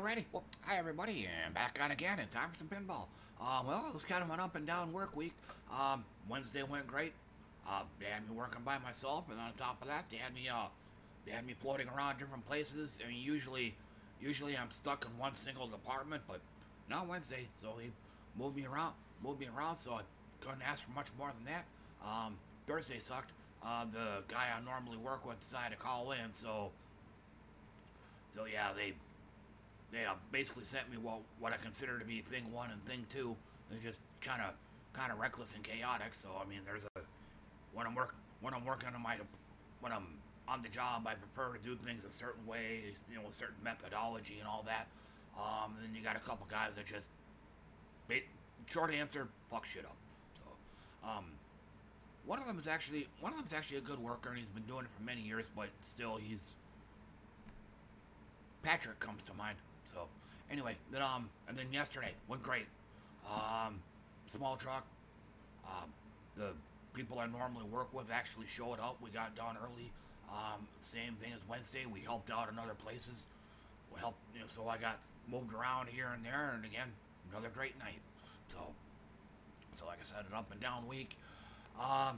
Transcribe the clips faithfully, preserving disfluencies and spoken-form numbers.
Alrighty, well, hi everybody, and back on again, and time for some pinball. Um, well, it was kind of an up and down work week. Um, Wednesday went great. Uh, they had me working by myself, and on top of that, they had me, uh, they had me floating around different places. I mean, usually, usually I'm stuck in one single department, but not Wednesday, so he moved me around, moved me around, so I couldn't ask for much more than that. Um, Thursday sucked. Uh, the guy I normally work with decided to call in, so, so yeah, they, they uh, basically sent me what what I consider to be thing one and thing two. They're just kind of kind of reckless and chaotic. So I mean, there's a when I'm work when I'm working on my when I'm on the job, I prefer to do things a certain way, you know, a certain methodology and all that. Um, and then you got a couple guys that just, short answer, fuck shit up. So, um, one of them is actually one of them is actually a good worker, and he's been doing it for many years. But still, he's Patrick comes to mind. So, anyway, then um, and then yesterday went great. Um, small truck. Um, the people I normally work with actually showed up. We got done early. Um, same thing as Wednesday. We helped out in other places. We helped, you know, so I got moved around here and there, and again, another great night. So, so like I said, an up and down week. Um.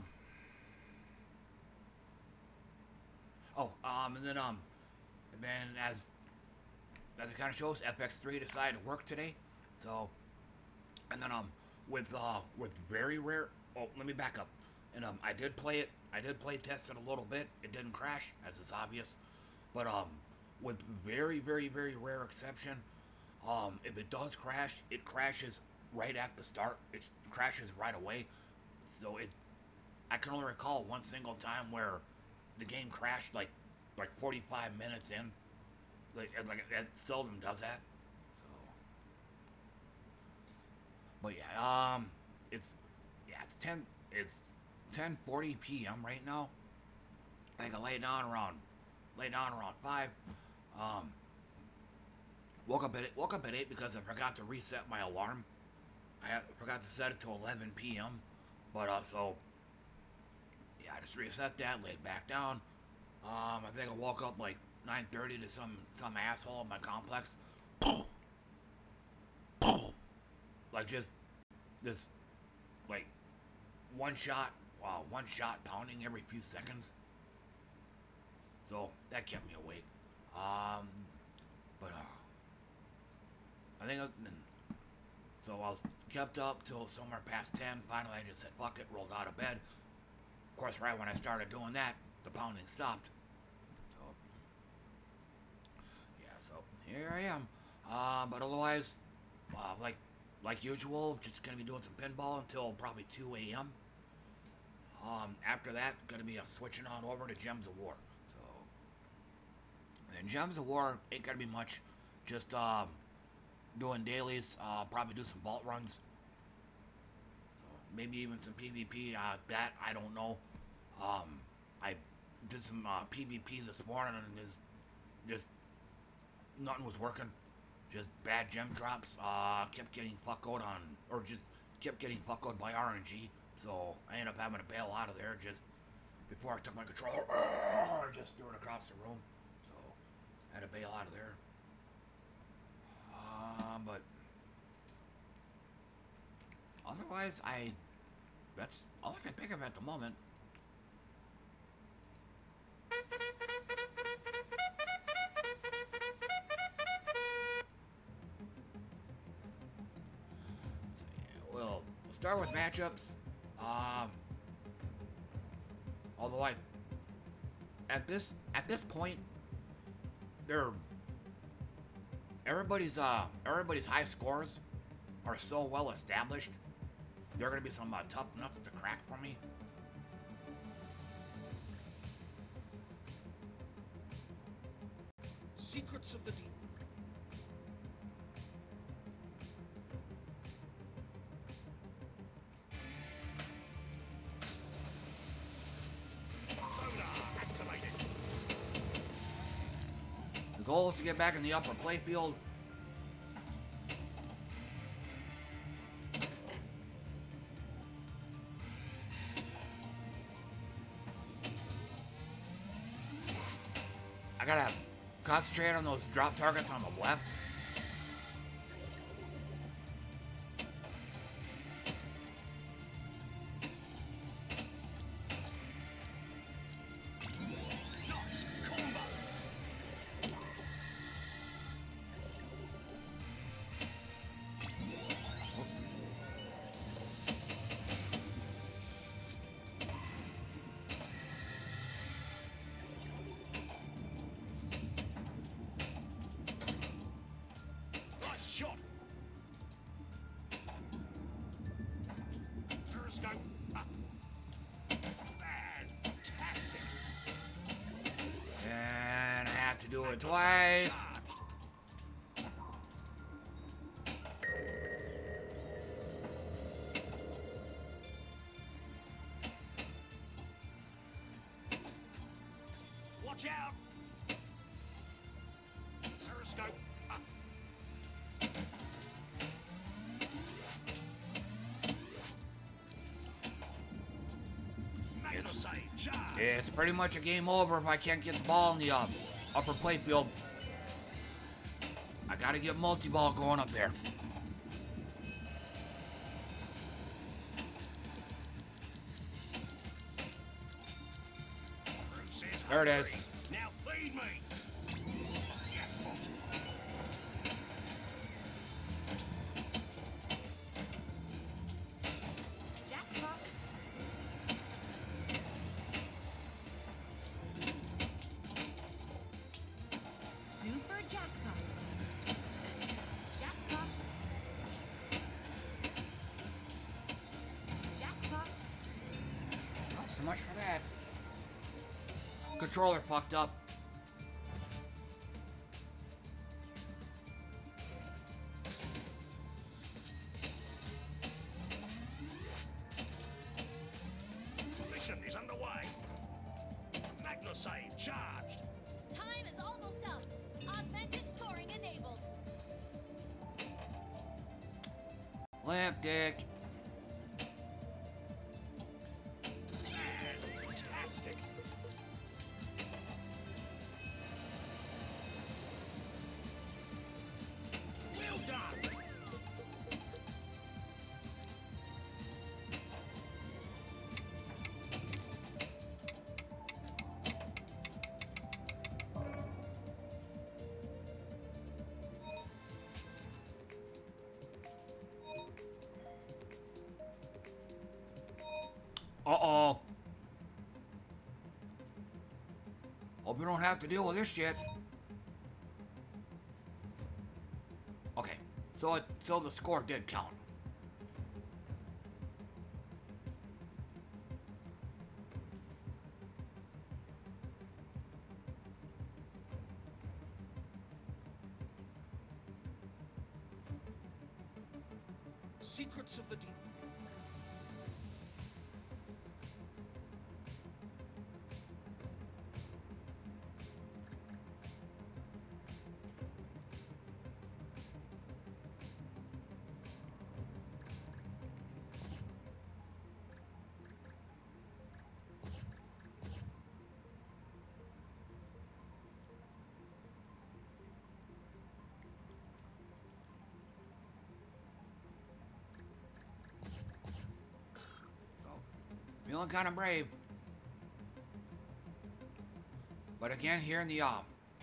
Oh, um, and then um, and then as as it kind of shows, F X three decided to work today. So, and then um, with uh, with very rare. Oh, let me back up. And um, I did play it. I did play test it a little bit. It didn't crash, as is obvious. But um, with very, very, very rare exception, um, if it does crash, it crashes right at the start. It crashes right away. So it, I can only recall one single time where the game crashed like, like forty-five minutes in. Like, like it seldom does that. So, but yeah, um, it's yeah, it's ten. It's ten forty p m right now. I think I lay down around, lay down around five. Um, woke up at eight, woke up at eight because I forgot to reset my alarm. I had, forgot to set it to eleven p m But uh, so yeah, I just reset that, laid back down. Um, I think I woke up like nine thirty to some some asshole in my complex. Like just this, like one shot. Wow, one shot pounding every few seconds. So that kept me awake. Um, but uh, I think I, so. I was kept up till somewhere past ten. Finally, I just said fuck it, rolled out of bed. Of course, right when I started doing that, the pounding stopped. So yeah, so here I am. Uh, but otherwise, uh, like like usual, just gonna be doing some pinball until probably two a m Um, after that, gonna be a switching on over to Gems of War. So, and Gems of War ain't gonna be much. Just um, doing dailies. Uh, probably do some vault runs. So maybe even some PvP. Uh, that I don't know. Um, I did some uh, PvP this morning, and just just nothing was working. Just bad gem drops. Uh, kept getting fuckoed on, or just kept getting fuckoed by R N G. So I ended up having to bail out of there just before I took my controller, just threw it across the room. So I had to bail out of there. Um, but otherwise, I that's all I can think of at the moment. So yeah, we'll, we'll start with matchups. Um, although I, at this at this point, they're everybody's uh everybody's high scores are so well established. There are gonna be some uh, tough nuts to crack for me. Secrets of the Deep. The goal is to get back in the upper playfield. I gotta concentrate on those drop targets on the left. got to do it twice. Watch out! Periscope up. It's, it's pretty much a game over if I can't get the ball in the uh, upper playfield. I gotta get multi-ball going up there. There it is. Now feed me. Jackpot. Super jackpot. Jackpot. Jackpot. Not so much for that. Controller fucked up. Mission is underway. Magna save charged. Time is almost up. Augmented scoring enabled. Lamp dick. Fantastic. Well done. Uh-oh. Hope we don't have to deal with this shit. Okay, so it, so the score did count. Secrets of the deep. Feeling kind of brave. But again, here in the, um,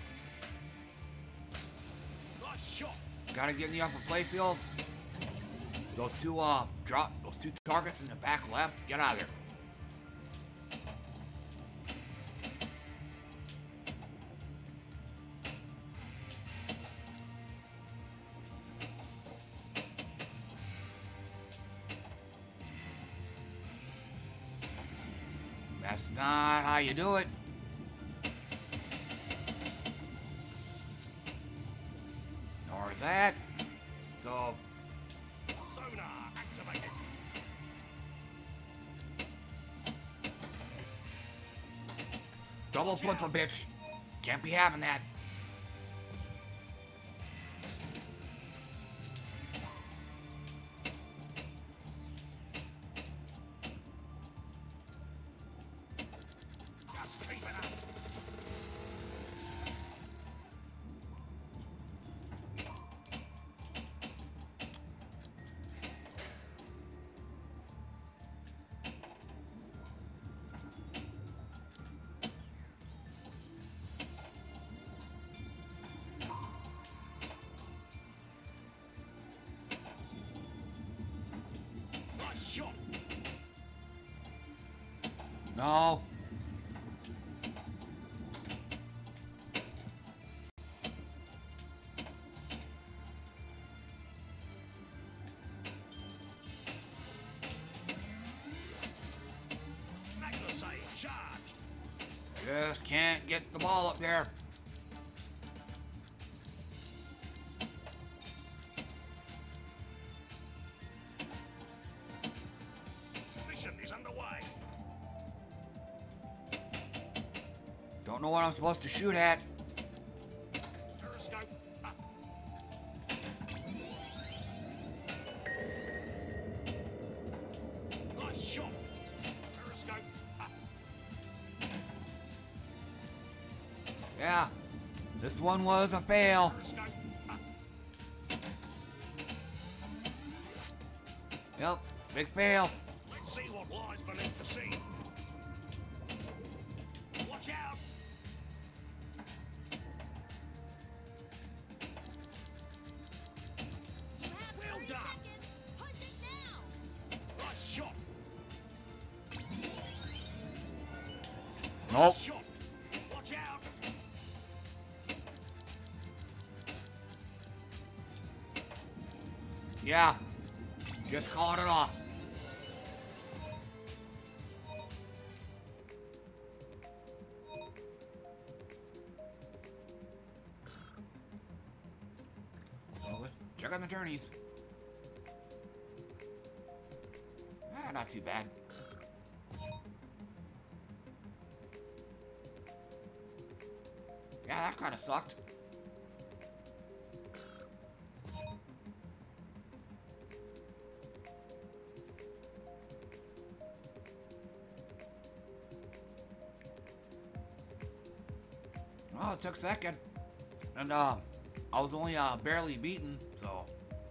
Nice shot. gotta get in the upper playfield. Those two, uh, drop, those two targets in the back left, get out of there. That's not how you do it. Nor is that. So, Sonar activated. double flip a bitch. Can't be having that. Just keep it up. Nice shot. No. Magna save charged. Just can't get the ball up there. Don't know what I'm supposed to shoot at. Periscope up. Nice shot. Periscope up. Yeah, this one was a fail. Periscope up. Yep, big fail. Let's see what lies beneath the sea. Watch out. You have Well thirty done. seconds. Push it now. Nice shot. Nope. Shot. Watch out. Yeah, just called it off. So let's check on the tourneys. Ah, not too bad. Yeah, that kind of sucked. Oh, it took second. And, uh, I was only, uh, barely beaten, so.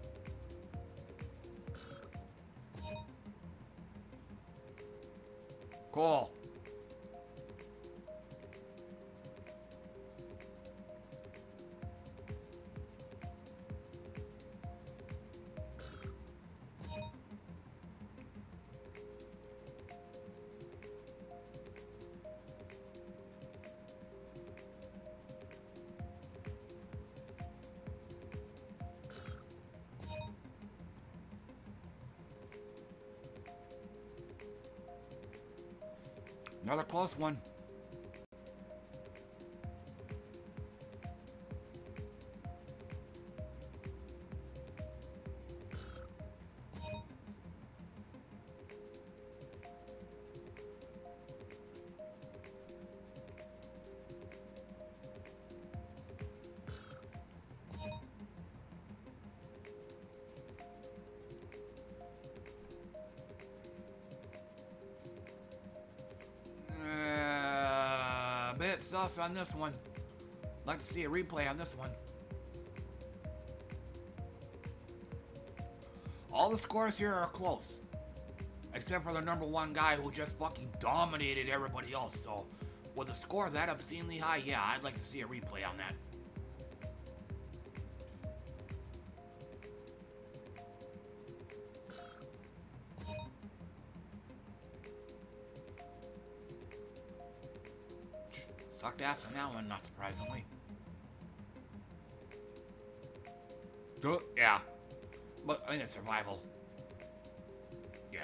Cool. Another close one. Bit sus on this one. Like to see a replay on this one. All the scores here are close, except for the number one guy who just fucking dominated everybody else. So, with a score that obscenely high, yeah, I'd like to see a replay on that. Sucked ass on that one, not surprisingly. Duh, yeah. But I think it's survival. Yeah.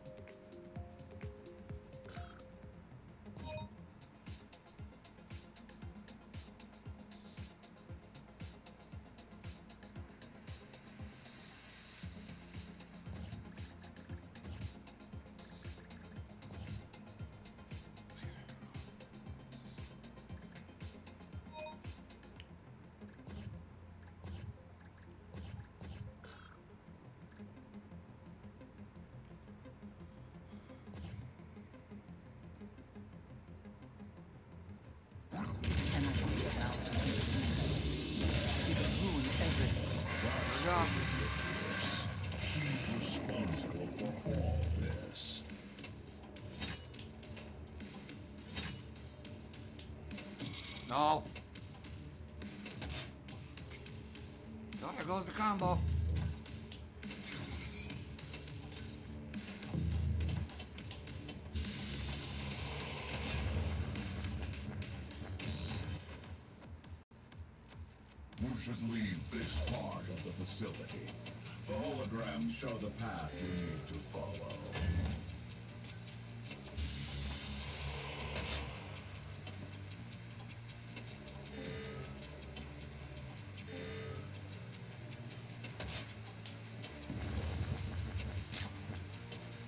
She's responsible for all this. No. Oh, there goes the combo. You should leave this part of the facility. The holograms show the path you need to follow.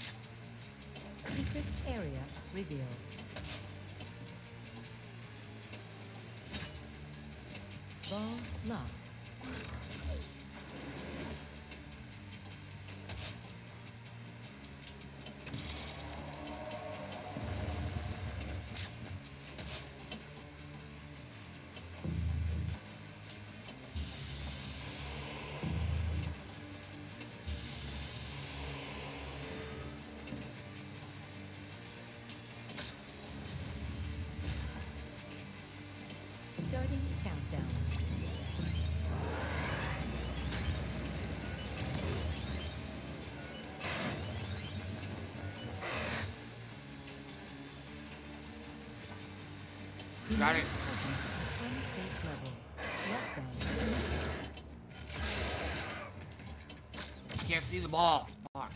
Secret area revealed. Ball locked. Starting countdown. Got it. Presence of unsafe levels. Lockdown. Can't see the ball. Fuck.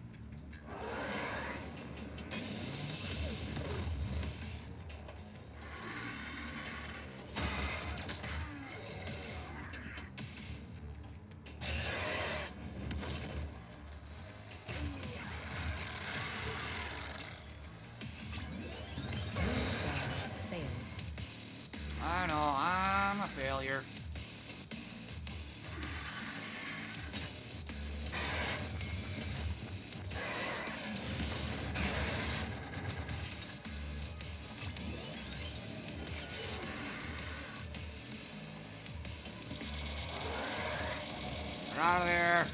Failed. I know, I'm a failure. Get out of there.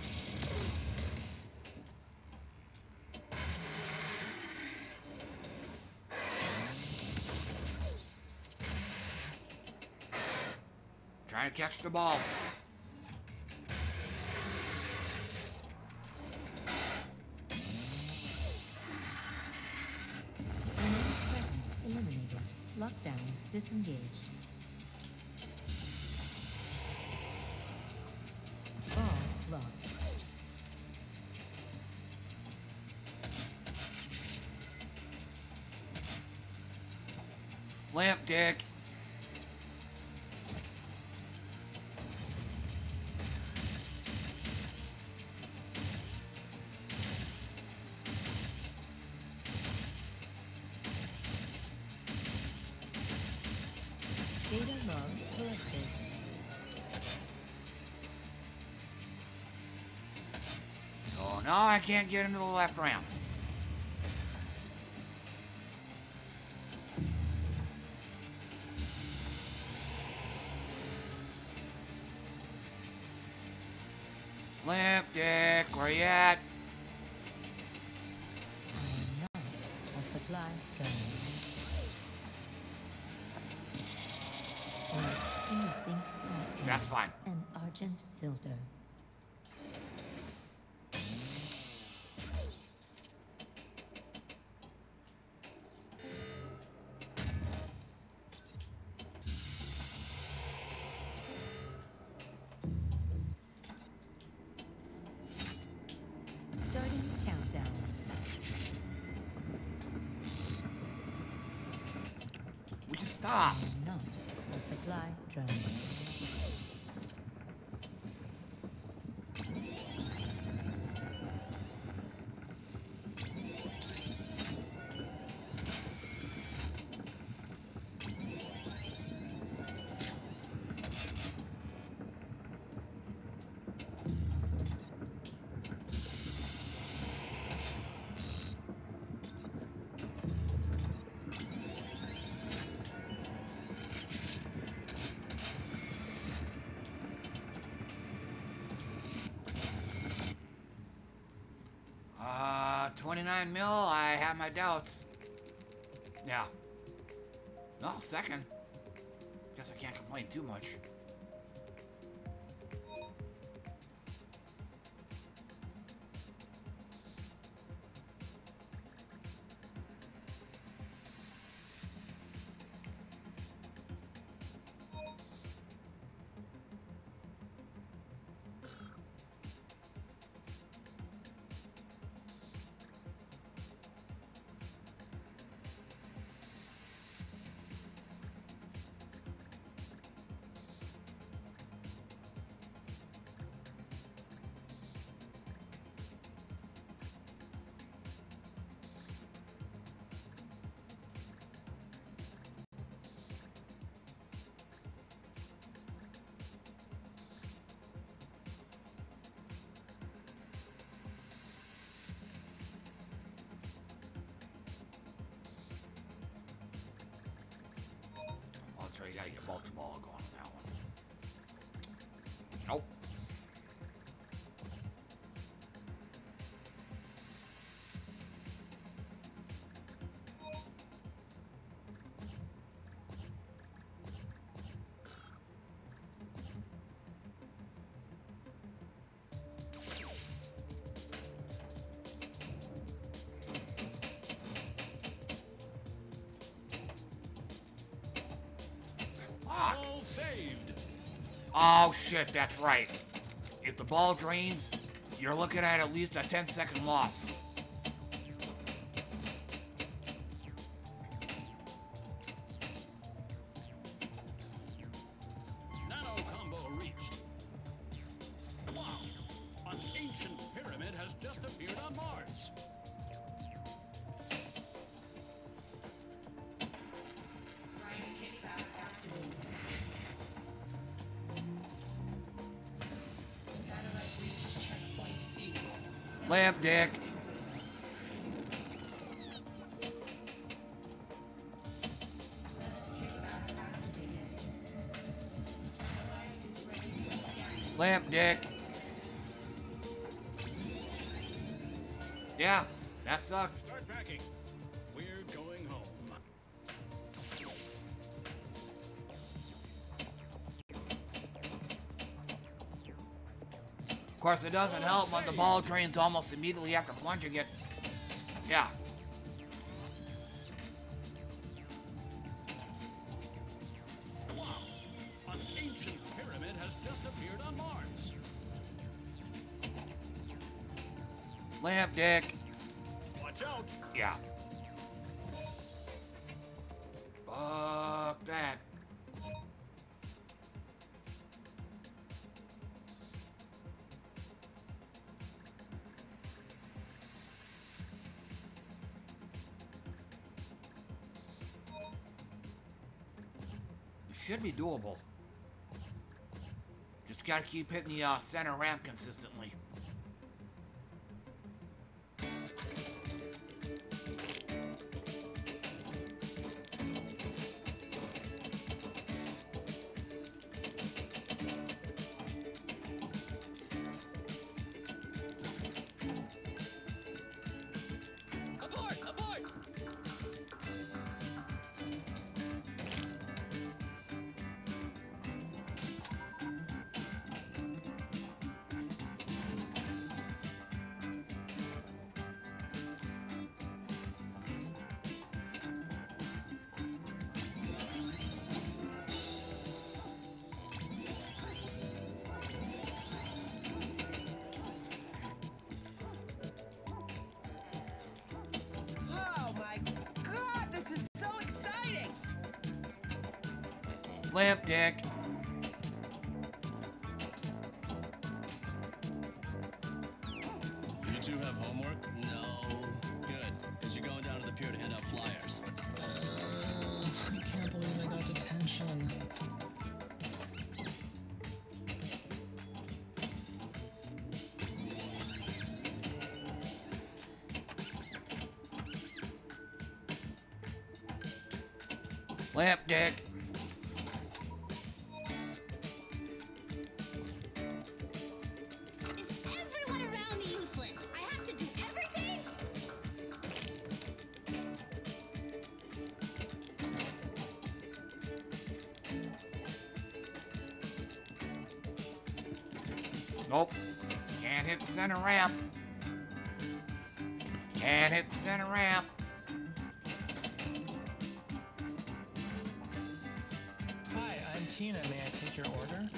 Trying to catch the ball. Enemy presence eliminated. Lockdown disengaged. Ball locked. Lamp dick. Data log collected. So now I can't get into the left ramp. Lamp dick, where you at? I am not a supply train. Or anything like That's fine. an argent filter. Starting countdown. Would you stop? I am not a supply drone. Uh, twenty-nine mil, I have my doubts. Yeah. No, second. Guess I can't complain too much. you gotta get multi-ball going on that one. Nope. All saved. Oh shit, that's right. If the ball drains, you're looking at at least a ten second loss. Nano combo reached. Wow. An ancient pyramid has just appeared on Mars. Lamp dick. Lamp dick. Yeah, that sucked. Start packing. We're going home. Of course, it doesn't help when the ball drains almost immediately after plunging it. Yeah. Wow. An ancient pyramid has just appeared on Mars. Lamp dick. Watch out. Yeah. Fuck that. Should be doable. Just gotta keep hitting the uh, center ramp consistently. Abort! Abort! Oh my god, this is so exciting! Lamp dick. You two have homework? No. Good, because you're going down to the pier to hand out flyers. Uh, I can't believe I got detention. Lamp dick. Is everyone around me useless? I have to do everything? Nope. Can't hit center ramp. Can't hit center ramp. Hi, I'm Tina. May I take your order?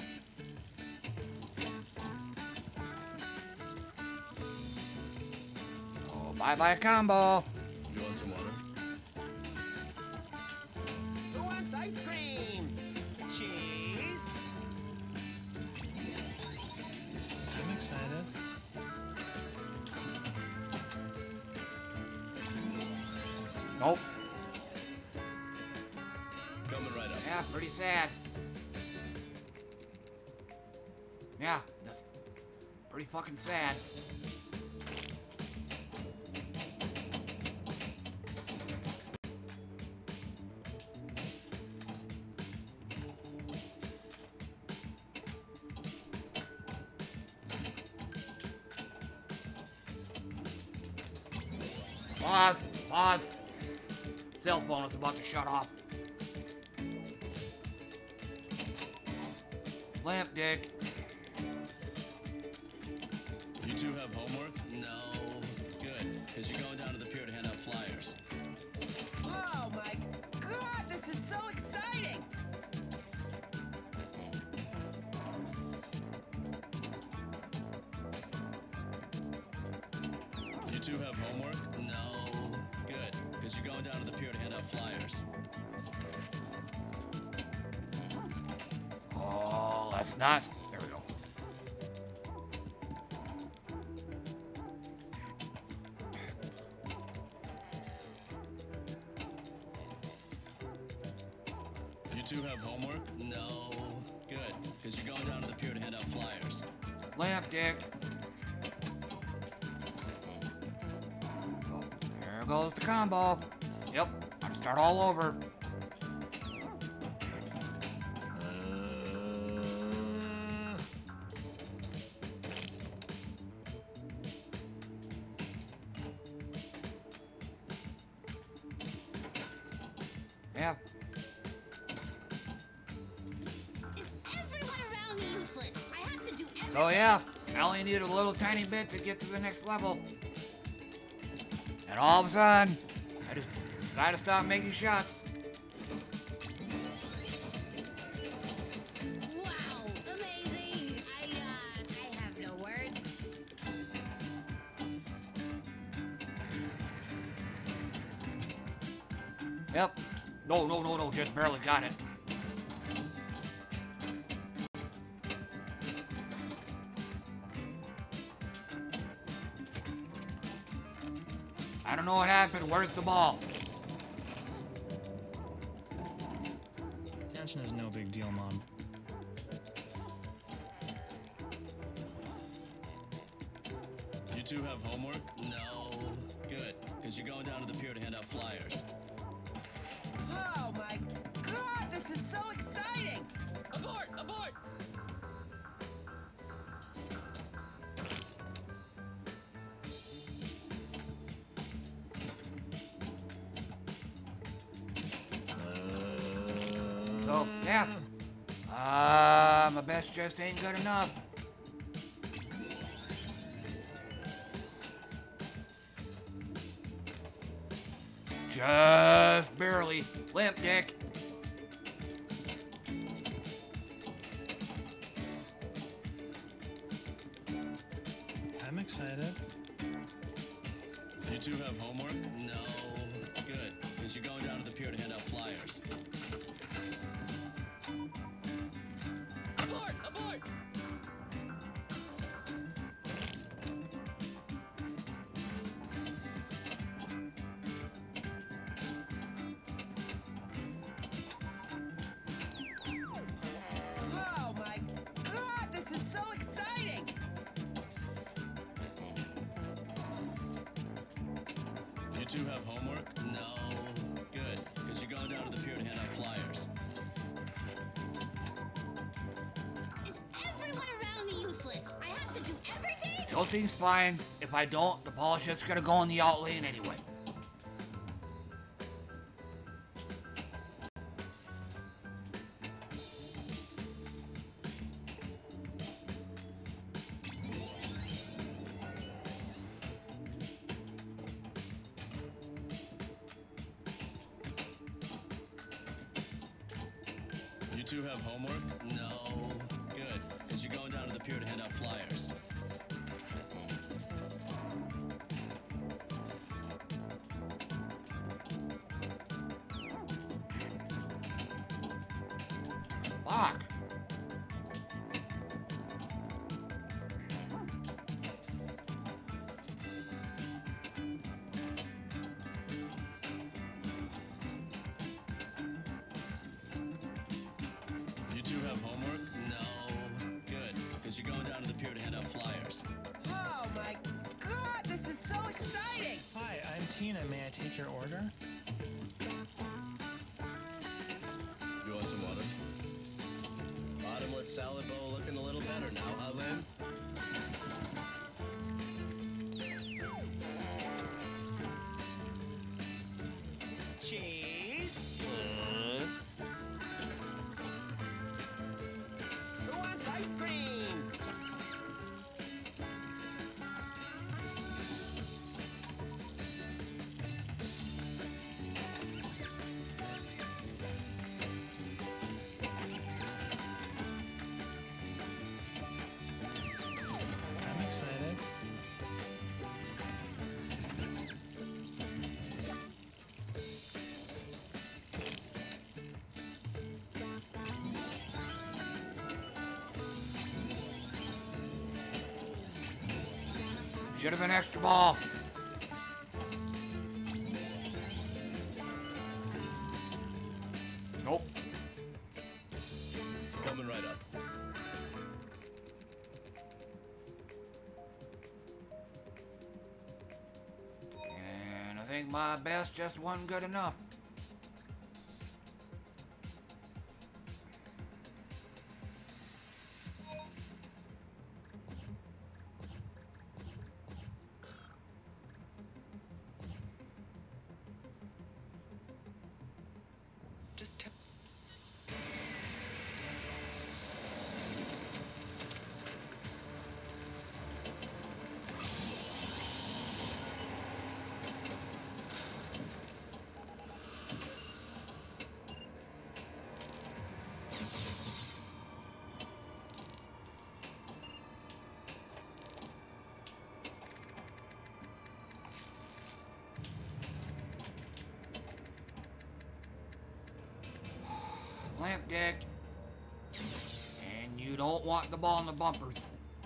Oh, bye-bye combo. You want some water? Who wants ice cream? Cheese? I'm excited. Nope. Coming right up. Yeah, pretty sad. Yeah, that's pretty fucking sad. Pause. Pause. Cell phone is about to shut off. Lamp dick. You two have homework? No. Good, because you're going down to the pier to hand out flyers. Oh my god, this is so exciting! You two have homework? No. Good, because you're going down to the pier to hand out flyers. Oh, that's not. There we go. You two have homework? No. Good, because you're going down to the pier to hand out flyers. Lamp dick. So, there goes the combo. Yep, gotta start all over. Yeah. Is everyone around me useless? I have to do everything. So yeah, I only need a little tiny bit to get to the next level. And all of a sudden, I just decided to stop making shots. Wow, amazing. I, uh, I have no words. Yep. No, no, no, no, just barely got it. I don't know what happened. Where's the ball? Tension is no big deal, Mom. You two have homework? No. Good, because you're going down to the pier to hand out flyers. Oh my god, this is so exciting! Abort! Abort! So, yeah. Uh, my best just ain't good enough. Just barely. Limp dick. I'm excited. You two have homework? No. Good, because you're going down to the pier to hand out flyers. Abort! Abort! Oh my god, this is so exciting! You two have homework? No. Good, because you're going down to the pier to hand out flyers. Is everyone around me useless? I have to do everything? Tilting's fine. If I don't, the ball's just gonna go in the out lane anyway. You two have homework? No. Good, because you're going down to the pier to hand out flyers. Fuck. You two have homework? No. Good, because you're going down to the pier to hand out flyers. Oh my god, this is so exciting! Hi, I'm Tina. May I take your order? You want some water? Bottomless salad bowl looking a little better now, huh, Lynn? Should have been extra ball. Nope. Coming right up. And I think my best just wasn't good enough. Just tell. Lamp deck. And you don't want the ball in the bumpers.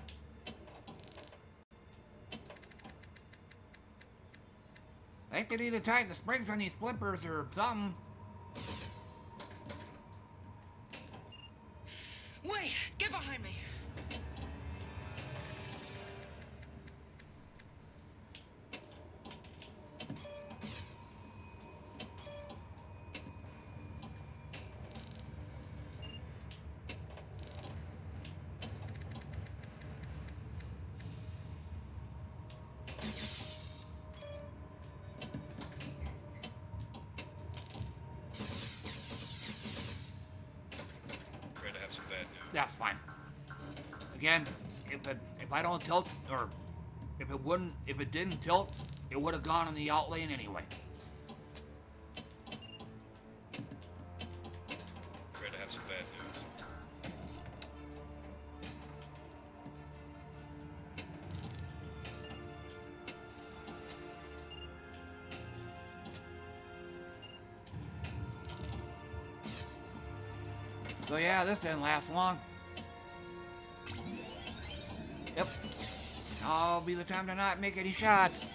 I think they need to tighten the springs on these flippers or something. Wait! Get behind me! That's fine. Again, if it if I don't tilt, or if it wouldn't, if it didn't tilt, it would have gone in the out lane anyway. Afraid to have some bad news. So yeah, this didn't last long. Yep. Now will be the time to not make any shots.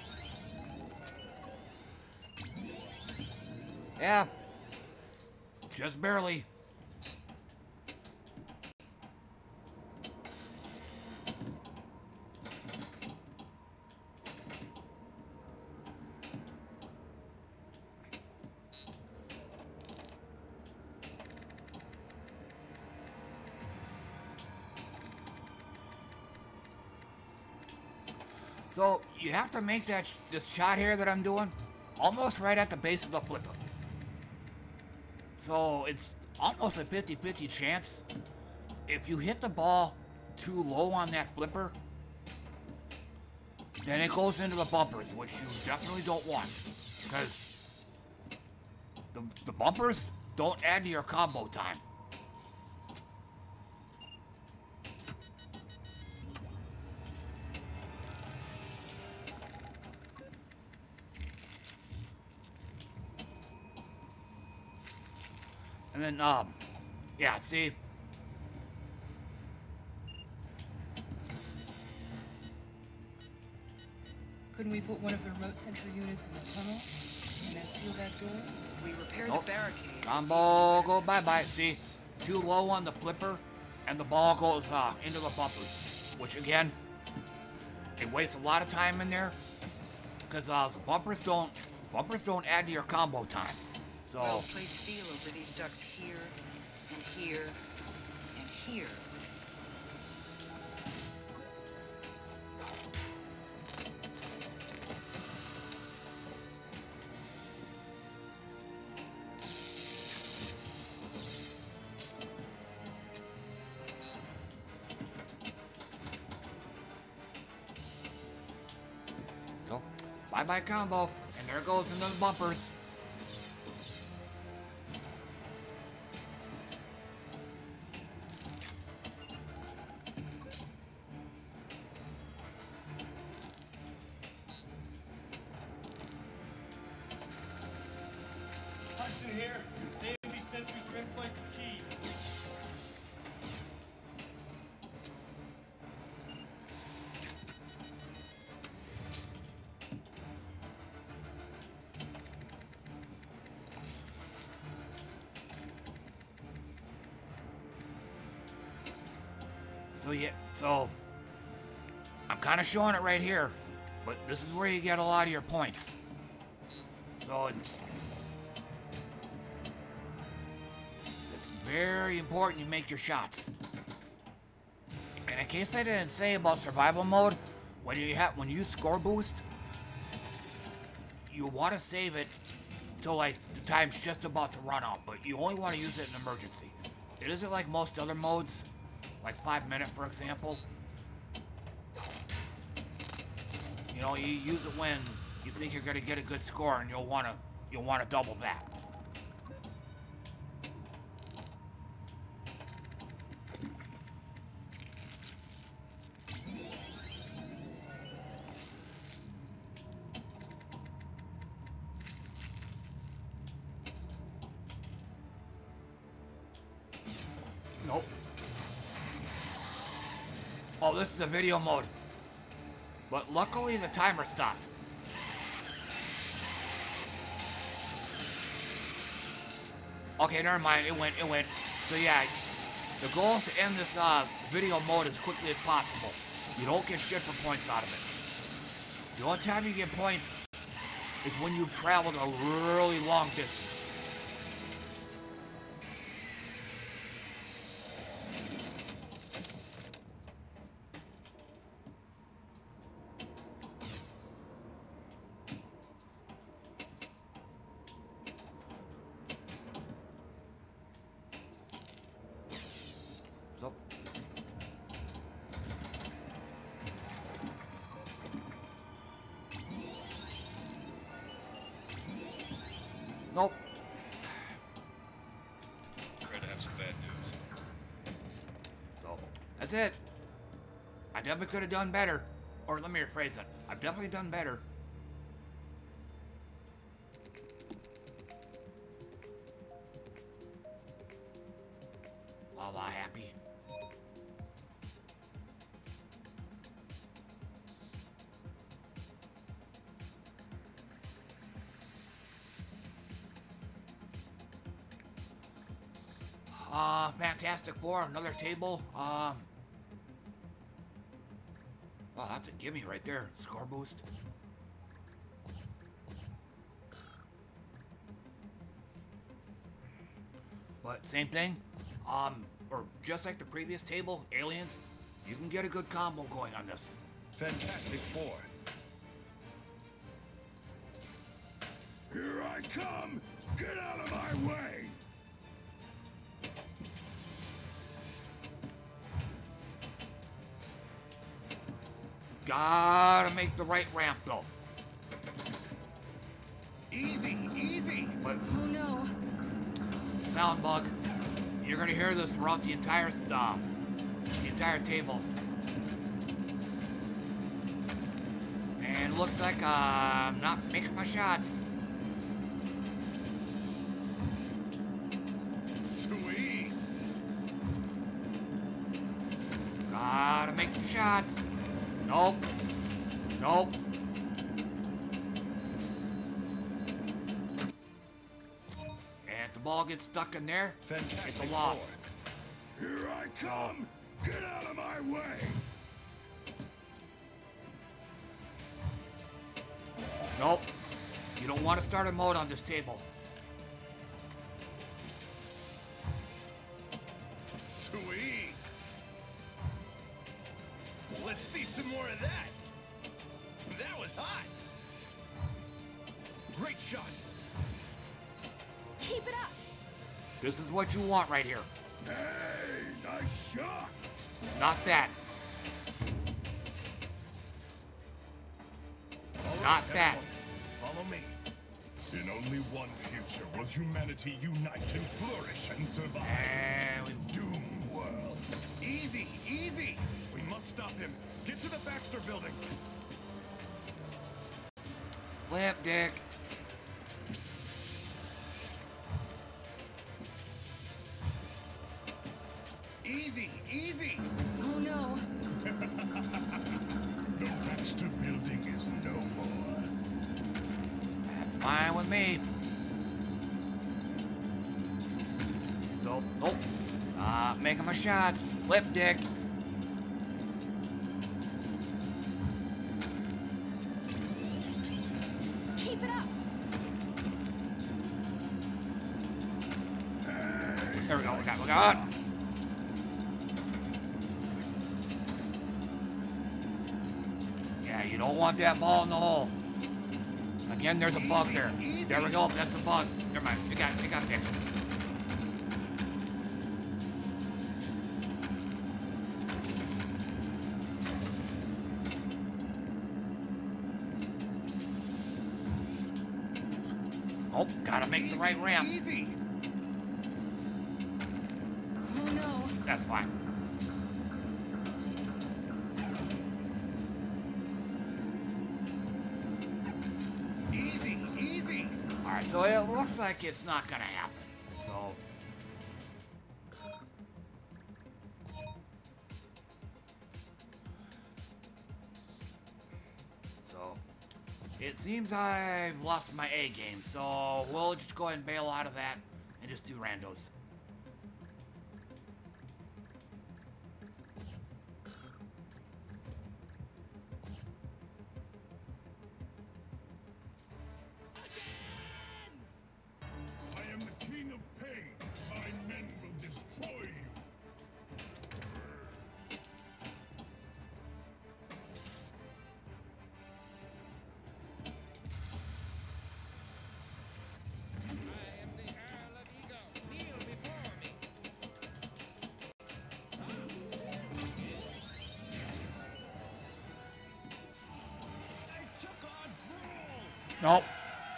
Yeah. Just barely. So you have to make that sh this shot here that I'm doing almost right at the base of the flipper. So it's almost a fifty fifty chance. If you hit the ball too low on that flipper, then it goes into the bumpers, which you definitely don't want, because the, the bumpers don't add to your combo time. And then, um, yeah, see? Couldn't we put one of the remote sentry units in the tunnel and then seal that door? We repaired Nope. the barricade. Combo, go bye-bye. See? Too low on the flipper, and the ball goes uh, into the bumpers. Which, again, it wastes a lot of time in there, because uh, the bumpers don't, bumpers don't add to your combo time. So, Well played steel over these ducts here, and here, and here. so bye-bye combo, and there goes into the bumpers. Hudson here. A M B sentries are in place with key. So yeah, so I'm kind of showing it right here, but this is where you get a lot of your points. So it's, it's very important you make your shots. And in case I didn't say about survival mode, when you have when you use score boost, you want to save it till like the time's just about to run out, but you only want to use it in emergency. It isn't like most other modes, like five minute for example. You know, you use it when you think you're gonna get a good score, and you'll wanna you'll wanna double that. Nope. Oh, this is a video mode. But luckily the timer stopped. Okay, never mind. It went, it went. So yeah, the goal is to end this uh, video mode as quickly as possible. You don't get shit for points out of it. The only time you get points is when you've traveled a really long distance. So. Nope. Try to have some bad news. So, that's it. I definitely could have done better. Or let me rephrase that. I've definitely done better. La la happy. Uh, Fantastic Four, another table. Um, oh, that's a gimme right there. Score boost. But same thing. Um, or just like the previous table, aliens, you can get a good combo going on this. Fantastic Four. Here I come! Get out of my way! Gotta make the right ramp though. Easy, easy! But Oh no. sound bug. You're gonna hear this throughout the entire uh, the entire table. And looks like uh, I'm not making my shots. Sweet! Gotta make the shots. Nope. Nope. And if the ball gets stuck in there, Fantastic it's a loss. Here I come! Get out of my way! Nope. You don't want to start a mode on this table. Sweet! Let's see some more of that! That was hot! Great shot! Keep it up. This is what you want right here. Hey, nice shot! Not that. All right, Not that. everyone, follow me. In only one future will humanity unite and flourish and survive. And we... Doom world. Easy, easy! We must stop him. Get to the Baxter building. Lamp dick. Easy, easy! Oh no. The Baxter building is no more. That's fine with me. So, nope. Uh, making my shots. Lip dick. God. Yeah, you don't want that ball in the hole. Again, there's a bug Easy, there. easy. There we go. That's a bug. Never mind. You got, you got fixed. Oh, gotta make the right ramp. Easy. Oh no. That's fine. Easy, easy. All right, so it looks like it's not gonna happen. So. So, it seems I've lost my A game, so we'll just go ahead and bail out of that and just do randos. I am the king of pain. My men will destroy you. I am the Earl of Ego. Kneel before me. I took on Drool. Nope.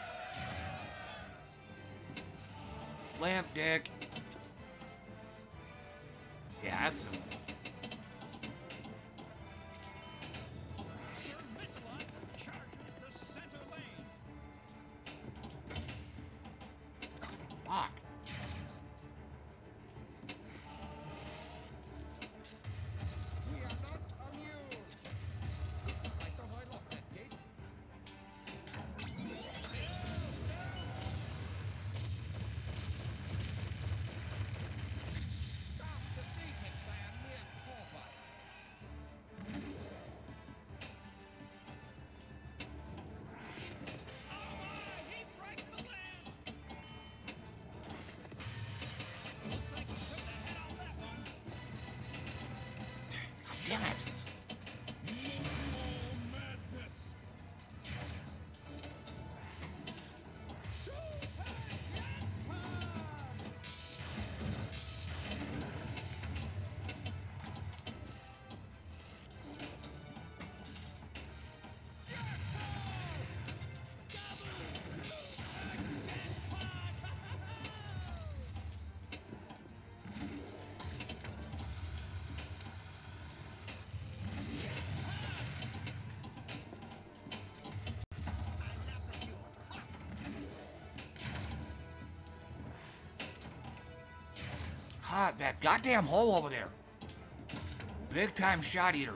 Lamp dick. Yeah, that's some. Sir Mix-a-Lot charges the center lane. Fuck. We are not amused. I thought I locked that gate. Stop defeating by a mere pauper. Oh my! He breaks the land! Looks like he took the head on that one. God damn it. Oh, madness. God, that goddamn hole over there. Big time shot eater.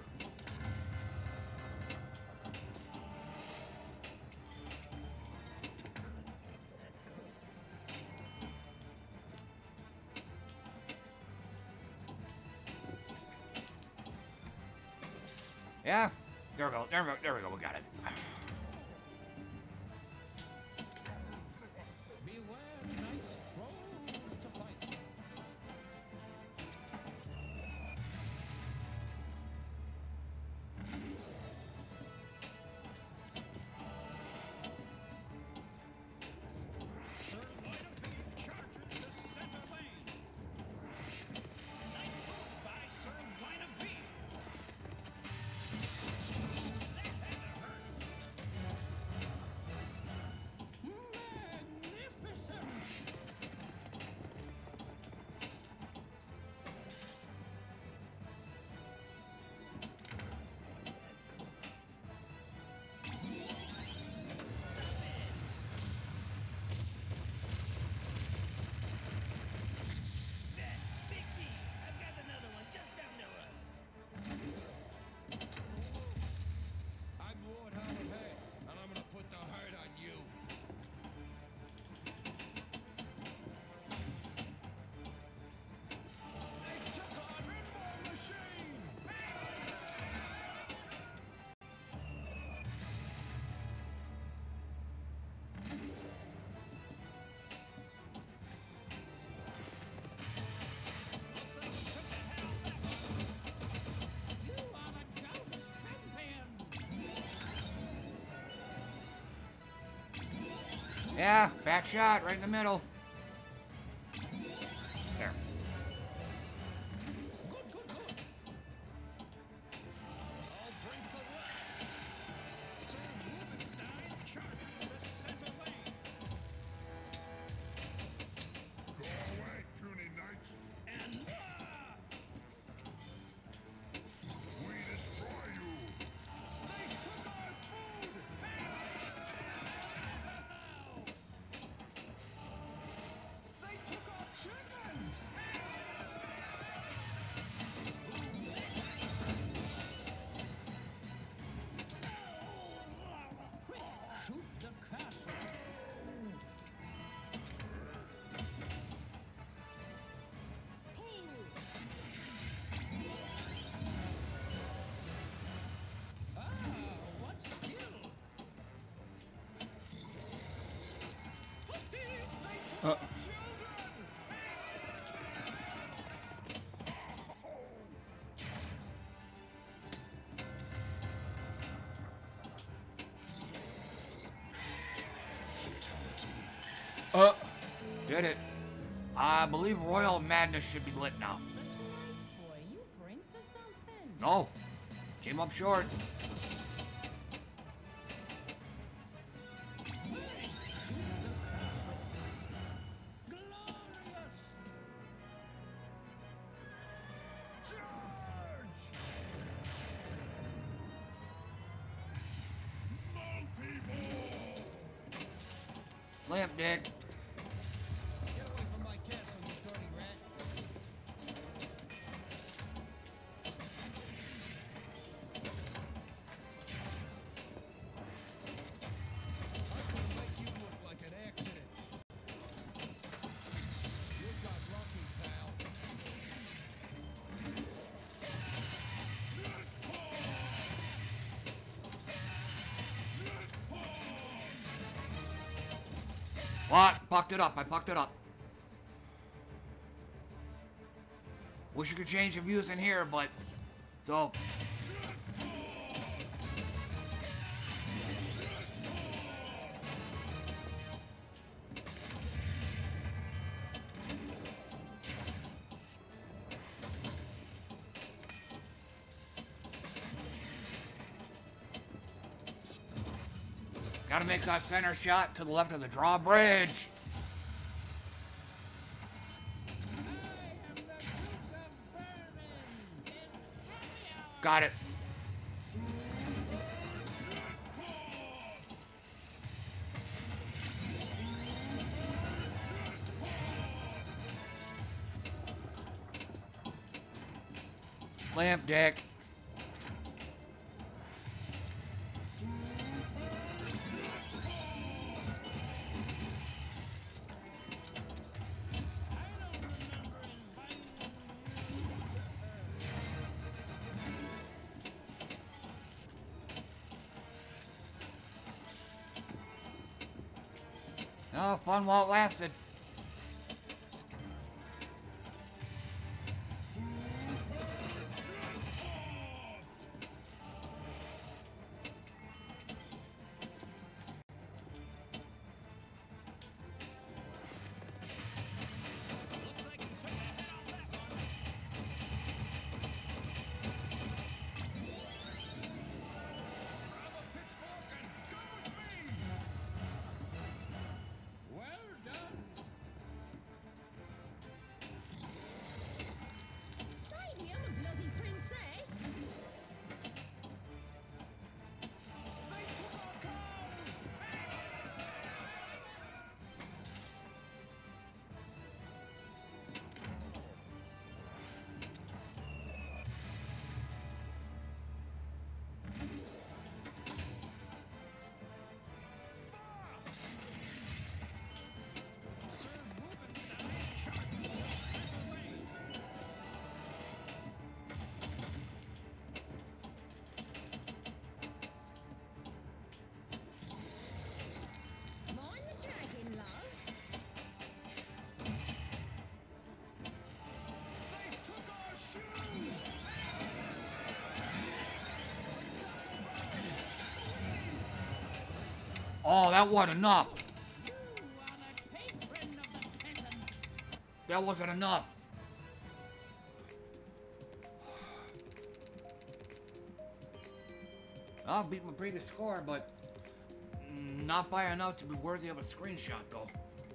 Yeah, there we go. There we go. There we go. We got it. Beware, knights, rose to fight. Sir Winebeard charges the center lane. Nice move by Sir Winebeard. That had to hurt. Yeah, back shot, right in the middle. There. Uh. Uh, did it. I believe Royal Madness should be lit now. Boy, you bring for something. No, came up short. Lamp dick. Get away from my castle, you dirty rat. I'm gonna make you look like an accident. You got lucky, pal. What? Pucked it up. I pucked it up. Wish you could change the views in here, but so. Gotta make a center shot to the left of the drawbridge. Got it. Lamp dick. Oh, fun while it lasted. Oh, that wasn't enough. that wasn't enough. I'll beat my previous score, but not by enough to be worthy of a screenshot, though.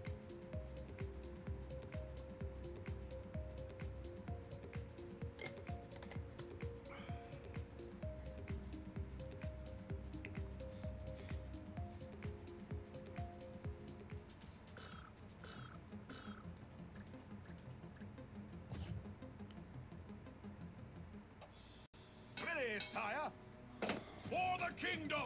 Ready, sire? For the kingdom!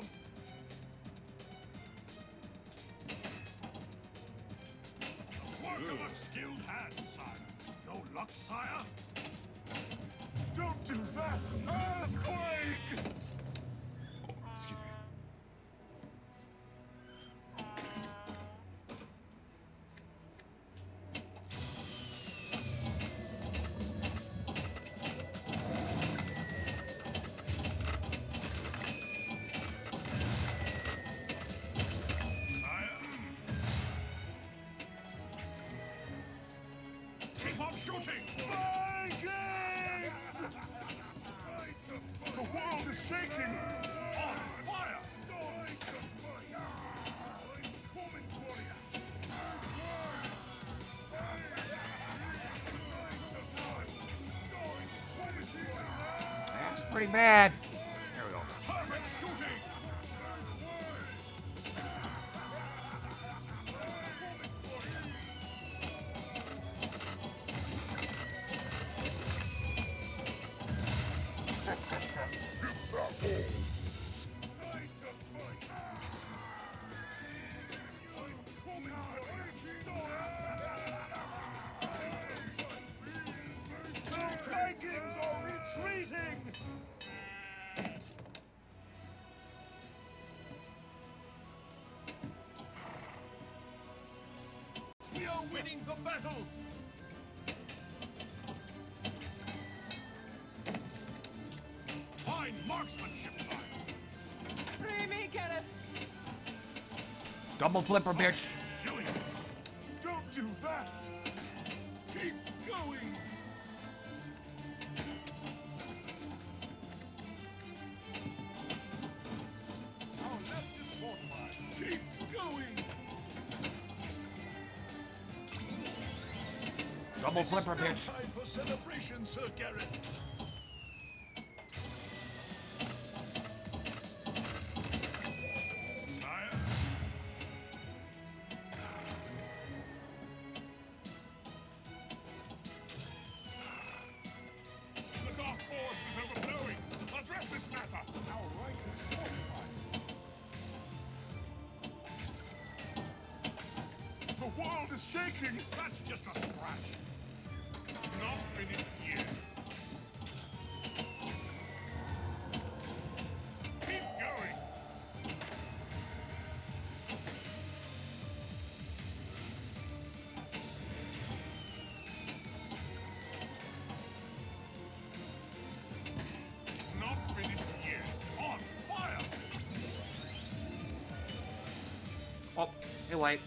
Work of a skilled hand, sire. No luck, sire? Don't do that! Earthquake! Excuse me. Keep on shooting! Vikings! The world is shaking! On fire! That's pretty bad. There we go. Perfect shooting! The Vikings are retreating! We are winning the battle! Fine marksmanship, sire! Free me, Kenneth! Double flipper, bitch. Silly! Don't do that! Keep going! Our left is fortified! Keep going! Double flipper, This is no bitch. time for celebration, Sir Garrett! Sire? The Dark Force is overflowing! Address this matter! Our right is fortified! The world is shaking! That's just a scratch! Not finished yet! Keep going! Not finished yet! On fire! Oh, hey, wait.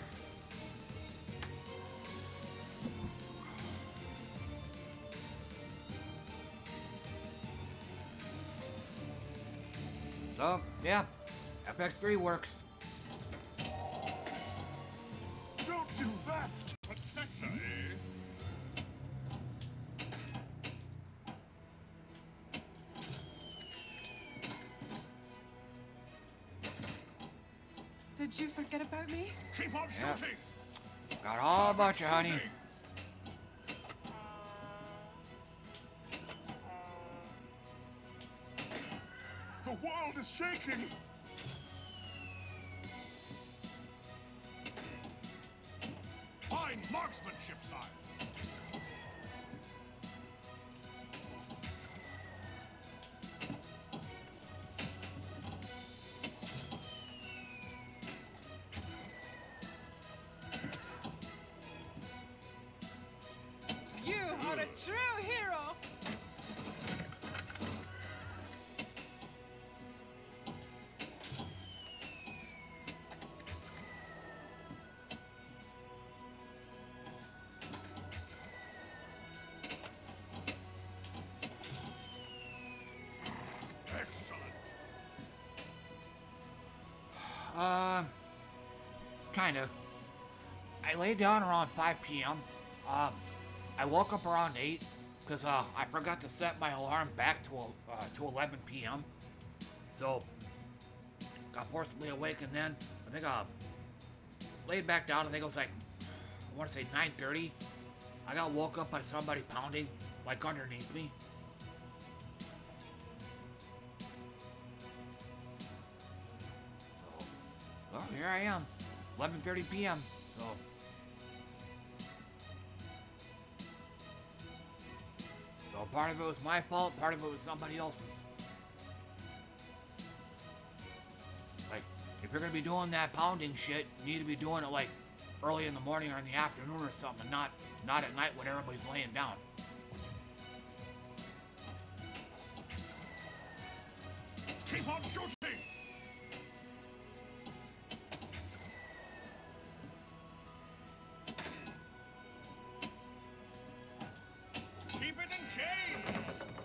So, yeah, F X three works. Don't do that! Protector, eh? Did you forget about me? Keep on Yeah. shooting! Got all about you, honey. Shooting. The world is shaking! Fine marksmanship, sire! You are a true hero! Uh, kinda. I laid down around five p m Um, I woke up around eight because uh, I forgot to set my alarm back to uh, to eleven p m So, got forcibly awakened then. I think I laid back down. I think it was like, I want to say nine thirty. I got woke up by somebody pounding, like underneath me. So, well, here I am, eleven thirty p m So, so part of it was my fault, part of it was somebody else's. Like, if you're gonna be doing that pounding shit, you need to be doing it like early in the morning or in the afternoon or something, not not at night when everybody's laying down. Keep on shooting! Keep it in chains!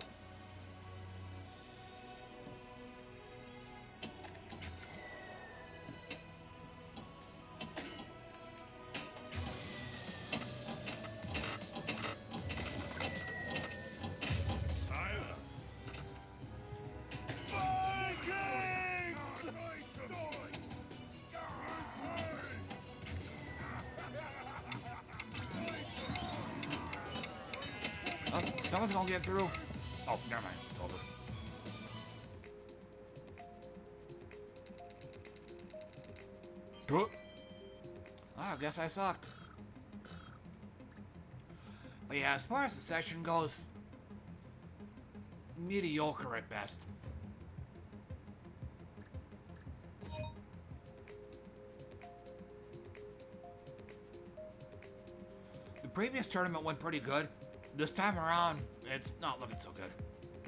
Oh, someone's gonna get through. Oh, never mind. It's over. Oh, I guess I sucked. But yeah, as far as the session goes, mediocre at best. The previous tournament went pretty good. This time around, it's not looking so good.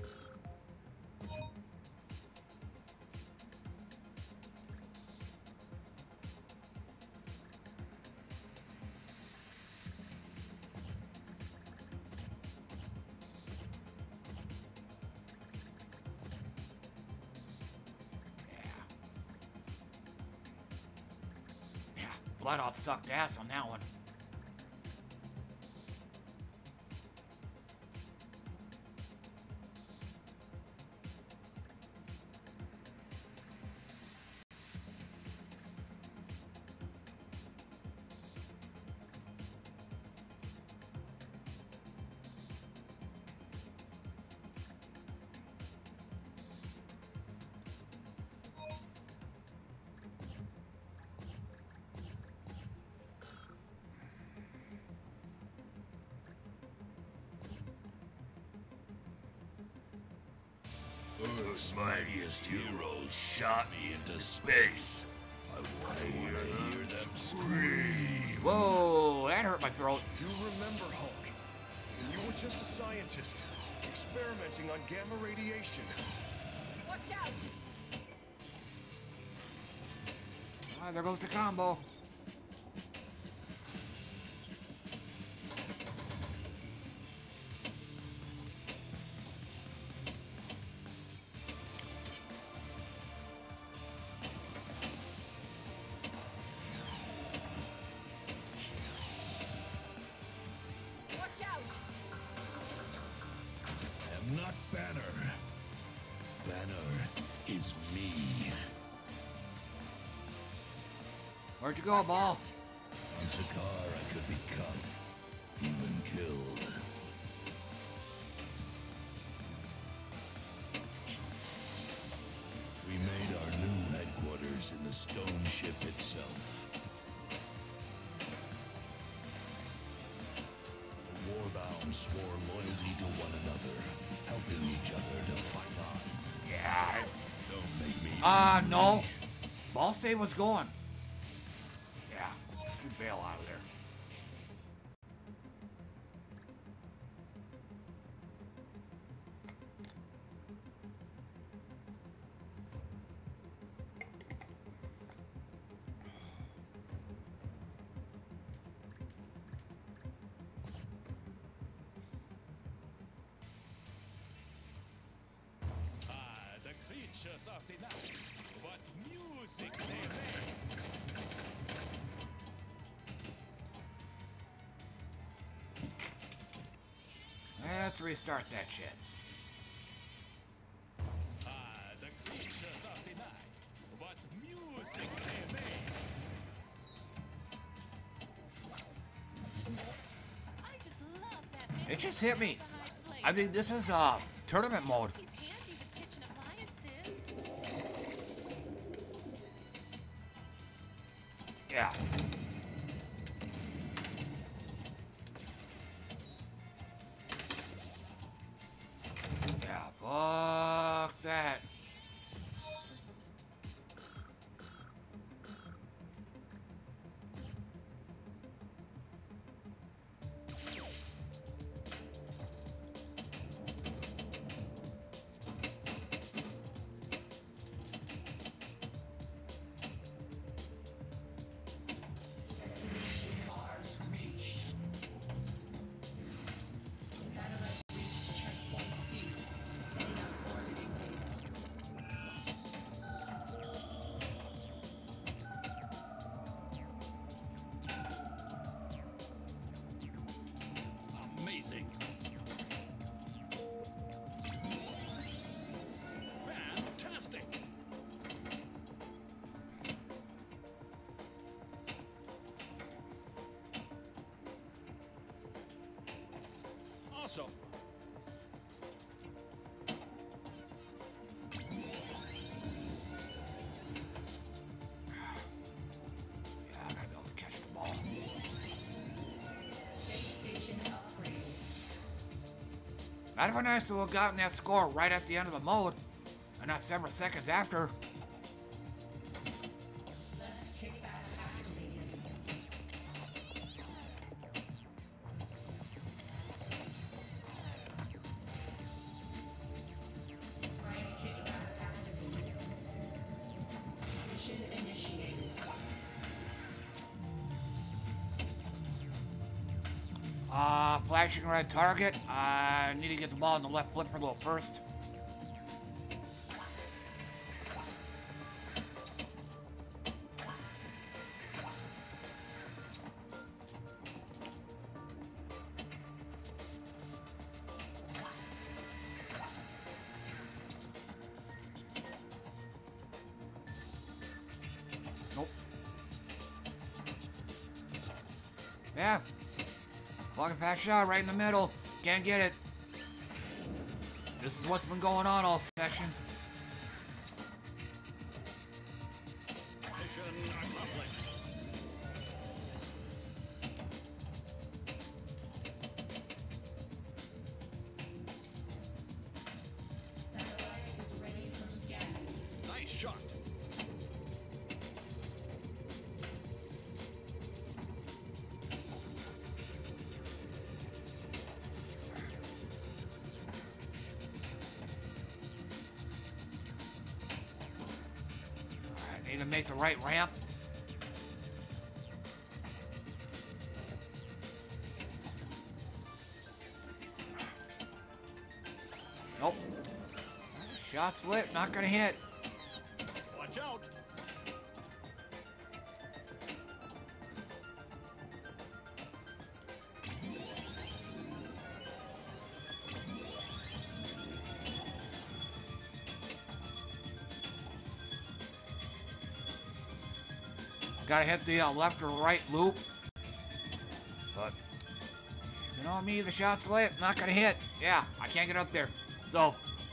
Yeah. Yeah, flat out sucked ass on that one. Earth's mightiest heroes shot me into space. I want to hear them scream. Whoa, that hurt my throat. You remember, Hulk, when you were just a scientist, experimenting on gamma radiation. Watch out! Ah, there goes the combo. Watch out! I'm not Banner. Banner is me. Where'd you go, Ball? On Zaccaria, I could be cut, even killed. We made our new headquarters in the stone ship itself. The Warbound swore loyalty to one another, helping each other to fight on. Yeah. Don't make me... Ah, uh, no. Ball save was going. Yeah, you bail out of there. Ah, the creatures of the night. What music they make! Let's restart that shit. Ah, the creatures of the night. What music they make! I just love that man. It just hit me. Behind I mean, this is uh tournament mode. He's handy with kitchen appliances. Yeah. Yeah, fuck that. Amazing. Fantastic. Awesome. Yeah, I gotta be able to catch the ball. That'd be nice to have gotten that score right at the end of the mode, and not several seconds after. Uh, flashing red target. I need to get the ball in the left flipper low first. Nope. Yeah. Walking fast shot right in the middle. Can't get it. This is what's been going on all session. Mission accomplished. Nice shot. Alright, need to make the right ramp. Nope. Shot slip, not gonna hit. Watch out. Gotta hit the uh, left or right loop. But, you know me, the shot slip, not gonna hit. Yeah, I can't get up there. So,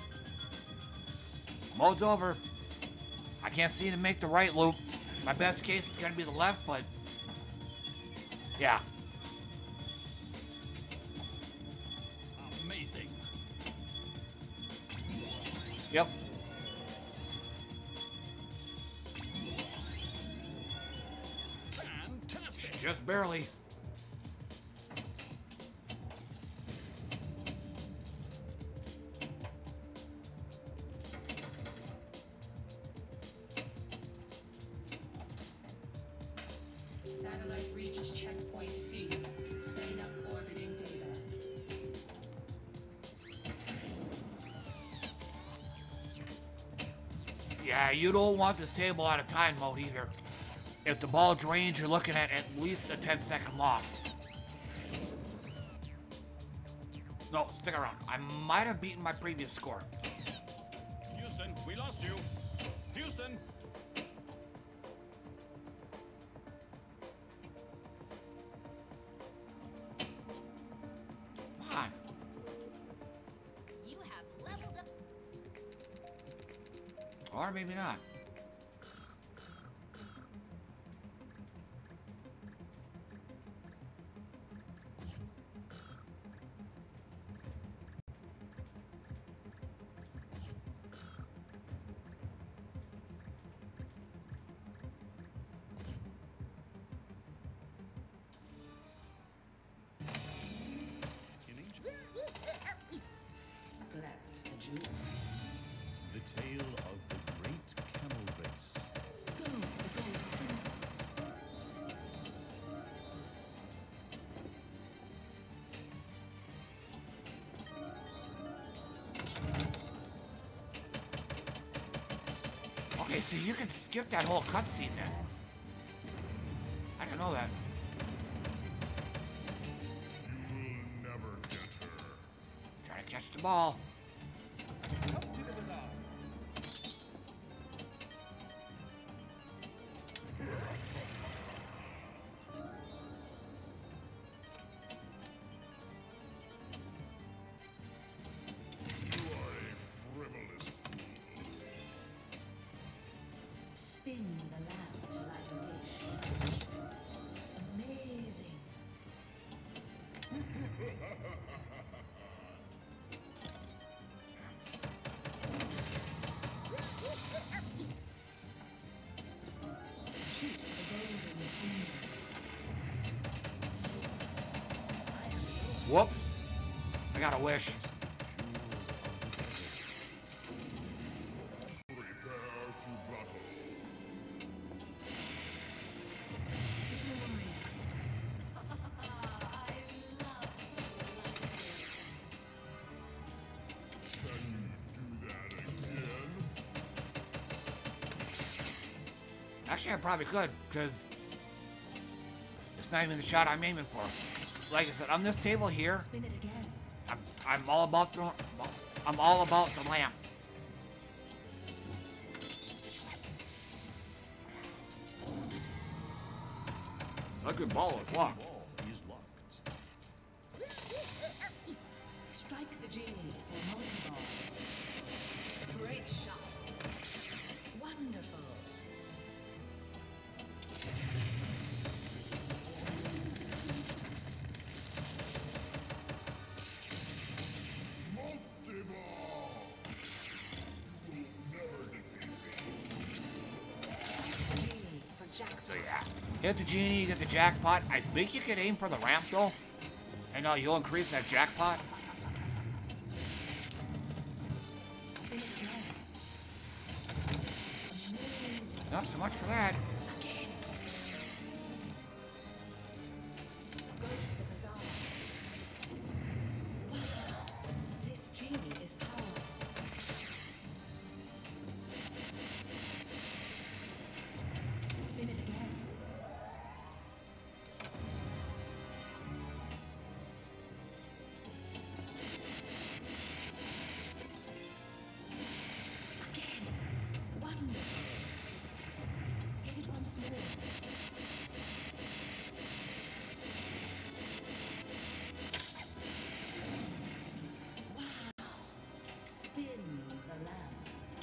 mode's over. I can't see to make the right loop. My best case is gonna be the left, but, yeah. Amazing. Yep. Fantastic. Just barely. Satellite reached checkpoint C. Setting up orbiting data. Yeah, you don't want this table out of time mode either. If the ball drains, you're looking at at least a ten second loss. No, stick around. I might have beaten my previous score. Houston, we lost you. Houston. Come on. You have leveled up. Or maybe not. The tale of the great camel race. Okay, so you can skip that whole cutscene then. I didn't know that. You'll never get her. Try to catch the ball. Come to the bazaar. You are a frivolous Spin the lamp till I wish. Amazing. Whoops. I got a wish. Prepare to battle. Can you do that again? Actually, I probably could, because it's not even the shot I'm aiming for. Like I said, on this table here, Spin it again. I'm, I'm all about the, I'm all about the lamp. Second ball is locked. Ball is locked. Strike the genie for multi-ball. Great shot. Wonderful. Multi-ball! You will never defeat me. Genie for jackpot. So yeah, hit the genie, you get the jackpot. I think you can aim for the ramp though, and uh, you'll increase that jackpot. Spin it again. Amazing. Not so much for that. Again. Go to the bazaar. Wow. This genie is powerful. Spin it again. Again. Wonderful. Hit it once more. Wow. Spin the lamp.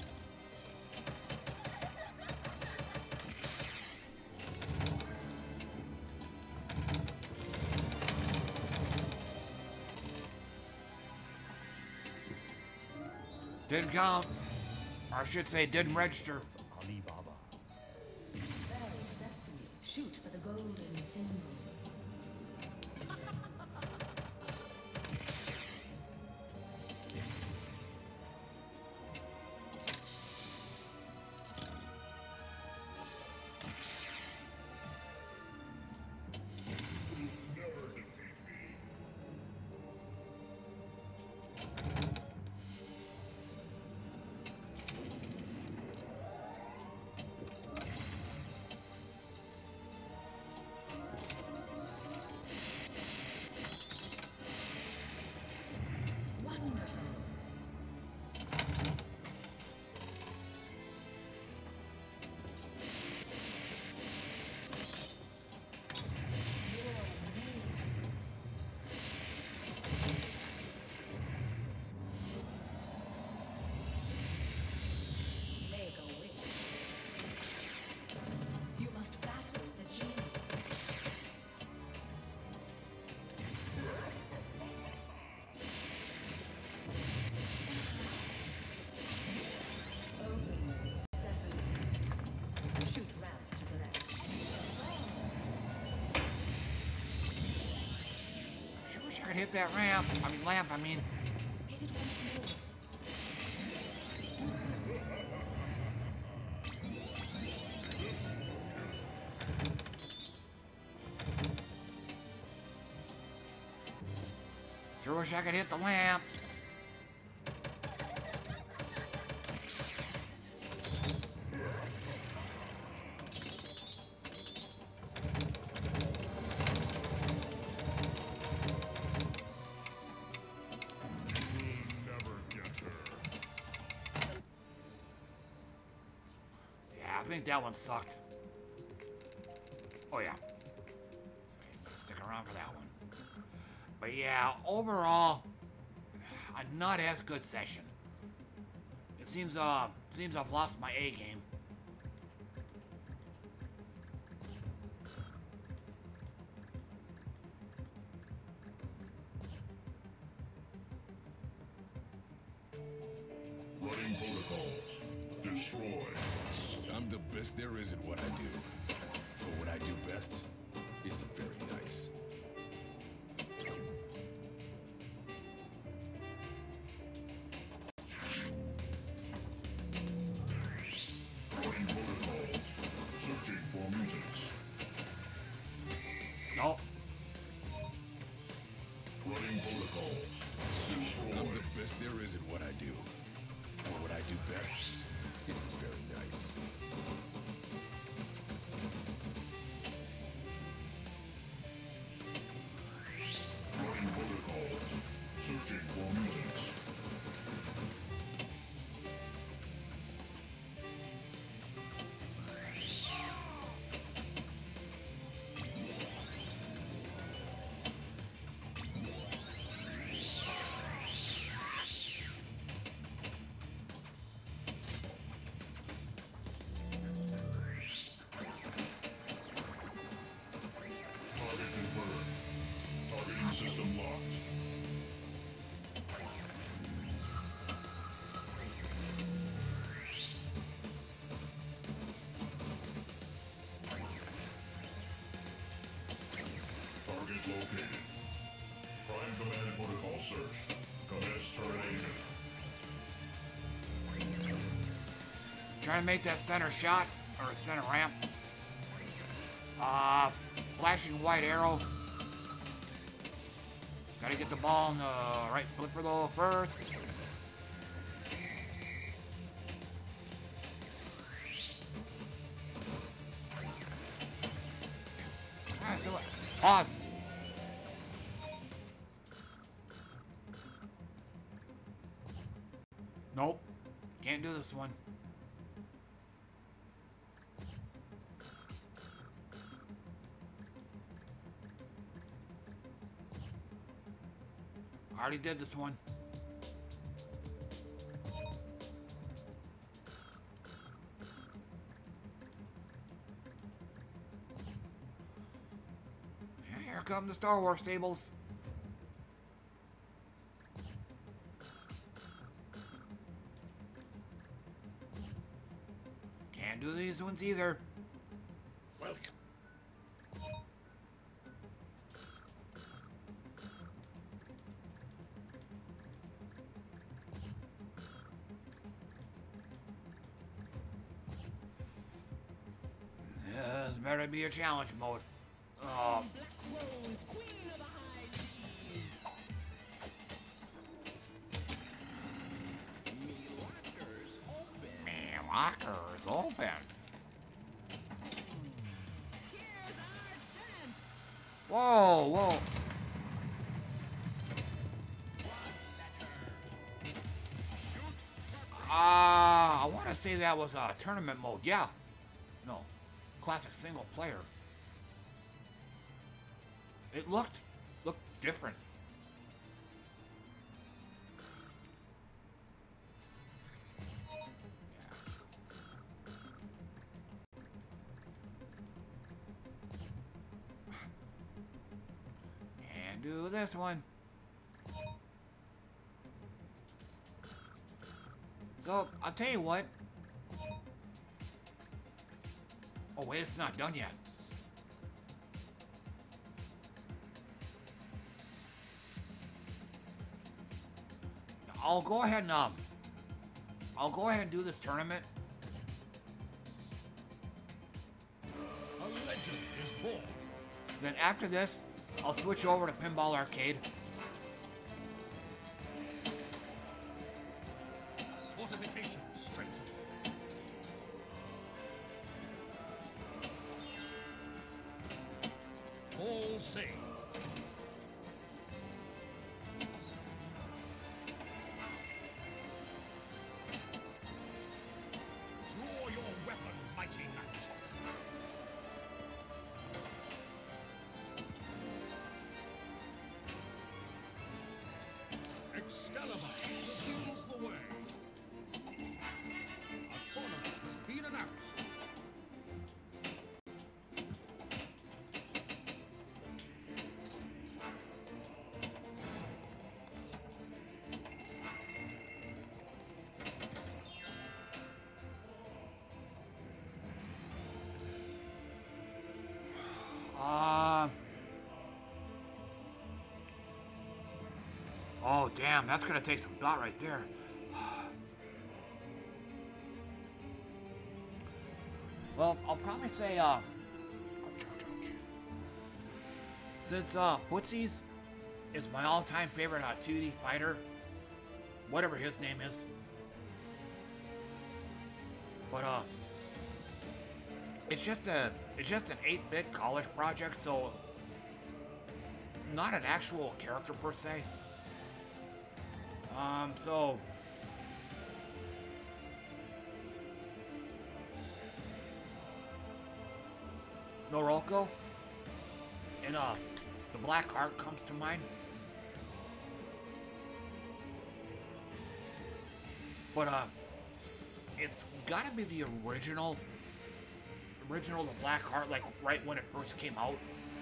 Didn't count. Or I should say, didn't register. Alibaba. Spell Sesame. Shoot for the golden symbol. Never defeat me. hit that ramp. I mean, lamp, I mean. Sure wish I could hit the lamp. I think that one sucked. Oh yeah. Stick around for that one. But yeah, overall, a not as good session. It seems uh seems I've lost my A game. Running protocols. Destroy. I'm the best there is at what I do. But what I do best isn't very nice. Running protocols. Searching for mutants. Nope. Running protocols. Destroy. I'm the best there is at what I do. But what I do best isn't very nice. Running protocols. Searching for mutants. Target confirmed. Targeting system locked. Target located. Prime command protocol search. Commence termination. Trying to make that center shot or center ramp. Uh, flashing white arrow. Gotta get the ball in the right flipper though first. Ah, so what? Pause. Nope. Can't do this one. I already did this one. Yeah, here come the Star Wars tables. Can't do these ones either. Welcome. This better be a challenge mode. Oh. Man, lockers open. Whoa, whoa. Ah, uh, I want to say that was a uh, tournament mode. Yeah. No. Classic single player. It looked looked different. Yeah. And do this one. So, I'll tell you what. Oh, wait, it's not done yet. I'll go ahead and um, I'll go ahead and do this tournament. A legend is born. Then after this, I'll switch over to Pinball Arcade. Fortification strengthened. All safe. Draw your weapon, mighty knight. Excalibur reveals the way. A tournament has been announced. Uh, oh, damn, that's gonna take some thought right there. Well, I'll probably say, uh, since, uh, Footsies is my all-time favorite uh, two D fighter, whatever his name is, but, uh, it's just a, it's just an eight bit college project, so not an actual character per se. Um, so Noroko and uh, the Black Heart comes to mind. But uh, it's gotta be the original. Original The Black Heart, like right when it first came out.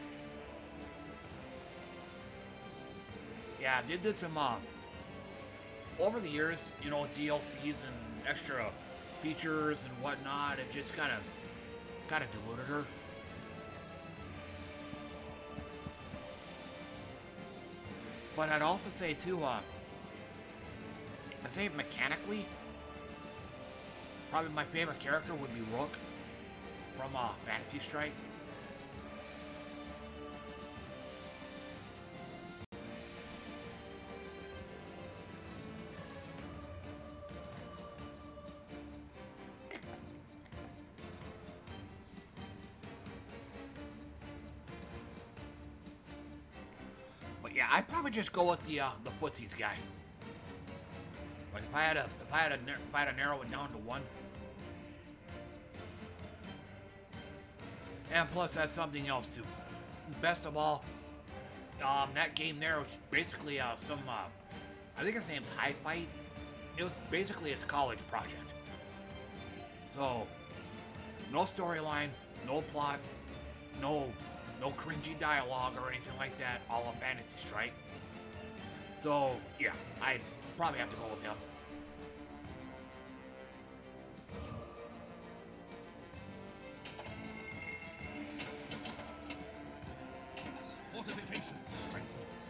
Yeah, they did some uh, over the years, you know, D L Cs and extra features and whatnot. It just kind of, kind of diluted her. But I'd also say too, uh, I say mechanically, probably my favorite character would be Rook from uh, Fantasy Strike. But yeah, I'd probably just go with the uh, the Footsies guy. Like if I had to, if I had to, if I had to narrow it down to one. And plus, that's something else too. Best of all, um, that game there was basically uh, some, uh, I think his name's High Fight. It was basically his college project. So, no storyline, no plot, no, no cringy dialogue or anything like that. All of Fantasy Strike. So yeah, I'd probably have to go with him. Fortification strengthened.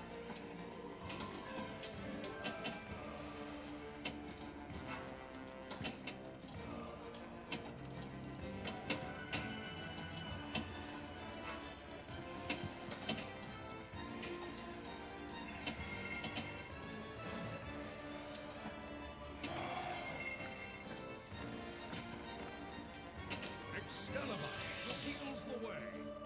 Excalibur reveals the way.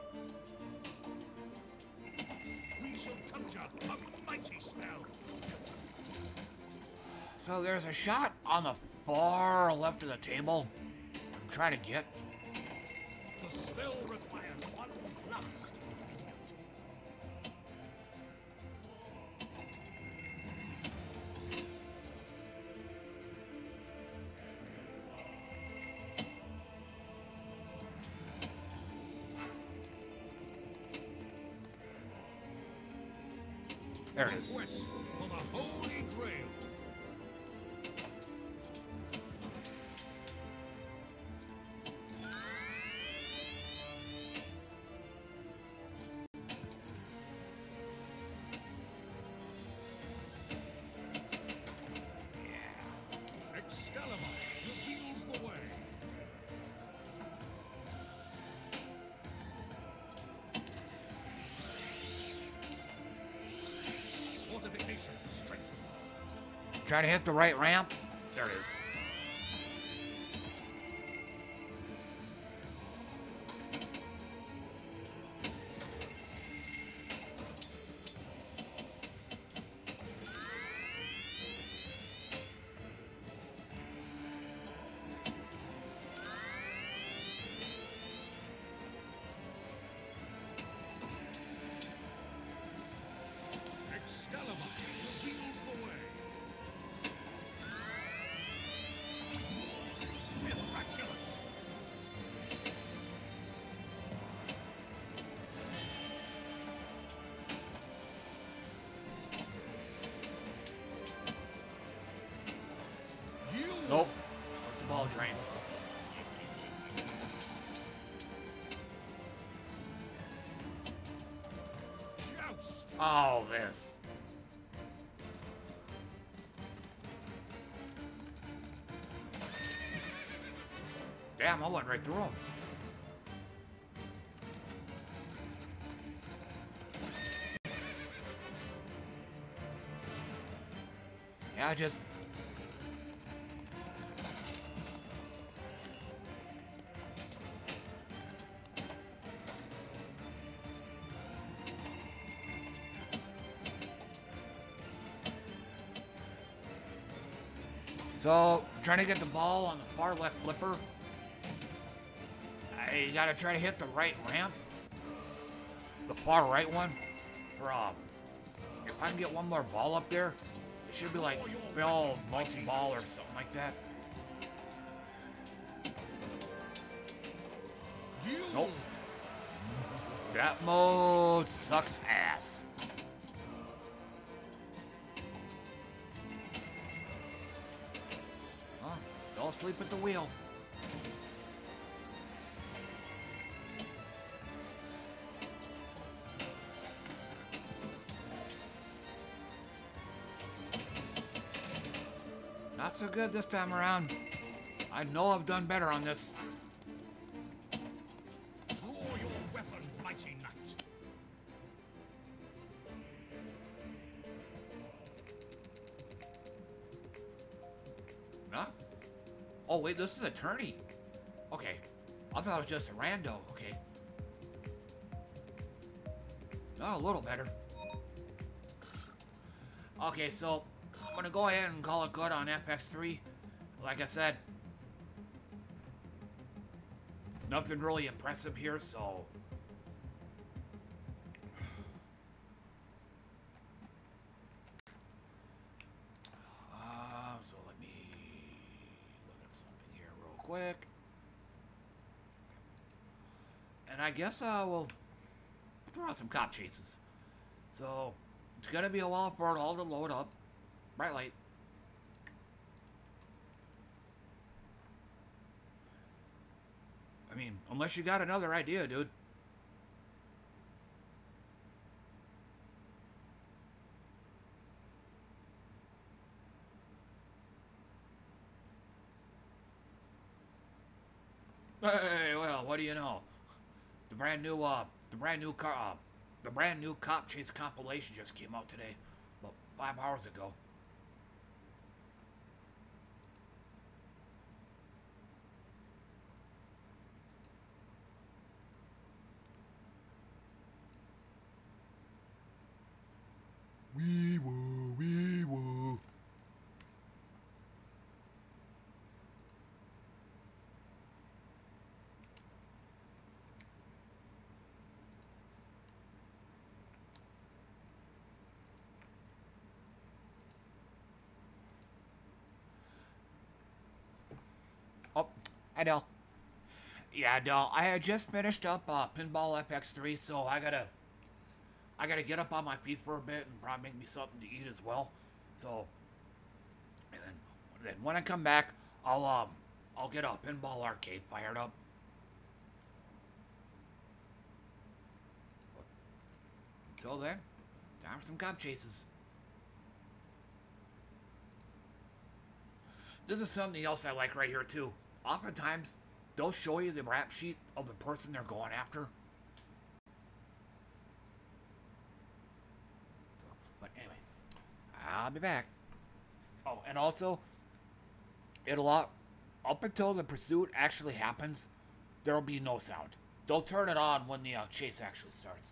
We shall conjure a mighty spell. So there's a shot on the far left of the table I'm trying to get. The spell requires one last. There it is. Quest for the Holy Grail. Try to hit the right ramp. There it is. Excalibur leads the way. Miraculous. Nope. Stuck the ball drain. Oh, this. Damn, I went right through him. Yeah, I just... So, trying to get the ball on the far left flipper. Uh, you gotta try to hit the right ramp. The far right one. For, um, if I can get one more ball up there, it should be like spell multi-ball or something like that. Nope. That mode sucks ass. Huh? Don't sleep at the wheel. Not so good this time around. I know I've done better on this. Draw your weapon, mighty knight. Huh? Oh wait, this is a tourney. Okay. I thought it was just a rando. Okay. Oh, a little better. Okay, so I'm gonna go ahead and call it good on F X three. Like I said, nothing really impressive here, so uh, so let me look at something here real quick. And I guess uh, we'll throw out some cop chases. So it's gonna be a while for it all to load up. Bright light. I mean, unless you got another idea, dude. Hey, well, what do you know? The brand new, uh, the brand new car, uh, the brand new cop chase compilation just came out today, about five hours ago. Wee woo, wee woo. Oh, hi Del. Yeah, Del, I had just finished up uh, Pinball F X three, so I gotta I gotta get up on my feet for a bit and probably make me something to eat as well. So, and then, then when I come back, I'll um, I'll get a Pinball Arcade fired up. Until then, time for some cop chases. This is something else I like right here too. Oftentimes, they'll show you the rap sheet of the person they're going after. But anyway, I'll be back. Oh, and also, it'll up, up until the pursuit actually happens, there'll be no sound. They'll turn it on when the uh, chase actually starts.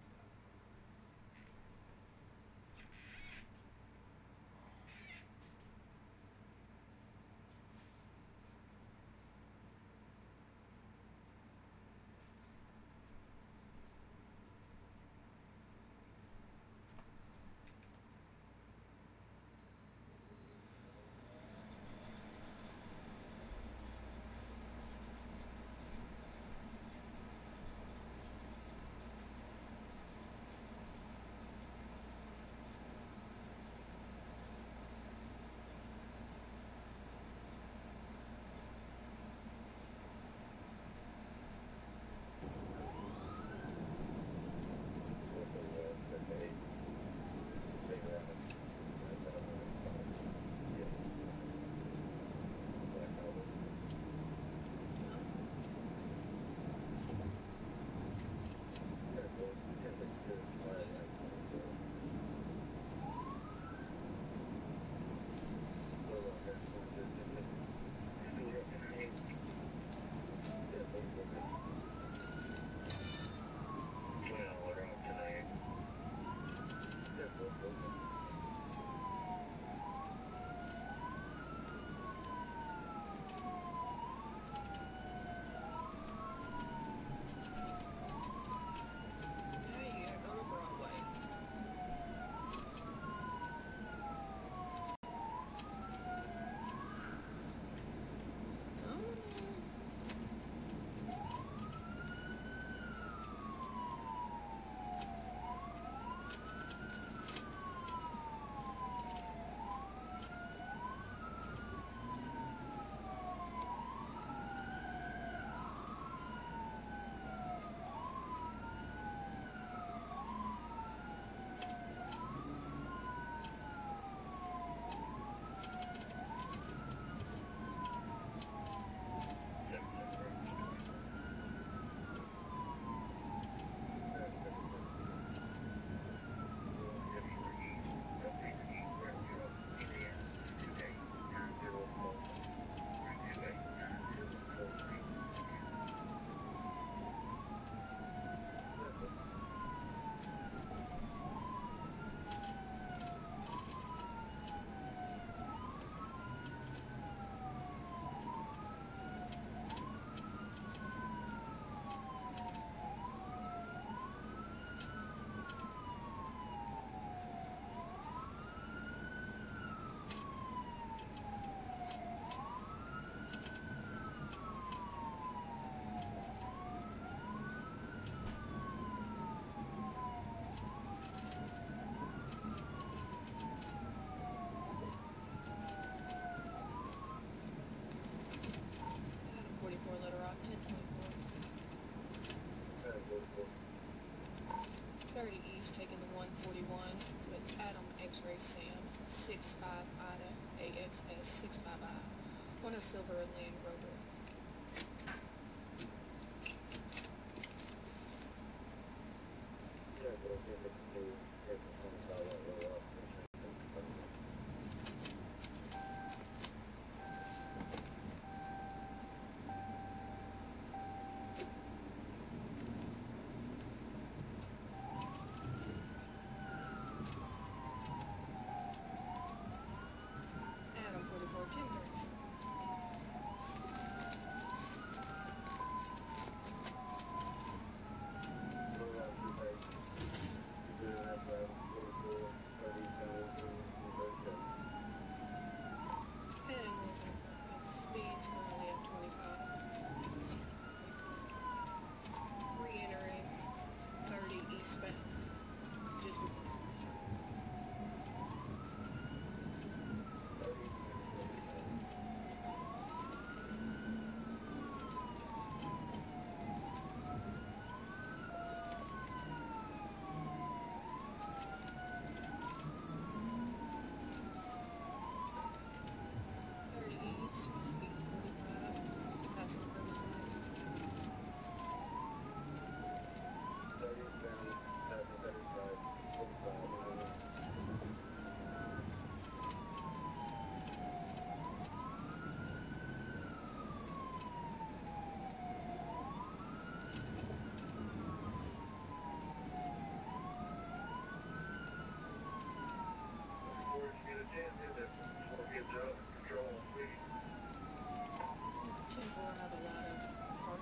thirty East, taking the one forty-one with Adam X-Ray Sam, six five Ida, A X S six five I, on a silver Land Rover.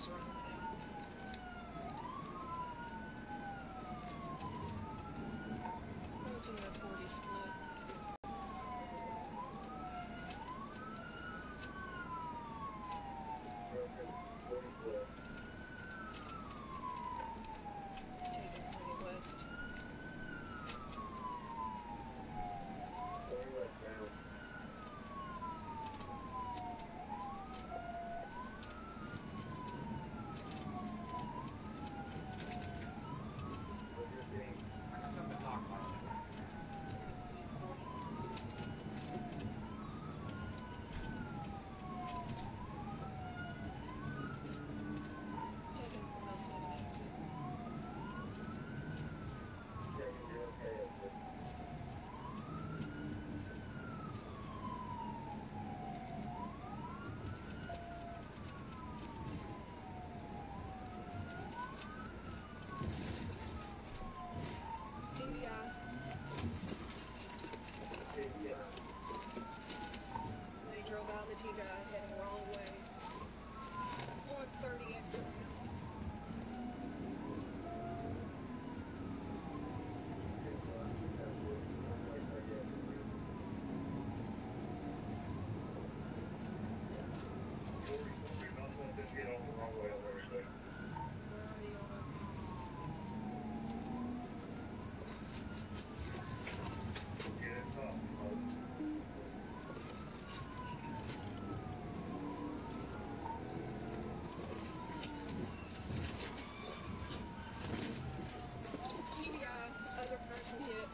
was running out. thirteen to forty split. Taking forty west. I got something to talk about. Taking one oh seven exit. T B I. They drove out in the T B I heading wrong way. one thirty exit. T B I, other person hit.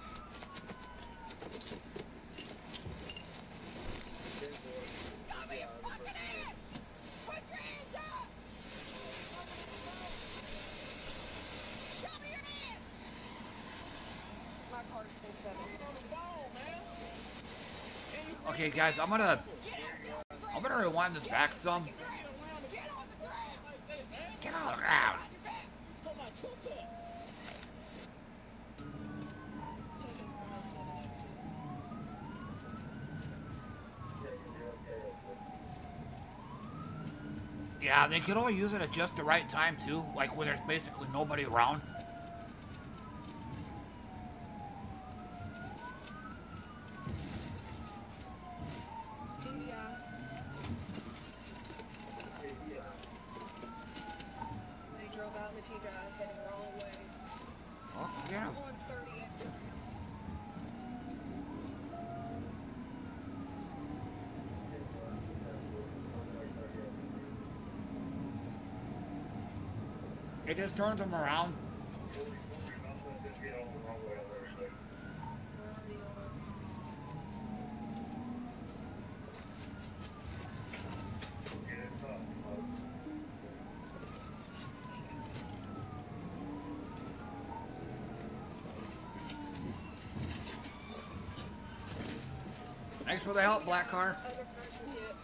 Cover your fucking ass! Put your hands up! Cover your hands! My car's twenty-seven. Okay, guys, I'm gonna I'm gonna rewind this back some. Get on the ground. Yeah, they could all use it at just the right time too, like when there's basically nobody around. T B I. They drove out in the T B I heading wrong way. Oh, get him. one thirty exit. It just turns them around. Thanks for the help, Black Car. Other person hit.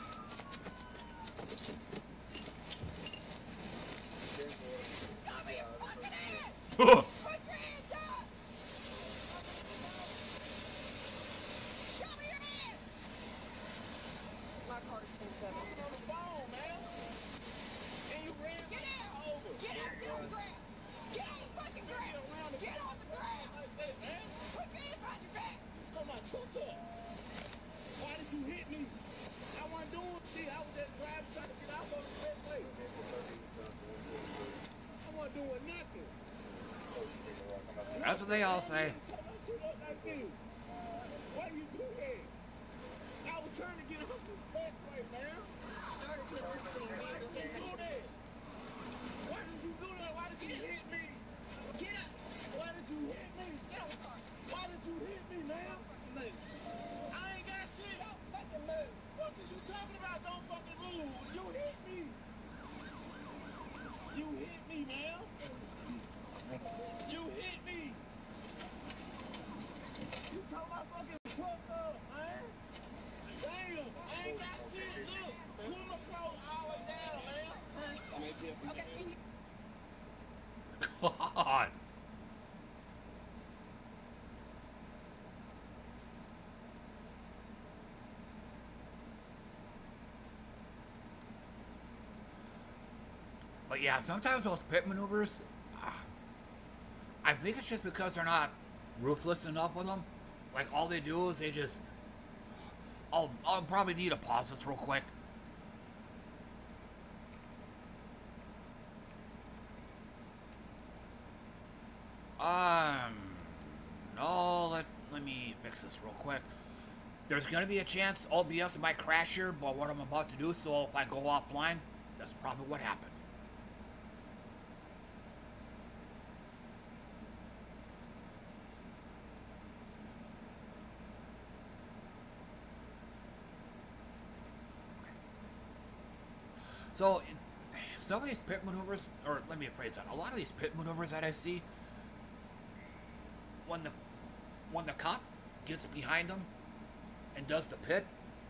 Cover your fucking ass! Put your hands up! Cover your hands! My car is twenty-seven. On the phone, man. And you ran Get out! Over. Get out on the ground! Get on the fucking ground! Get on the ground! Hey, man. Put your hands behind your back! Come on, cook up. Why did you hit me? I wasn't doing shit. I was just driving, trying to get out on the straight way. I wasn't doing nothing. That's what they all say. Why you do that? I was trying to get off the expressway, man. Started to sixteen. Why did you do that? Why did you do that? Why did you hit me? Get up! Why did you hit me? Get on the car! Why did you hit me, man? I ain't got shit. Don't fucking move! What is you talking about? Don't fucking move. You hit me. You hit me, man. You hit me. You talking about fucking fuck up, man? Damn, I ain't got shit. Look. But yeah, sometimes those pit maneuvers, uh, I think it's just because they're not ruthless enough with them. Like, all they do is they just... I'll, I'll probably need to pause this real quick. Um... No, let's... Let me fix this real quick. There's going to be a chance O B S might crash here, but what I'm about to do, so if I go offline, that's probably what happened. So, some of these pit maneuvers, or let me rephrase that, a lot of these pit maneuvers that I see, when the when the cop gets behind them and does the pit,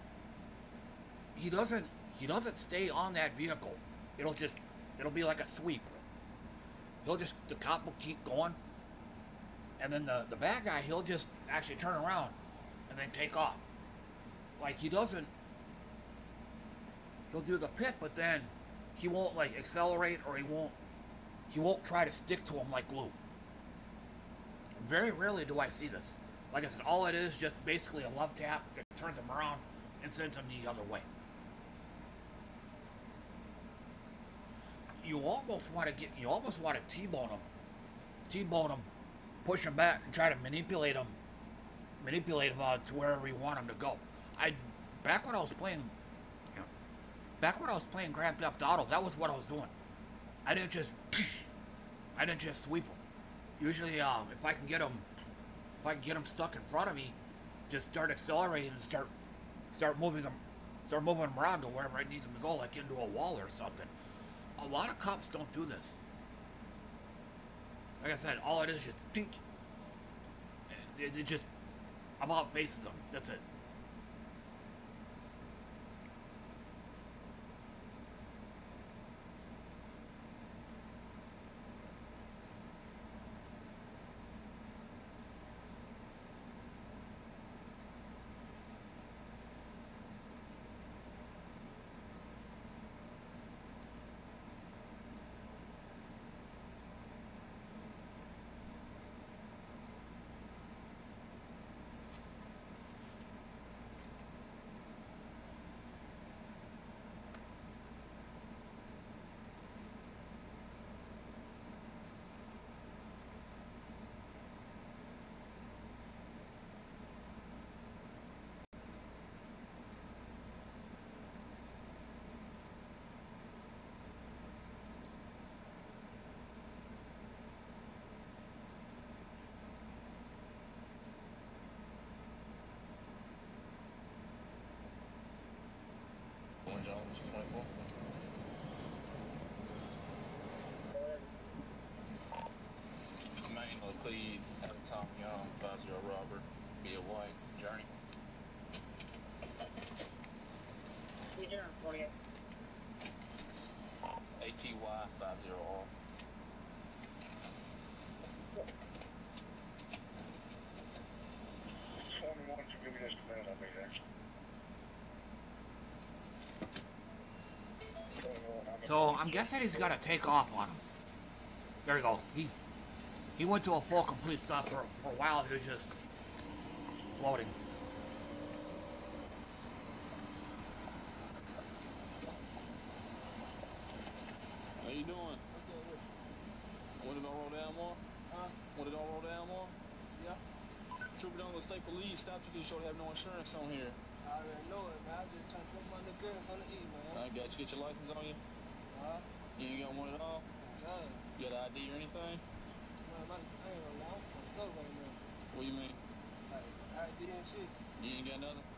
he doesn't he doesn't stay on that vehicle. It'll just it'll be like a sweep. He'll just the cop will keep going, and then the the bad guy, he'll just actually turn around and then take off. Like, he doesn't. He'll do the pit, but then he won't like accelerate, or he won't he won't try to stick to him like glue. Very rarely do I see this. Like I said, all it is just basically a love tap that turns him around and sends him the other way. You almost want to get you almost want to T-bone him, T-bone him, push him back, and try to manipulate him, manipulate him uh, to wherever you want him to go. I back when I was playing. Back when I was playing Grand Theft Auto, that was what I was doing. I didn't just, I didn't just sweep them. Usually, uh, if I can get them, if I can get them stuck in front of me, just start accelerating and start, start moving them, start moving them around to wherever I need them to go, like into a wall or something. A lot of cops don't do this. Like I said, all it is just, it, it just about faces them. That's it. Main Euclid at Tom Young, five zero Robert, be a white, Journey. forty-eight. A T Y five zero R. twenty-one, to give me this command, I'll be there. So I'm guessing he's got to take off on him. There you go. He he went to a full complete stop for, for a while. He was just floating. How you doing? Want it all roll down more? Huh? Want it all roll down more? Yeah. Trooper don't go state police. Stop you because you have no insurance on here. I already know it, man. I was just trying to put my little girls on the E, man. I got you. Get your license on you? Huh? You ain't got one at all? No. You got an I D or anything? Man, I ain't gonna lie. I'm fucked up right now. What do you mean? Like, I D and shit. You ain't got nothing?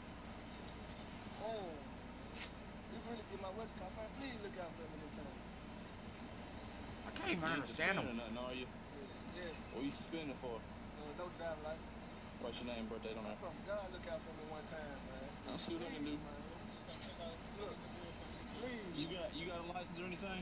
Oh. You really get my what's called. Please look out for me this time. I can't even understand him. Or nothing, are you? Yeah. yeah. What you suspended for? Uh, no driving license. What's your name, birthday on that? From God, look out for me one time, man. I'll see what I can do. Look, please. You got you got a license or anything?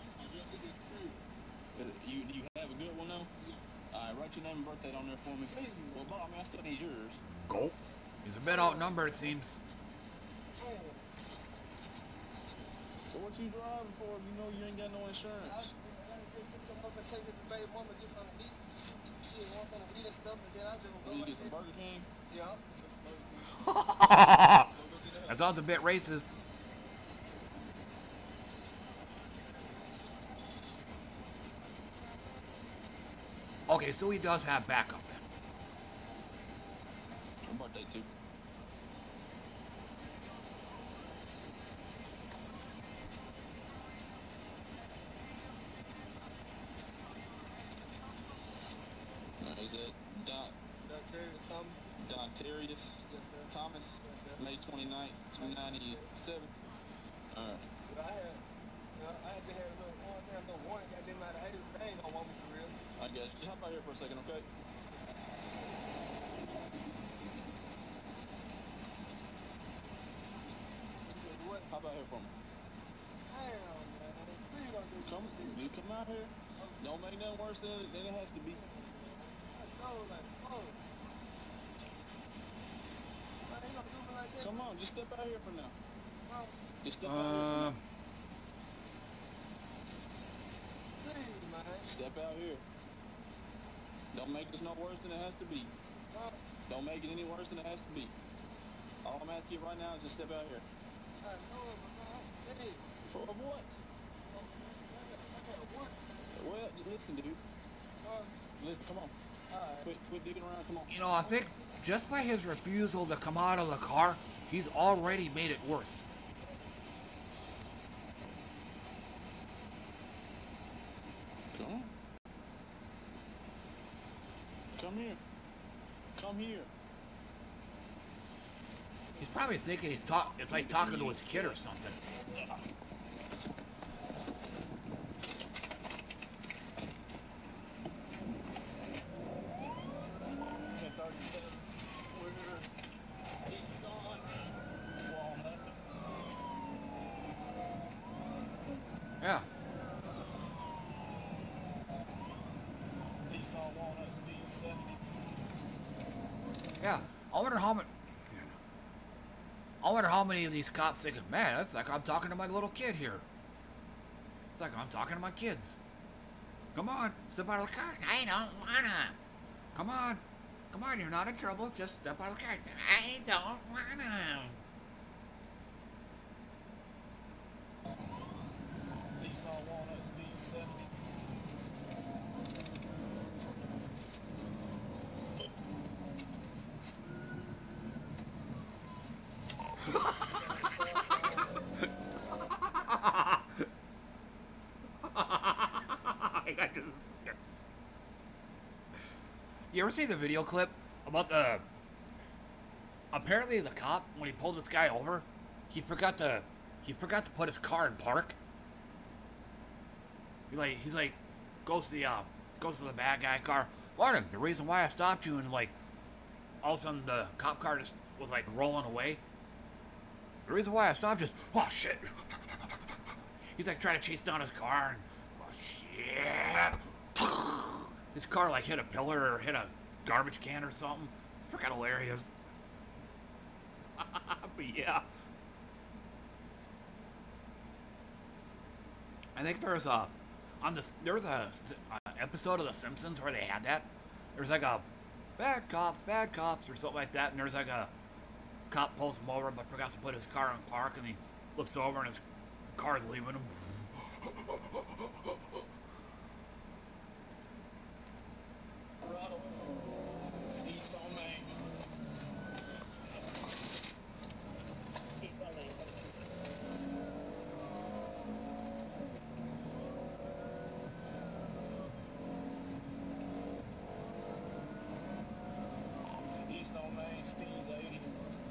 You you have a good one though? Alright, write your name and birthday on there for me. Well, Bob, I mean, I still need yours. Go. He's a bit outnumbered, it seems. What what you driving for if you know you ain't got no insurance? I just come up and take this baby mama just on the beat. She wants some to eat and stuff, and then I just go You like get some this. Burger King? Yeah. That sounds a bit racist. Okay, so he does have backup then. Her birthday too. Uh, is that Doc? Zaccaria Thomas. Docterius Yes, sir. Thomas? Yes, sir. May twenty-ninth, nineteen ninety-seven. Alright. But I had, you know, I had to have a little one thing, a little warning. I didn't know how to hate it. They ain't gonna want me for real. I guess. Just hop out here for a second, okay? What? Hop out here for me. Damn, man. Please don't do Come, you come out here. Don't make nothing worse than, than it has to be. I know, like, oh. Man, ain't gonna do me like that. Come on, just step out here for now. No. Just step out here for Uh, now. Please, man. Step out here. Don't make this no worse than it has to be. No. Don't make it any worse than it has to be. All I'm asking you right now is just step out here. I know it, but man, hey. For what? I gotta work. Well, listen, dude. Uh, Listen, come on. alright. Quit, quit digging around. Come on. you know, I think just by his refusal to come out of the car, he's already made it worse. Come on. Come here. Come here. He's probably thinking he's talk. It's like talking to his kid or something. ten thirty-seven. We're east on Walnut. Yeah. East on Walnut, speed seventy. Yeah. I wonder how many. I wonder how many of these cops thinking, man, that's like I'm talking to my little kid here. It's like I'm talking to my kids. Come on, step out of the car. I don't wanna. Come on. Come on, you're not in trouble. Just step out of the car. I don't wanna. East on Walnut, speed seventy. I got you. You ever see the video clip about the? Apparently, the cop when he pulled this guy over, he forgot to, he forgot to put his car in park. He like he's like, goes to the uh, goes to the bad guy car. Martin, the reason why I stopped you, and like, all of a sudden the cop car just was like rolling away. The reason why I stopped just, oh shit. He's like trying to chase down his car, and oh shit. His car like hit a pillar or hit a garbage can or something. Freaking hilarious. But yeah. I think there was a, on this, there was a, a episode of The Simpsons where they had that. There was like a bad cops, bad cops or something like that, and there was like a cop pulls him over but forgot to put his car in park, and he looks over and his car's leaving him. East on Main. East on Main, speed's eighty.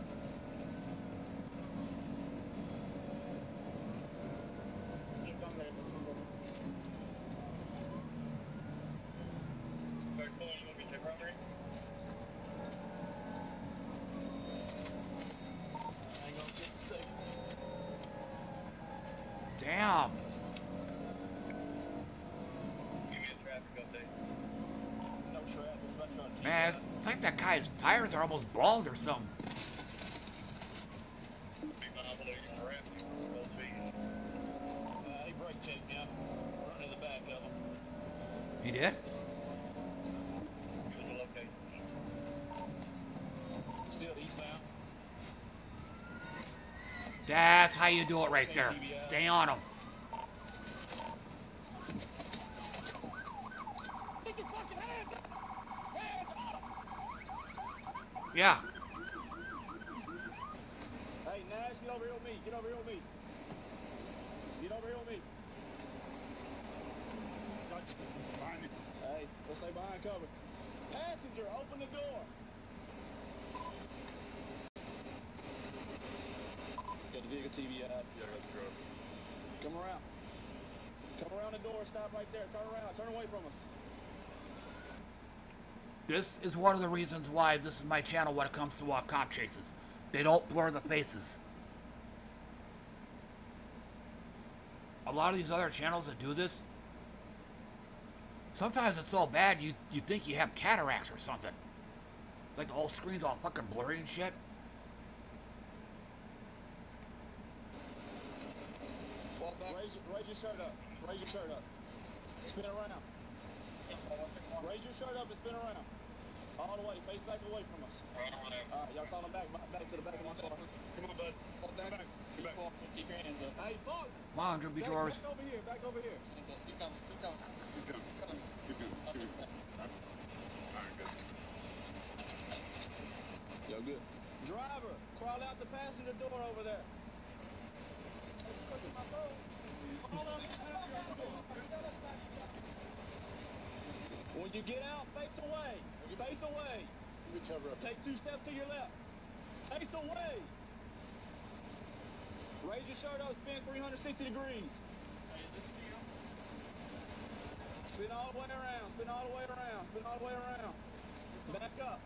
Damn. No traffic. I'm not trying to Man, it's, it's like that guy's tires are almost bald or something. He did? Still eastbound. That's how you do it right there. Stay on him. Yeah. Hey, Nash, get over here with me. Get over here with me. Get over here with me. Hey, let's stay behind cover. Passenger, open the door. Got the vehicle T V out. Yeah, I got the truck. Come around. Come around the door. Stop right there. Turn around. Turn away from us. This is one of the reasons why this is my channel when it comes to uh, cop chases. They don't blur the faces. A lot of these other channels that do this, sometimes it's so bad you, you think you have cataracts or something. It's like the whole screen's all fucking blurry and shit. Raise your, raise your shirt up. Raise your shirt up. Spin around. Raise your shirt up and spin around. All the way. Face back away from us. Alright, y'all calling back, back to the back of my car. Come on, bud. Fall back. Keep back. Keep your hands up. Hey, fuck. Come on, Drew B. Back, Drawers. back over here. Back over here. Hands up. Keep coming. Keep coming. Keep coming. Keep coming. Keep coming. Alright, good. Yo, good. Driver, crawl out the passenger door over there. When you get out, face away. Face away. Take two steps to your left. Face away. Raise your shirt up, spin three hundred sixty degrees. Spin all the way around, spin all the way around, spin all the way around. Back up.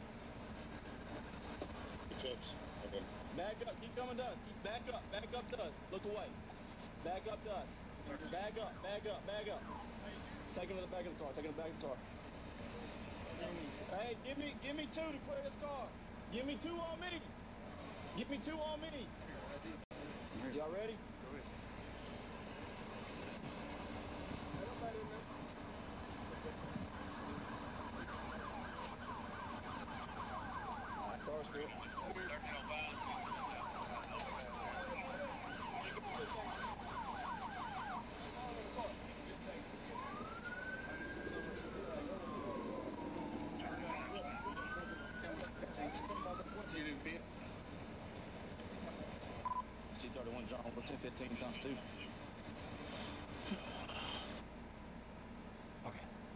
Back up, keep coming to us. Keep back up, back up to us. Look away. Back up to us. Back up, back up, back up. Take him to the back of the car, take him to the back of the car. Hey, give me give me two to clear this car. Give me two on me. Give me two on me. Y'all ready? Alright, car's good. C thirty-one John over ten fifteen times two. Okay.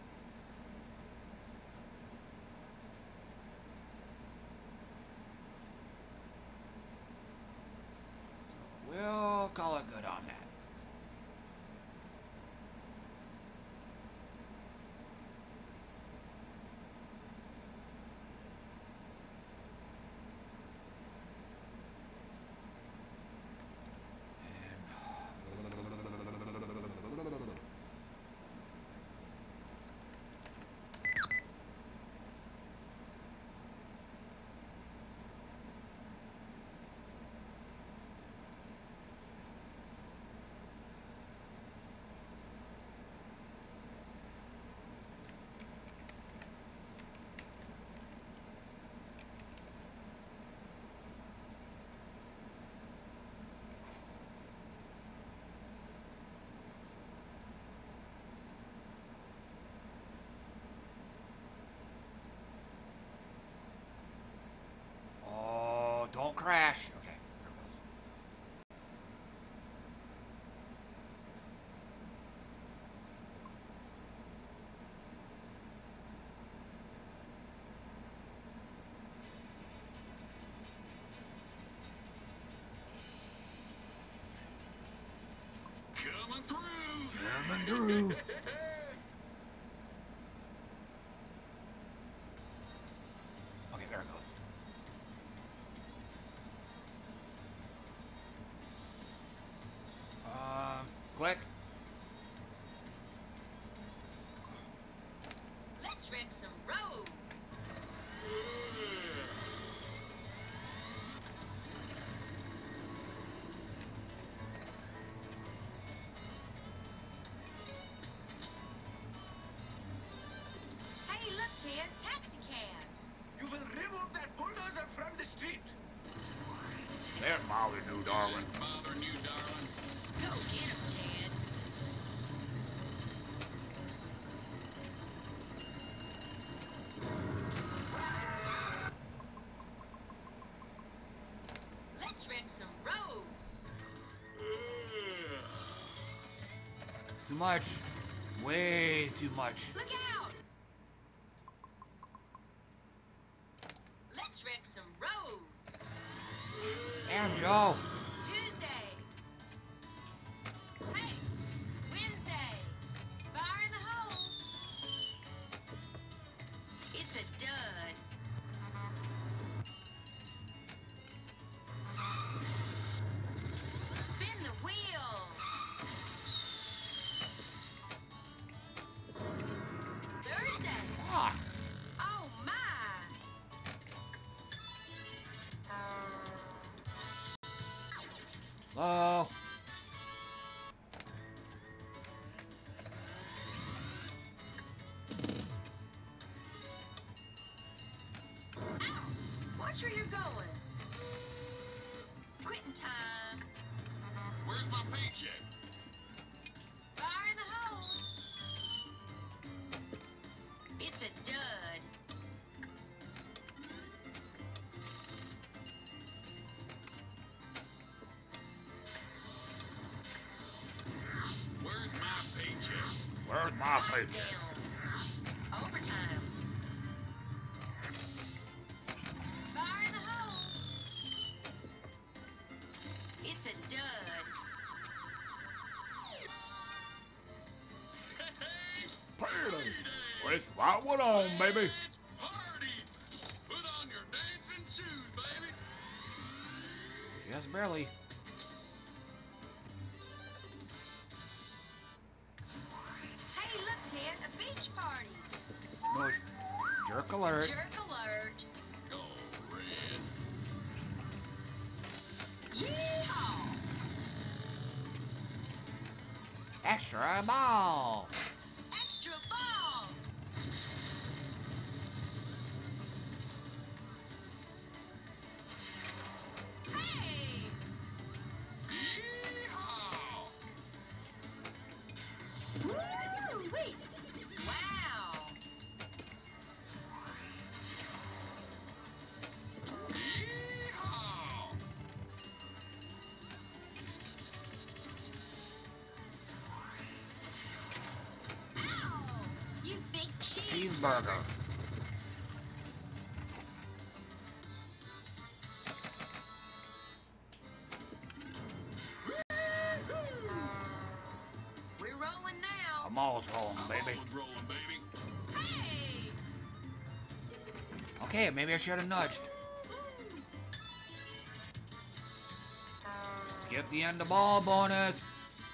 So we'll call it good on that. Don't crash. Okay, there it goes. Coming through. Coming through. Okay, there it goes. Um, click. Let's wreck some road. darling. Bothering you, darling. Go get him, Ted. Let's wreck some roads. Too much. Way too much. Look out! Let's wreck some roads. Damn, Joe. Tuesday. Hey, Wednesday. Fire in the hole. It's a dud. Spin the wheel. Thursday. Fuck. Oh my. Hello. Watch where you're going. Quitting time. Where's my paycheck? Fire in the hole. It's a dud. Where's my paycheck? Where's my paycheck? Down. Overtime. Fire in the hole. It's a dud. Payday. With right one on, baby. Party! Put on your dancing shoes, baby. Just barely. Hey, look, Ted, a beach party. No, jerk alert. Jerk alert. Go, Red. Yeehaw! Extra ball. Extra ball. Hey! Yeehaw! Woo-wee! Wow! Yeehaw! Ow! You big cheese. Cheeseburger. We're rolling now. I'm always rolling, baby. Rolling, rolling, baby. Hey! Okay, maybe I should have nudged. Skip the end of ball bonus.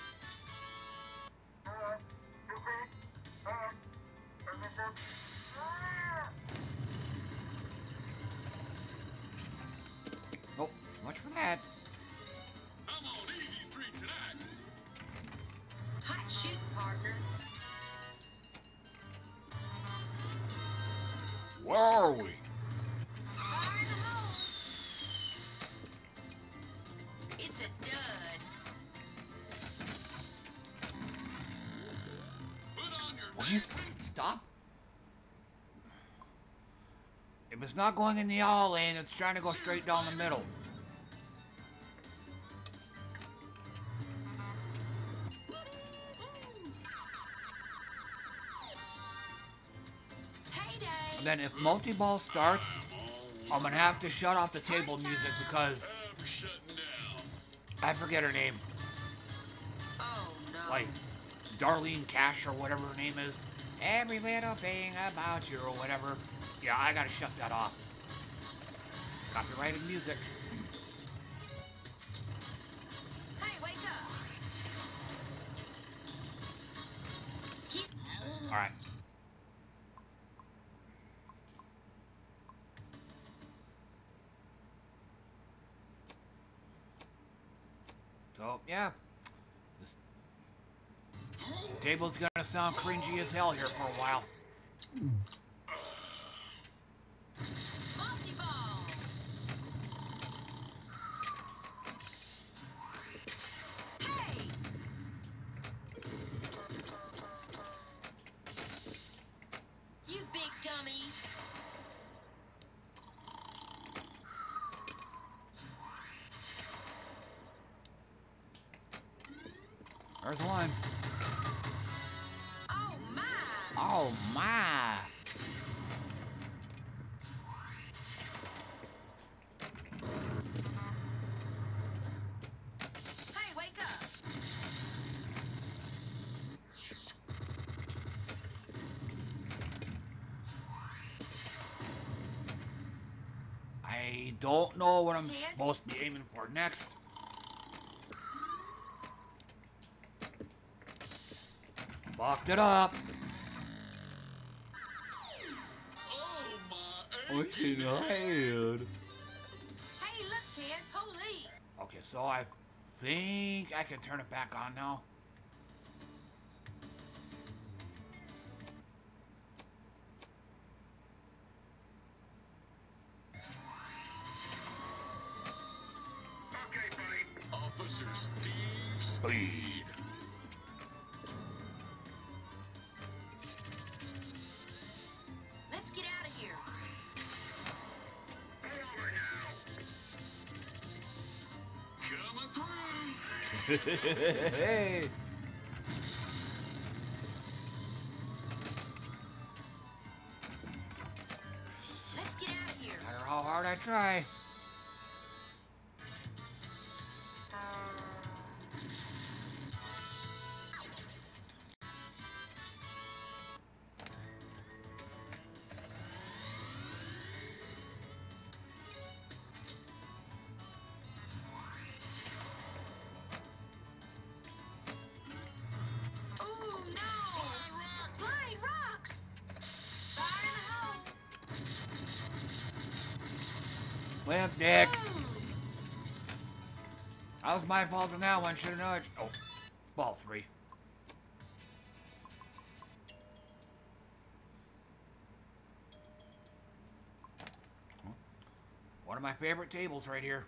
Oh, so much for that. I'm on easy three tonight. Hot shoot, partner. Where are we? Fire in the hole. It's a dud. Put on your Will you fucking stop? If it's not going in the all lane, it's trying to go straight down the middle. Payday. And then if multi-ball starts, I'm gonna have to shut off the table music because I'm shutting down. I forget her name. Oh no. Like Darlene Cash or whatever her name is. Every little thing about you or whatever. Yeah, I gotta shut that off. Copyrighted music. Hey, wake up. Keep. Alright. So, yeah. This table's gonna sound cringy as hell here for a while. Multi-ball. There's one. Oh my! Oh my! Hey, wake up! I don't know what I'm supposed to be aiming for next. Locked it up. Oh my Looking ahead. Hey, look, kid, police! Okay, so I think I can turn it back on now. Okay, buddy. Officer Steve. Speed. Let's get out of here. Coming through. Hey. Let's get out of here. No matter how hard I try. Ooh, no! Flying rocks! Fire in the hole! Limp dick. That was my fault on that one. Should have nudged. Oh, it's ball three. One of my favorite tables right here.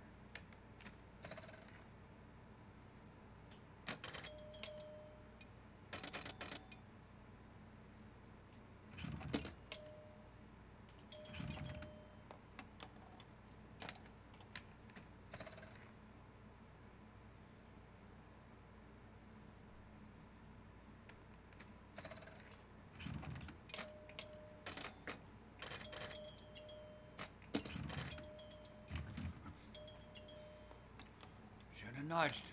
Should have nudged.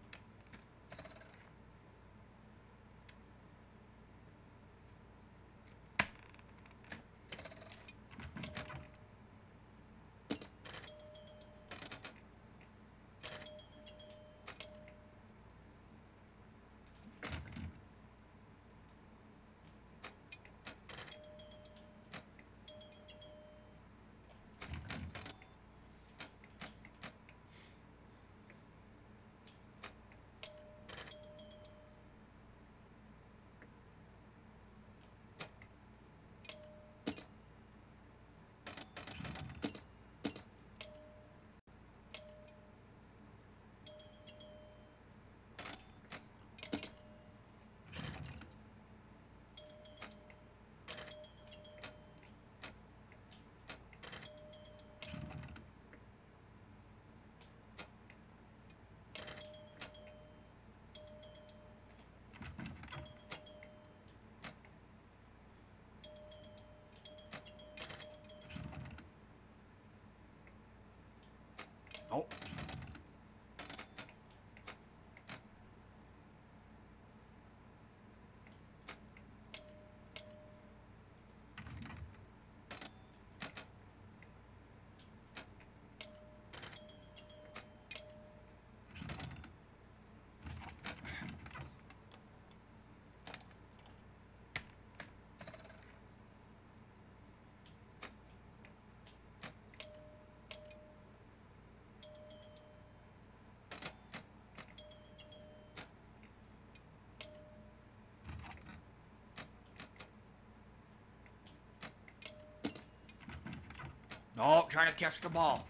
Oh. No, trying to catch the ball.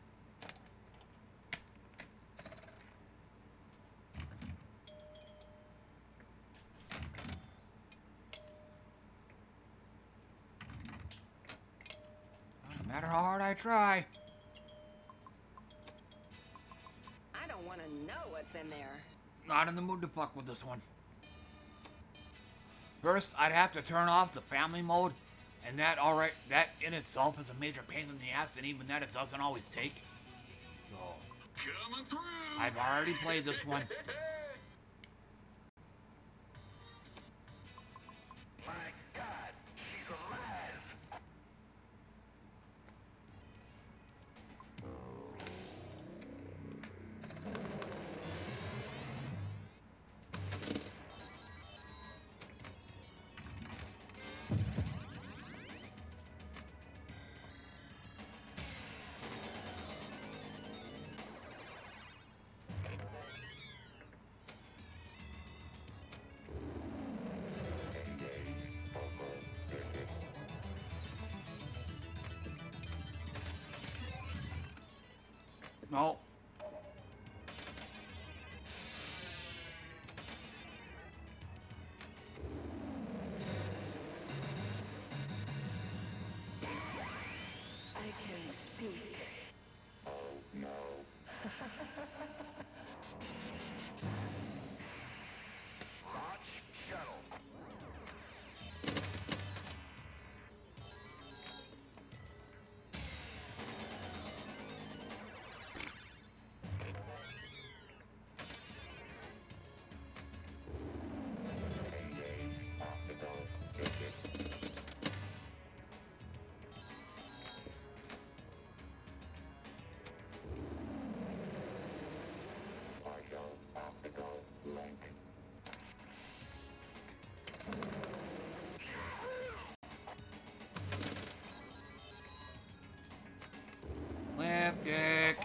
No matter how hard I try. I don't want to know what's in there. Not in the mood to fuck with this one. First, I'd have to turn off the family mode, and that alright, that in itself is a major pain in the ass, and even that it doesn't always take. So, I've already played this one. My God, she's alive. No. I can speak. Oh no. Launch shuttle. Lamp dick.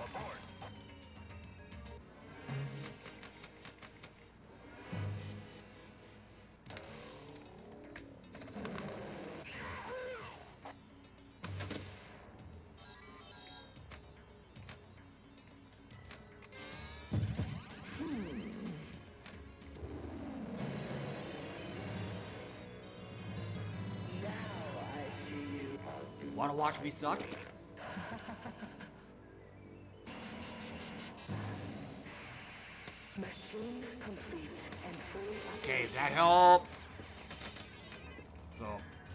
Wanna watch me suck? Machine complete and fully Okay, that helps. So.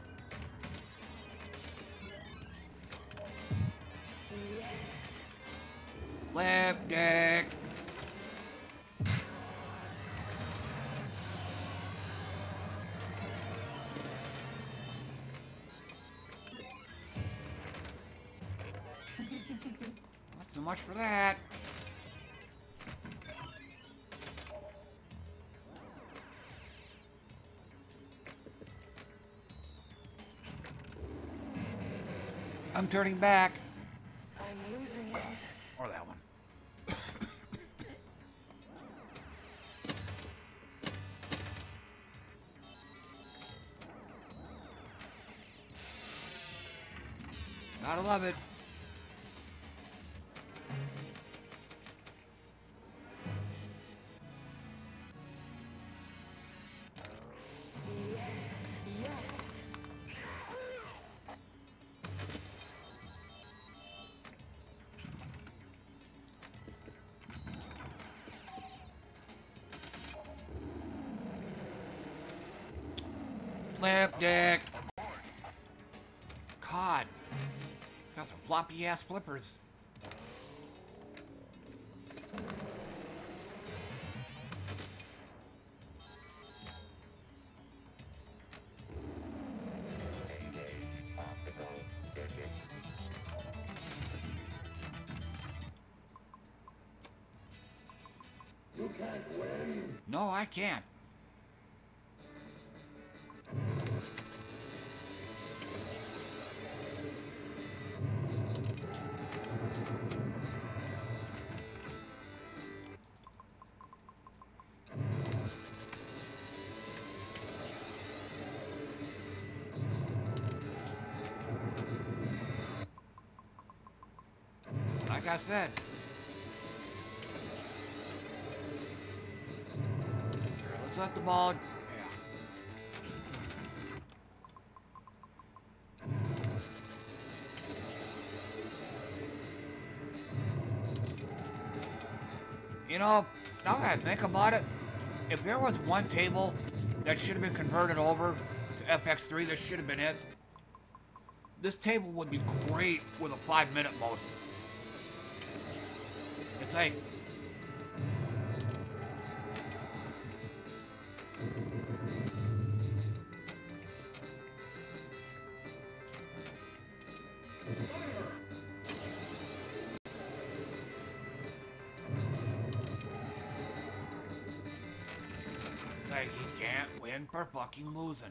Lamp dick. Not so much for that. I'm turning back. I'm losing it. Or that one. Gotta love it. Lamp dick. God. Got some floppy ass flippers. You can't win. No, I can't. Like I said. Here, let's let the ball. Yeah. You know, now that I think about it, if there was one table that should have been converted over to F X three, this should have been it. This table would be great with a five minute mode. It's like, it's like he can't win for fucking losing.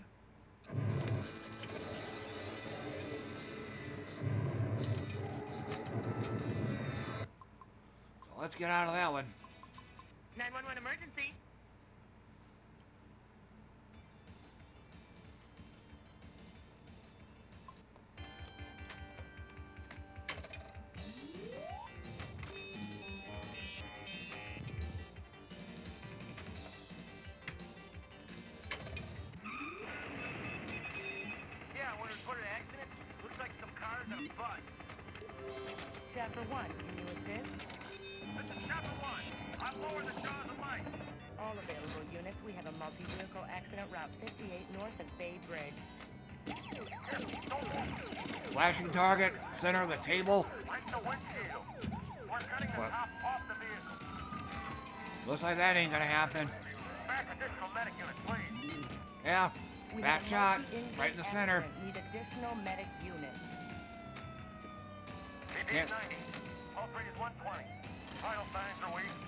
So let's get out of that one. nine one one emergency. Yeah, when reported an accident, looks like some cars and a bus. Chapter one, can you assist? This is Chapter one. I'm lower the jaws of light. All available units, we have a multi-vehicle accident route fifty-eight north of Bay Bridge. Flashing target, center of the table. Right the windshield. We're cutting the What? top off the vehicle. Looks like that ain't gonna happen. Back additional medic unit, please. Yeah, We bad have a shot, multi-injured right in the center. accident. Need additional medic units. Can't- ninety. Pulse rate is one twenty. Vital signs are weak.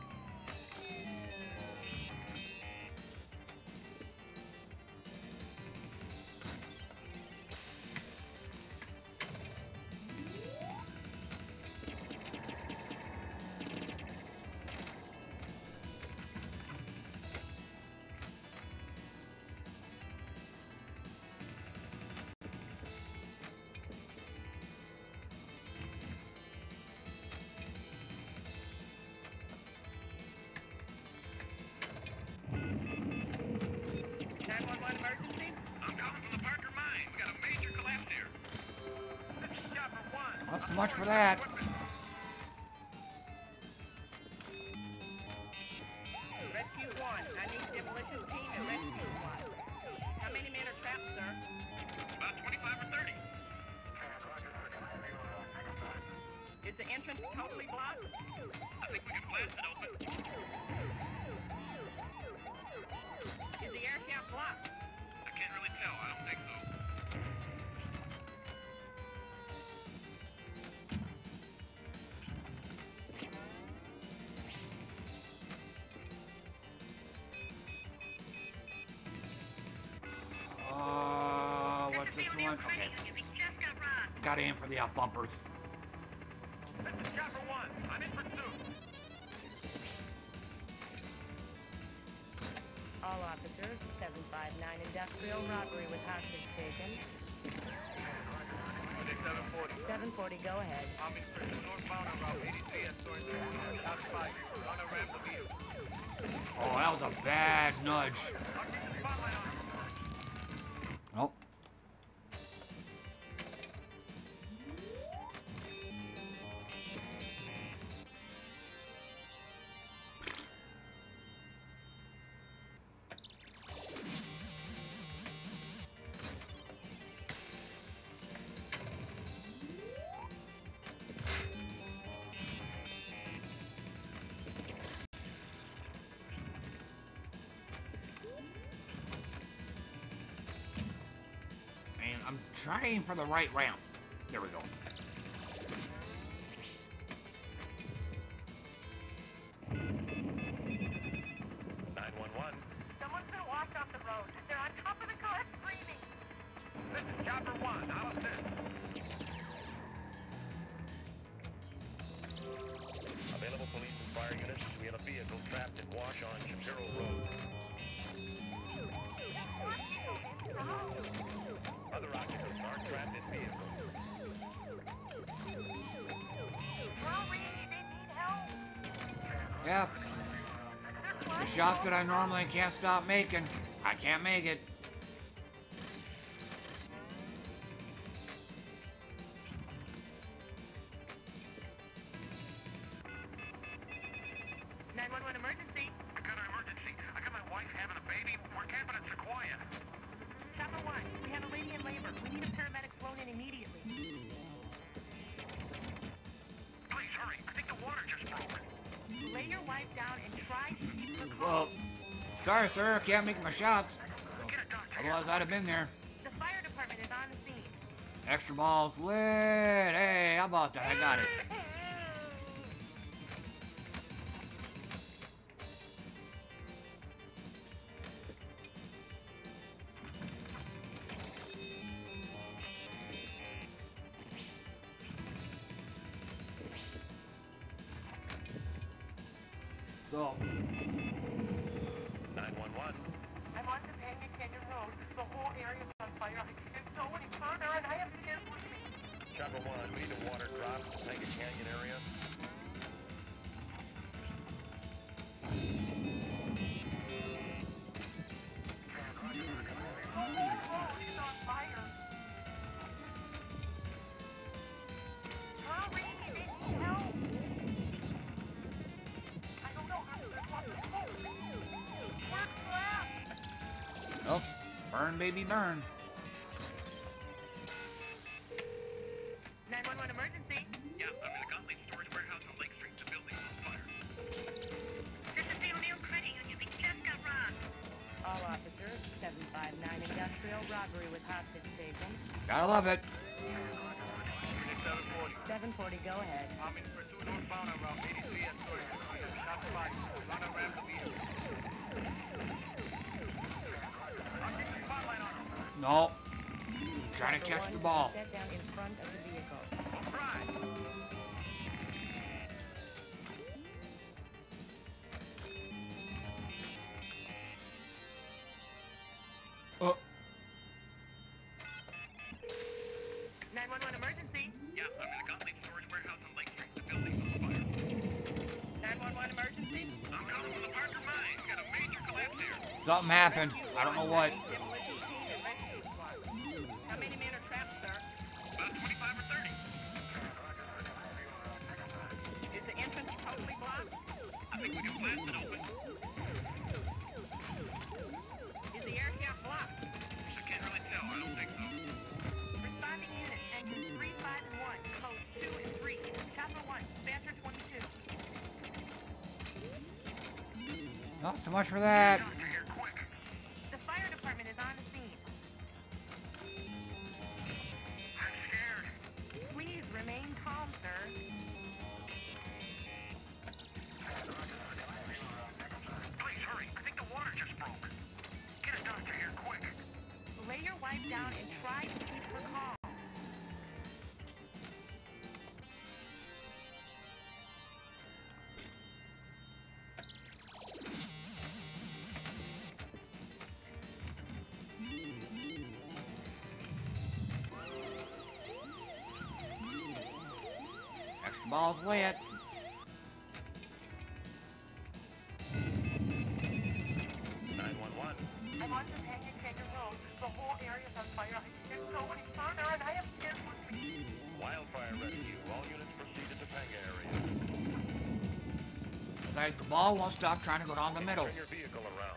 nine one one emergency? I'm coming from the Parker mine. We got a major collapse here. This is Chapter one. Not so much for that. Rescue one, I need demolition team and rescue one. How many men are trapped, sir? About twenty-five or thirty. Is the entrance totally blocked? I think we can blast it open. Is the air shaft blocked? I can't really tell. I don't think so. Uh, what's this one? Okay. Gotta aim for the out bumpers. This is Chapter one. I'm in pursuit. All officers, seven five nine industrial robbery with hostage taken. seven forty. seven forty, go ahead. I'm in pursuit northbound on Route eighty-three at Soaring Drive. Out of five. On a ramp of view. Oh, that was a bad nudge. Nope. Man, I'm trying for the right ramp. There we go. nine one one. Someone's been washed off the road. They're on top of the car screaming. This is Chapter one. I'll assist. Available police and fire units. We have a vehicle trapped in wash on Shapiro Road. Other occupants are trapped in vehicles. Yep. The shot that I normally can't stop making, I can't make it. nine one one emergency. Sorry, sir, I can't make my shots. So, otherwise, I'd have been there. The fire department is on the scene. Extra balls lit. Hey, how about that? I got it. So, nine one one. I'm on Topanga Canyon Road. The whole area is on fire. I can't go any further, and I have kids with me. Chopper one, we need a water drop in the Topanga Canyon area. He's on fire. Hurry, they need help. I don't know how to get off the phone. What's left? oh, burn, baby, burn. nine one one emergency. Yeah, I'm in a Gauntlet storage warehouse on Lake Street. The building's on fire. This is the O'Neill credit union. We just got robbed. All officers, seven five nine industrial robbery with hostage taken. Gotta love it. seven forty. seven forty, go ahead. I'm in pursuit northbound on Route eighty-three at Storage. Shot five. Run around the vehicle. I'll get the spotlight on him. No. Trying to catch the ball. Set down in front of the vehicle. Right. Oh. nine one one emergency. Yeah, I'm in a Gauntlet storage warehouse on Lake Street. The building's on fire. nine one one emergency. I'm calling from the Parker Mine. Got a major collapse here. Something happened. I don't know what. Demolition team and rescue squad. How many men are trapped, sir? About twenty-five or thirty. Is the entrance totally blocked? I think we can blast it open. Is the air cap blocked? I can't really tell. I don't think so. Responding unit, engines three, five, and one, code two and three. Chopper one, Banter twenty-two. Not so much for that. The fire department is on the scene. I'm scared. Please remain calm, sir. Please hurry. I think the water just broke. Get a doctor here quick. Lay your wife down and try to keep her calm. Extra balls lit. nine one one. I'm on Topanga Canyon Road. The whole area is on fire. I can't go any further, and I have kids with me. Wildfire rescue. All units proceed to Topanga area. It's like the ball won't stop trying to go down the middle. Turn your vehicle around.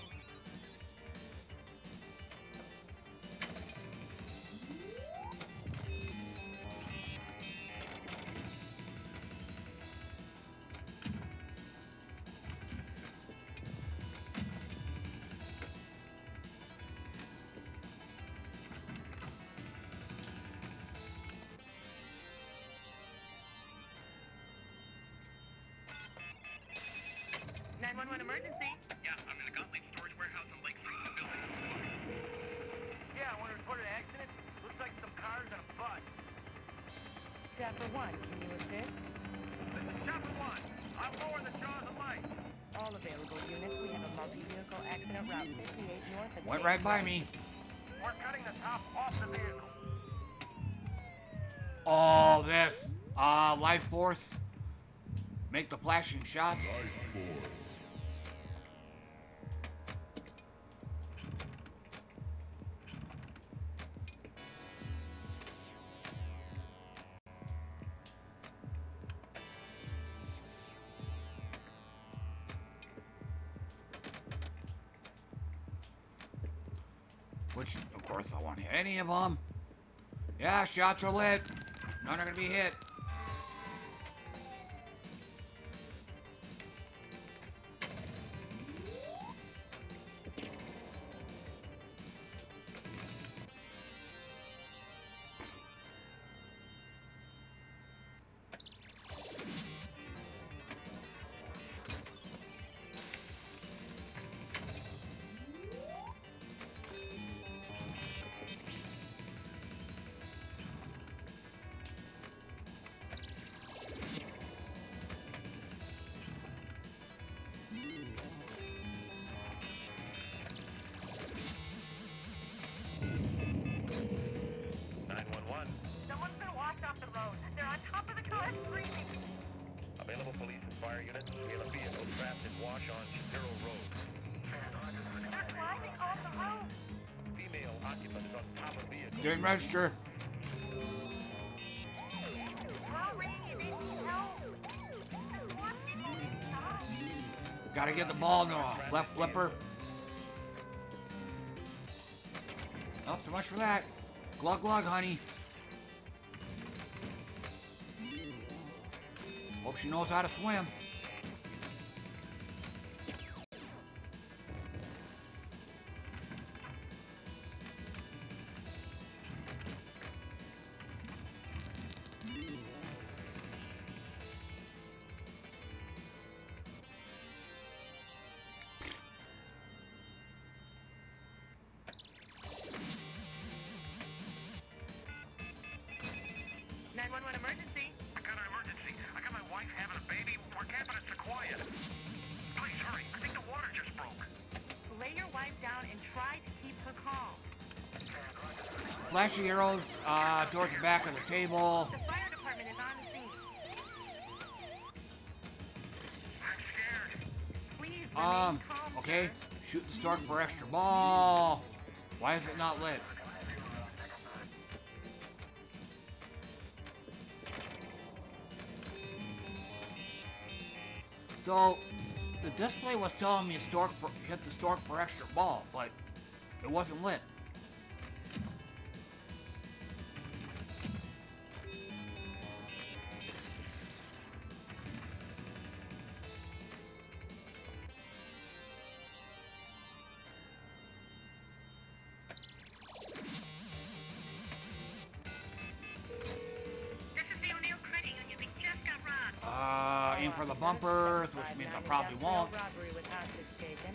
nine one one emergency. Yeah, I'm in a Gauntlet storage warehouse on Lake Street. The building is on fire. Yeah, I want to report an accident. Looks like some cars and a bus. Chopper one, can you assist? This is Chopper one. I'm lower the jaws of light. All available units, we have a multi-vehicle accident route fifty-eight north of Went State right by Road. me. We're cutting the top off the vehicle. Oh, this. Uh, life force. Make the flashing shots. Which, of course, I won't hit any of them. Yeah, shots are lit. None are gonna be hit. Didn't register. Gotta get the ball in the left flipper. Oh, so much for that. Glug glug, honey. Hope she knows how to swim. nine one one emergency. I got an emergency. I got my wife having a baby. We're camping at Zaccaria. Please hurry. I think the water just broke. Lay your wife down and try to keep her calm. Flashing arrows uh, towards the back of the table. The fire department is on the scene. I'm scared. Please remain Um, calm. okay. Shoot the stork for extra ball. Why is it not lit? So, the display was telling me stork for, hit the stork for extra ball, but it wasn't lit. This is the O'Neill credit union. They just got robbed. Uh, aim for the bumpers, which means I probably won't. Robbery with hostage taken.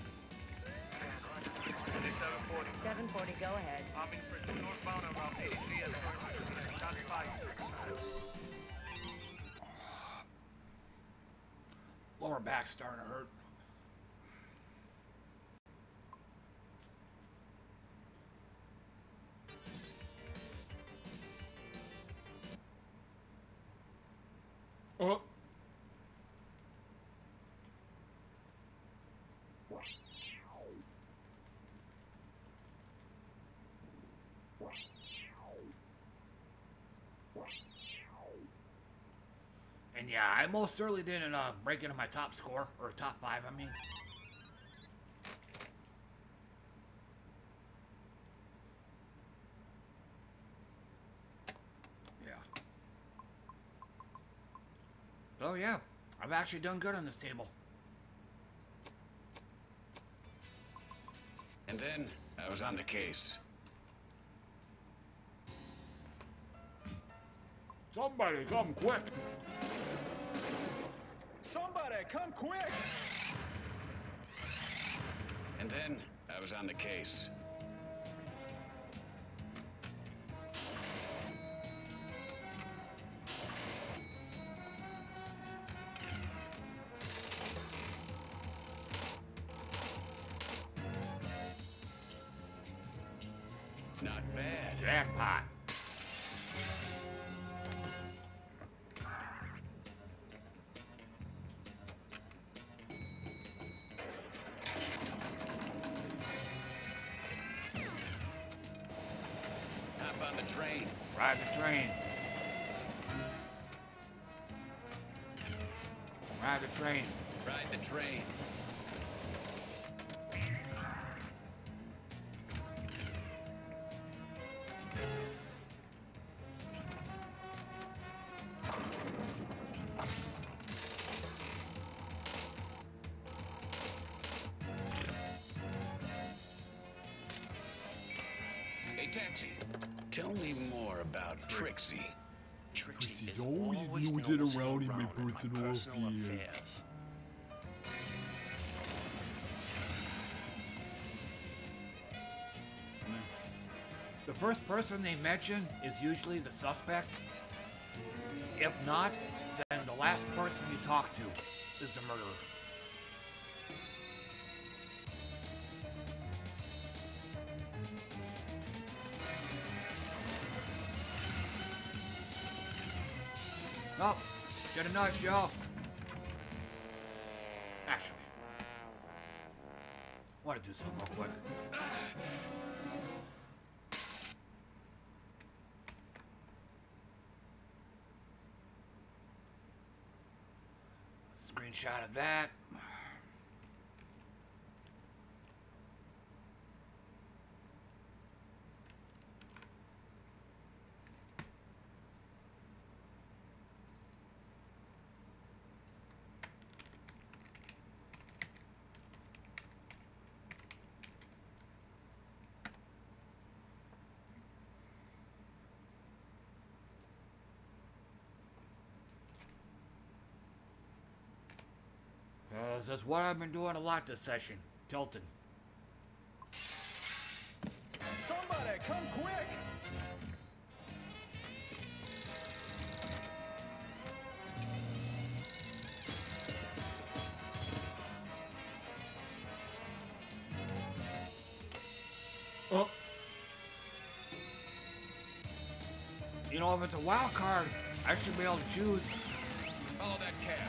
seven forty, go ahead. Northbound about eighty feet. Shots fired. Lower back starting to hurt. Oh. And yeah, I most certainly didn't uh, break into my top score, or top five, I mean. Yeah. Oh yeah, I've actually done good on this table. And then I was on the case. Somebody come quick. Somebody, come quick! And then I was on the case. Not bad. Jackpot. Hop on the train. Ride the train. Ride the train. Ride the train. Hey, taxi. Tell me more about Trixie. Trixie's always nosing around in my personal affairs. The first person they mention is usually the suspect. If not, then the last person you talk to is the murderer. Oh, should have nudged y'all. Actually, I want to do something real quick. screenshot of that. Uh, that's what I've been doing a lot this session, tilting. Somebody, come quick! Oh. You know, if it's a wild card, I should be able to choose. Follow that cab.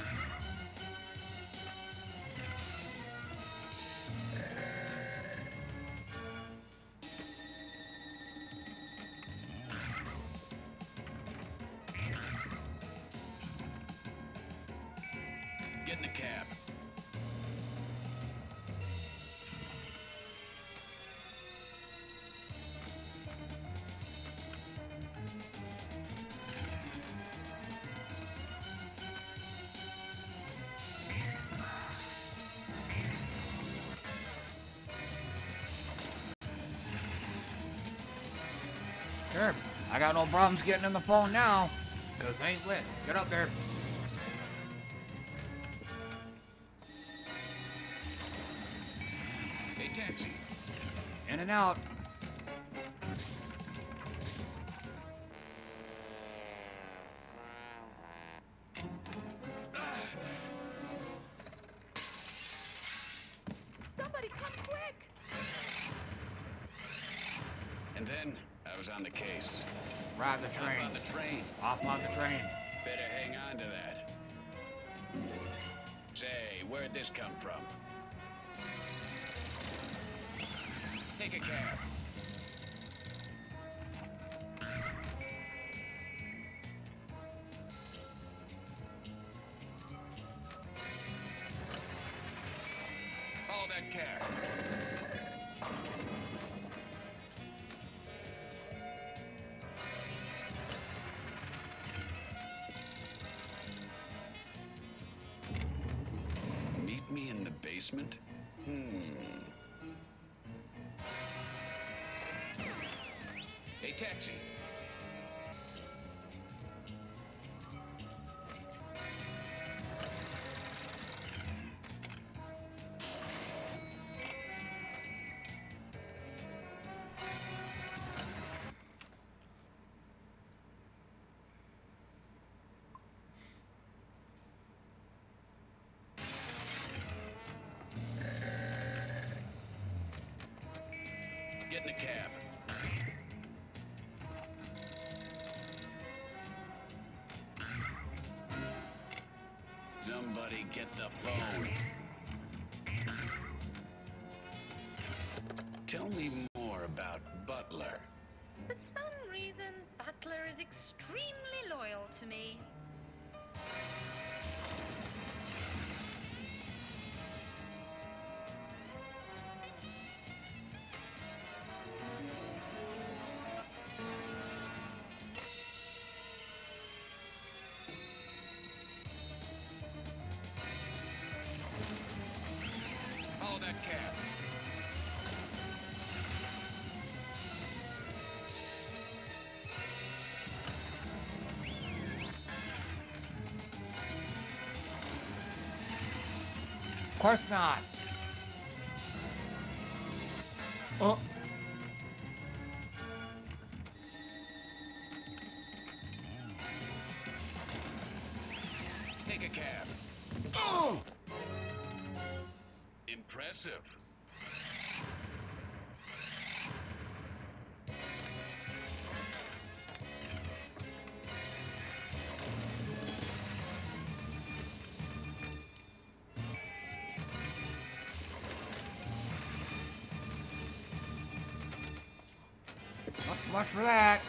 Get in the cab. Sure, I got no problems getting in the phone now, because it ain't lit. Get up there. Hey, taxi. In and out. Somebody come quick! And then I was on the case. Ride the train. Hop on the train. Hop on the train. Better hang on to that. Say, where'd this come from? Take a cab. Follow that cab. Meet me in the basement? Hmm. Hey, taxi. Get in the cab. Somebody get the phone. Tell me more about Butler. For some reason, Butler is extremely loyal to me. Follow that cab. Of course not. Oh. Take a cab. Oh. Impressive. Not so much for that.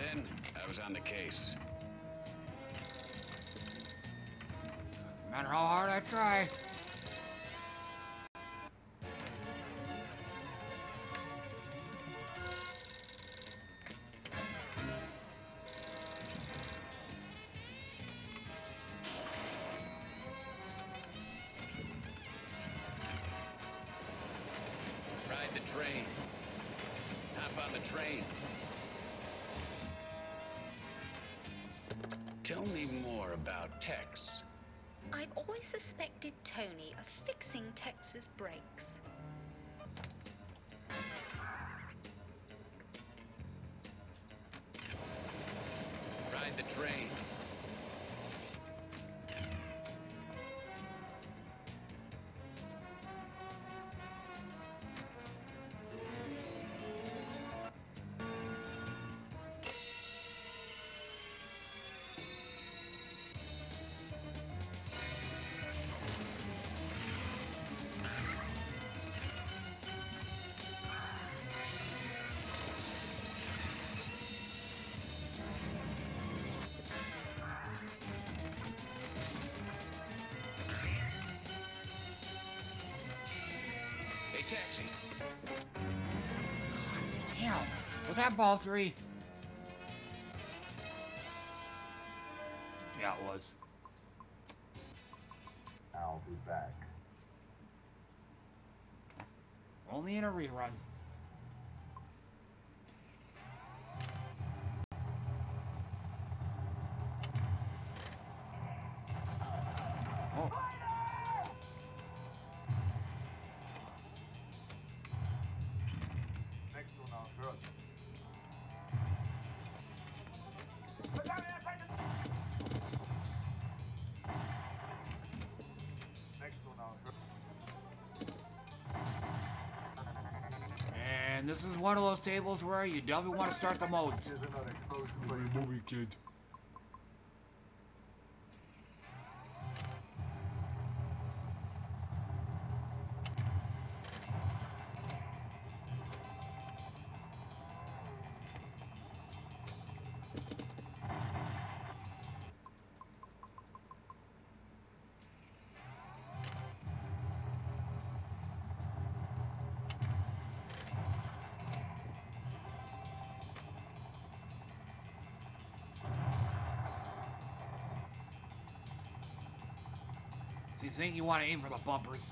in. I was on the case. No matter how hard I try. Ride the train. Hop on the train. Tell me more about Tex. I've always suspected Tony of fixing Tex's brakes. Ride the train. Hey, taxi. Damn. Was that ball three? Yeah, it was. I'll be back. Only in a rerun. Oh. Next one out, girl. Next one out, girl. And this is one of those tables where you definitely want to start the modes. Here's another explosion. Hey, movie kid. So you think you want to aim for the bumpers.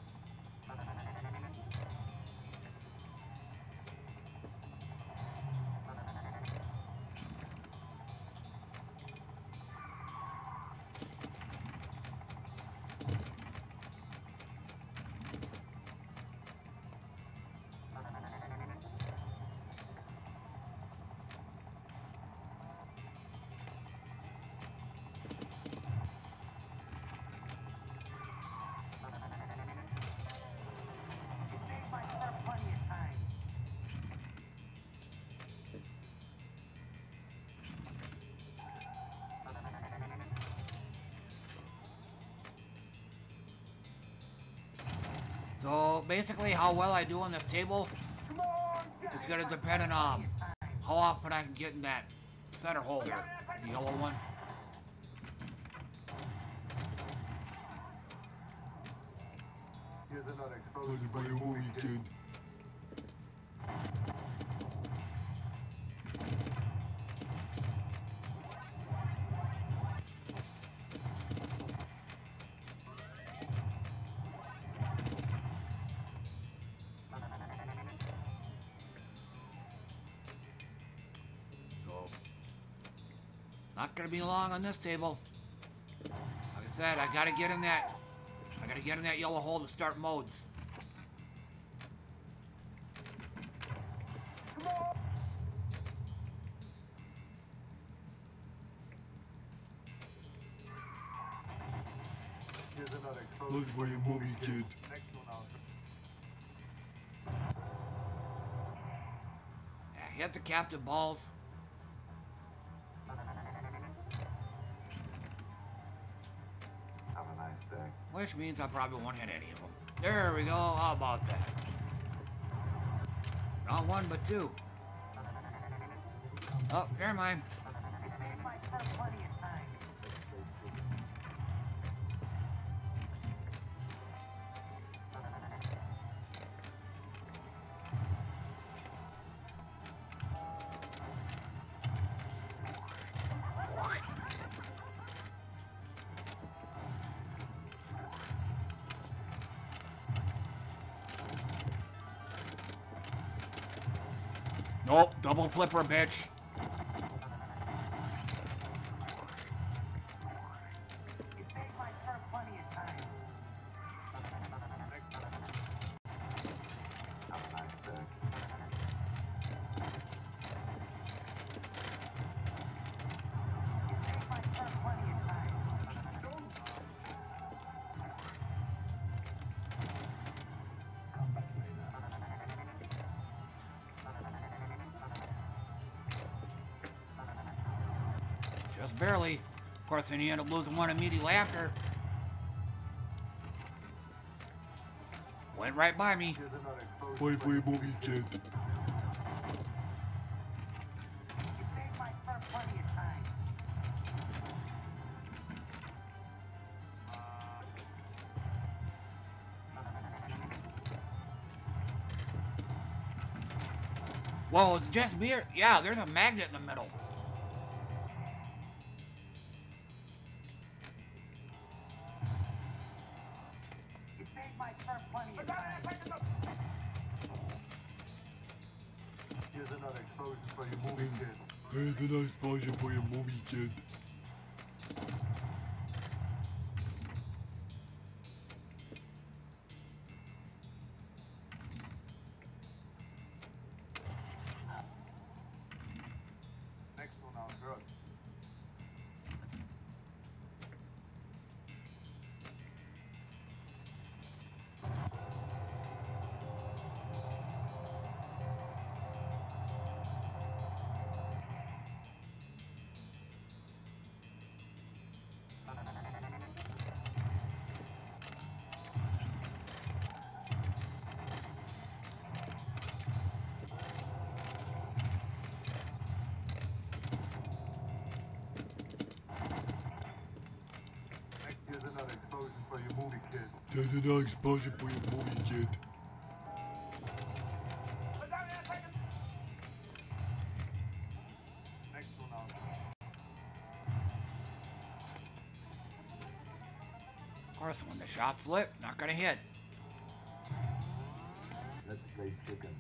So basically how well I do on this table is going to depend on um, how often I can get in that center hole there, the yellow one. Here's another By explosion. the way, movie kid. Not gonna be long on this table. Like I said, I gotta get in that. I gotta get in that yellow hole to start modes. Here's another By explosion. the way, movie kid. Next one out. Yeah, hit the captain balls. Have a nice day. Which means I probably won't hit any of them. There we go. How about that? Not one, but two. Oh, never mind. Nope, double flipper, bitch. Just barely. Of course, then you end up losing one immediately after. Went right by me. Wait for your movie, kid. Whoa, it's just me. Yeah, there's a magnet in the middle. Here's another explosion for your movie, kid. Here's a nice budget for your movie, kid. Next one out, girl. Here's another explosion for your movie, kid. There's a nice budget for your movie, kid. Next one out. Of course, when the shot's lit, not gonna hit. Let's play chicken.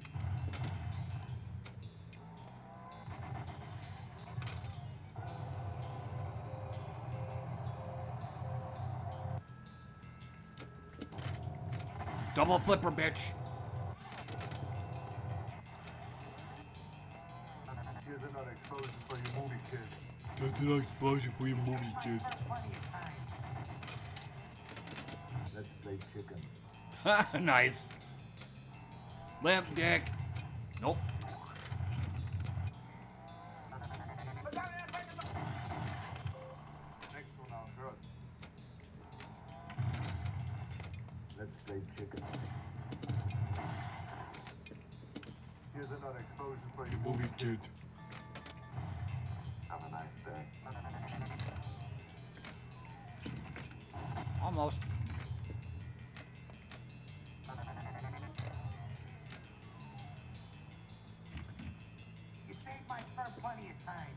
Double flipper, bitch. Here's another explosion for your movie, kid. There's a nice budget for your movie, kid. Let's play chicken. Nice. Limp dick. Nope. Next one out, girl. Let's play chicken. Here's another explosion for your Your movie, kid. Have a nice day. Almost. You saved my fur plenty of time.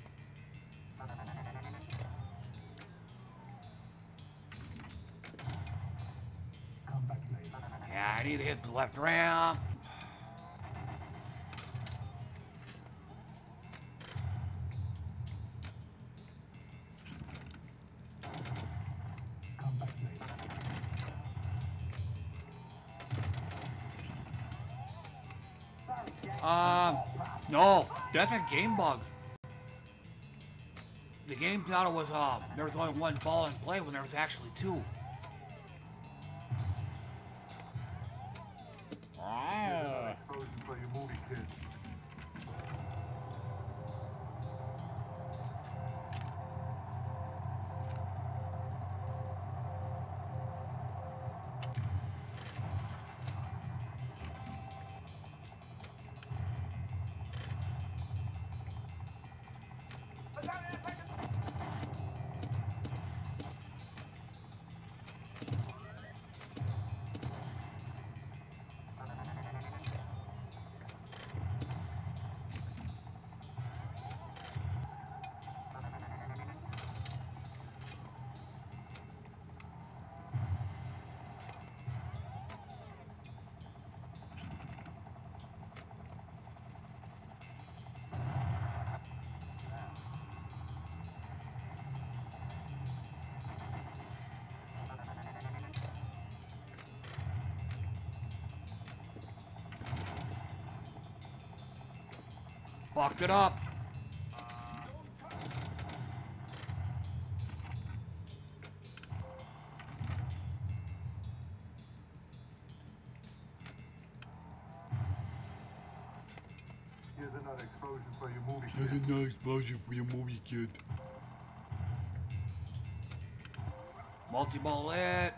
Come back later. Yeah, I need to hit the left ramp. Come back later. Um, no, that's a game bug. The game thought it was, uh, there was only one ball in play when there was actually two. Here's another explosion for your movie, kid. Fucked it up. Here's another explosion for your movie. There's another explosion for your movie, kid. Multi-ball lit.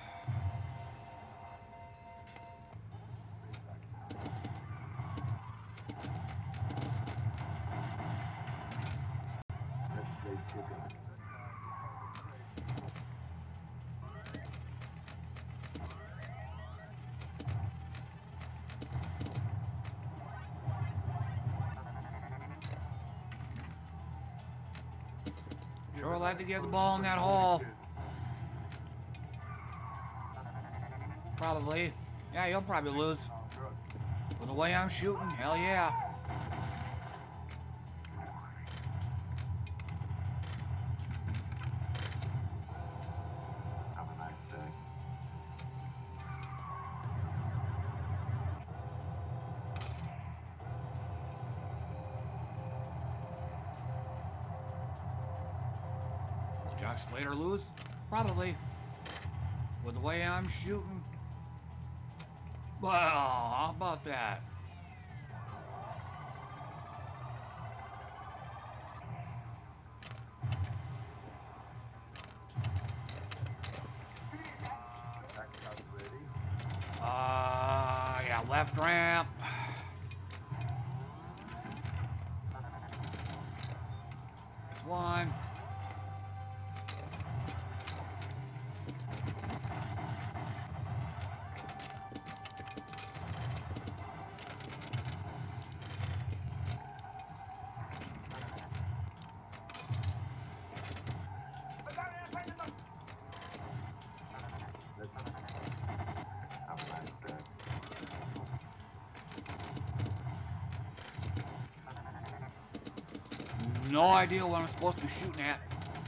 Sure like to get the ball in that hole. Probably. Yeah, you'll probably lose. With the way I'm shooting, hell yeah. Have a nice day. Will Jack Slater lose? Probably. With the way I'm shooting. Well, how about that? Uh, yeah, left ramp. That's one. No idea what I'm supposed to be shooting at.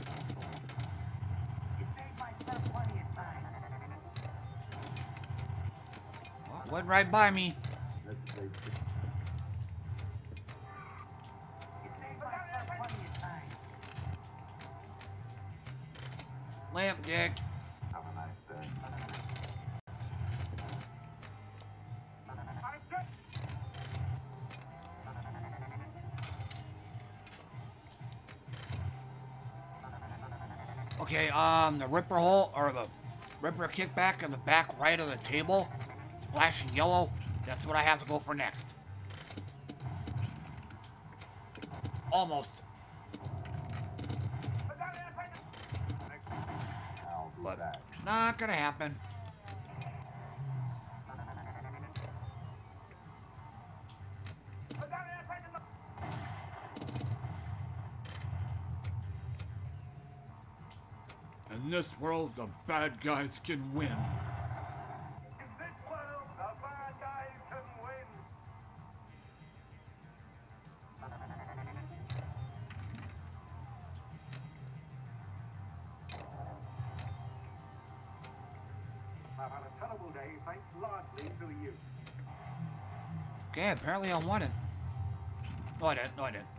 Well, it went right by me. Lamp dick. Okay, um, the ripper hole, or the ripper kickback on the back right of the table, it's flashing yellow. That's what I have to go for next. Almost. But not gonna happen. In this world, the bad guys can win. In this world, the bad guys can win. I've had a terrible day, thanks largely to you. Okay, apparently I won it. No, I didn't. No, I didn't.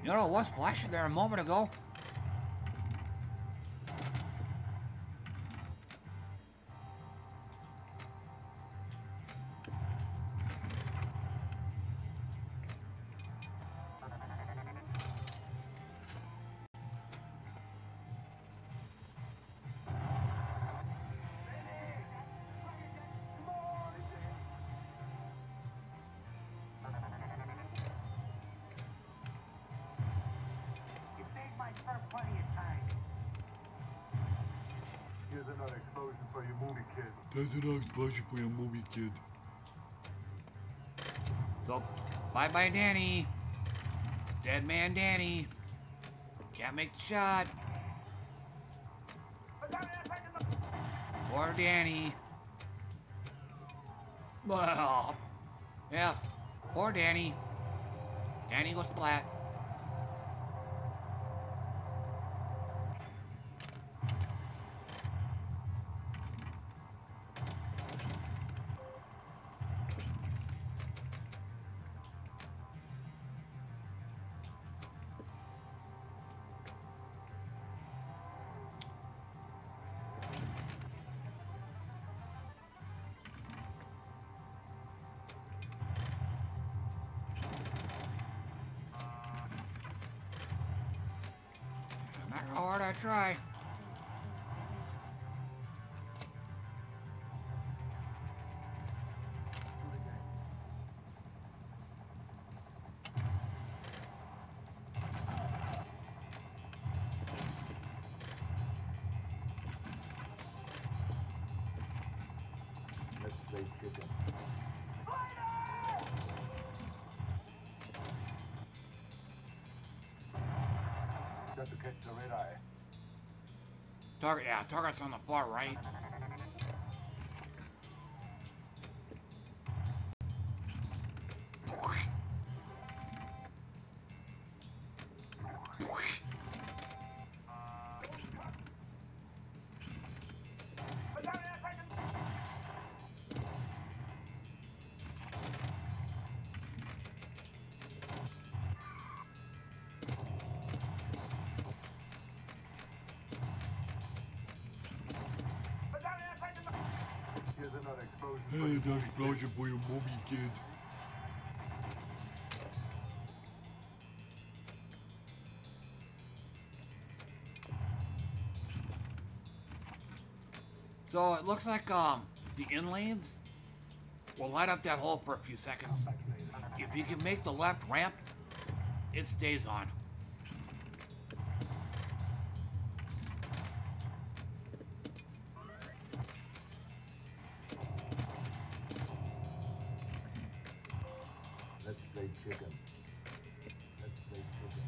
You know, it was flashing there a moment ago. There's an explosion for your movie, kid. So, bye-bye, Danny. Dead man Danny. Can't make the shot. Poor Danny. Well, yeah, poor Danny. Danny goes flat. No matter how hard I try. Let's play chicken. Got to catch the red eye. Target, yeah, target's on the far right. Here's another explosion. Hey, an explosion for your movie, kid. So it looks like um the inlanes will light up that hole for a few seconds. If you can make the left ramp, it stays on. Let's play chicken. Let's play chicken.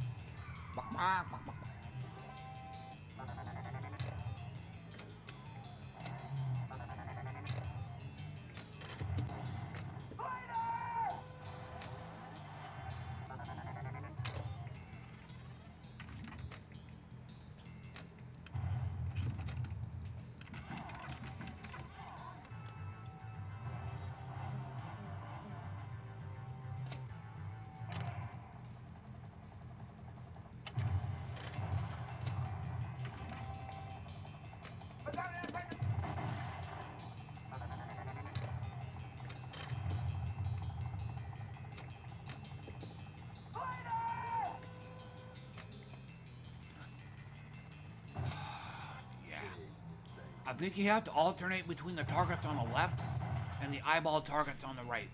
I think you have to alternate between the targets on the left and the eyeball targets on the right.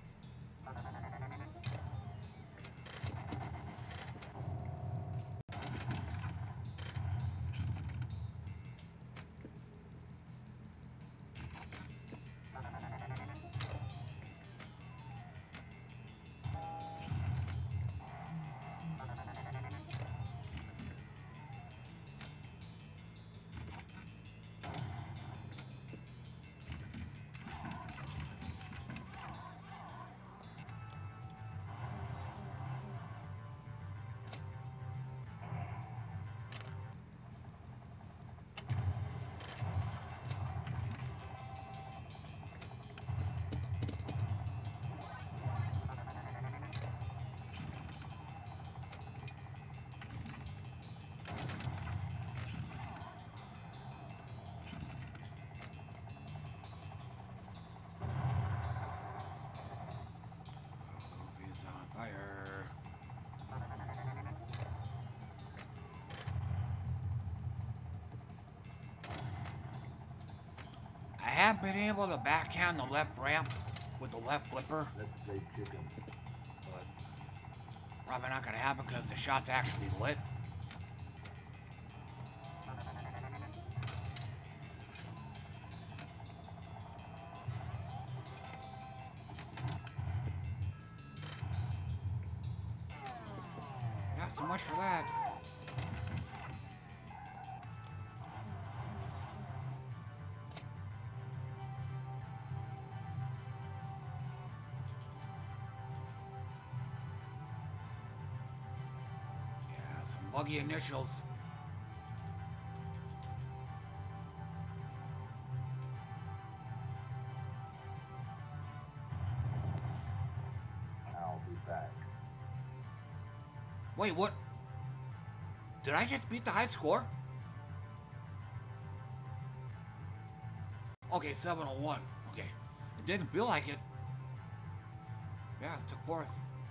Luffy's on fire. I have been able to backhand the left ramp with the left flipper. Let's play chicken. But probably not gonna happen because the shot's actually lit. Yeah, so much for that. Buggy initials. I'll be back. Wait, what? Did I just beat the high score? Okay, seven oh one. Okay. It didn't feel like it. Yeah, it took fourth.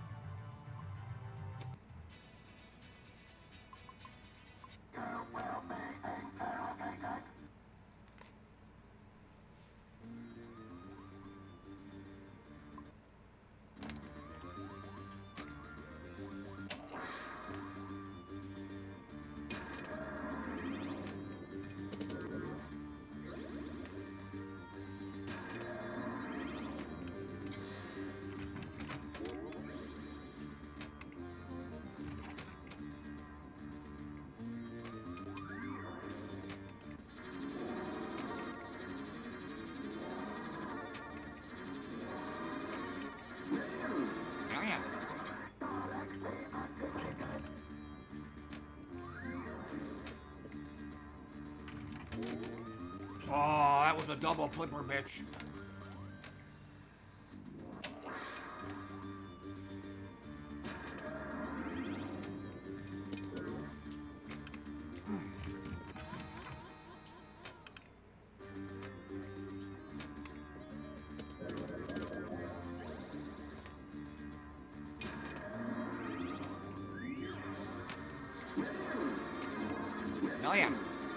Oh, that was a double flipper, bitch. Oh yeah.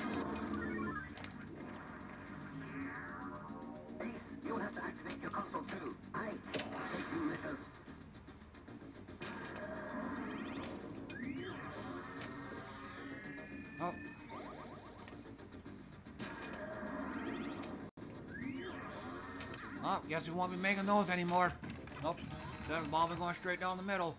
You'll have to activate your console too. I take you letters. Oh. Oh, guess we won't be making those anymore. Nope. Instead of the ball, we're going straight down the middle.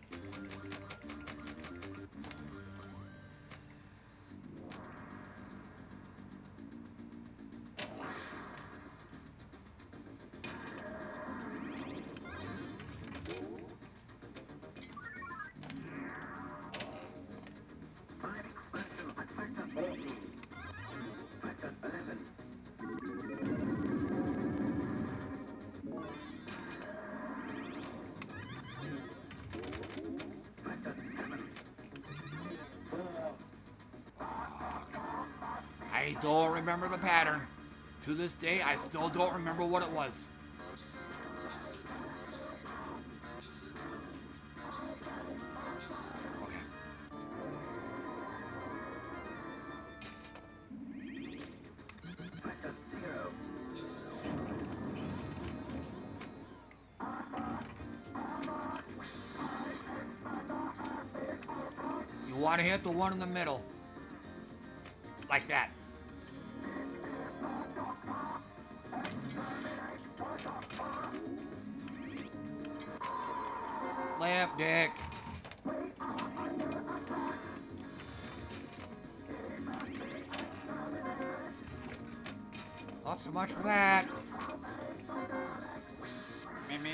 I don't remember the pattern. To this day, I still don't remember what it was. Okay. You want to hit the one in the middle. Like that. Lap dick. Not so much for that. Me, me.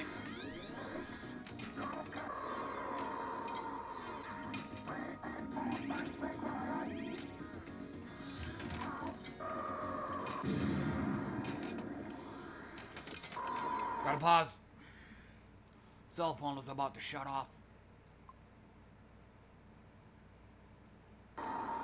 Gotta pause. Cell phone was about to shut off.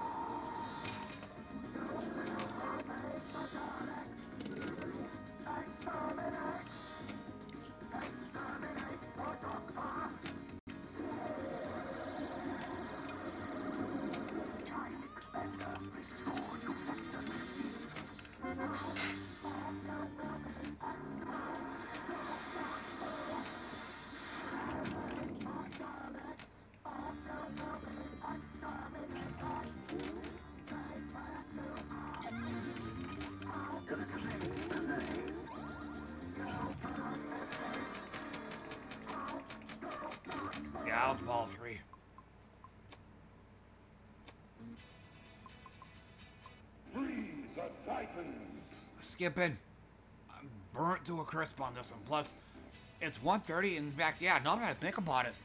Skipping. I'm burnt to a crisp on this one. Plus, it's one thirty. In fact, yeah, now that I think about it.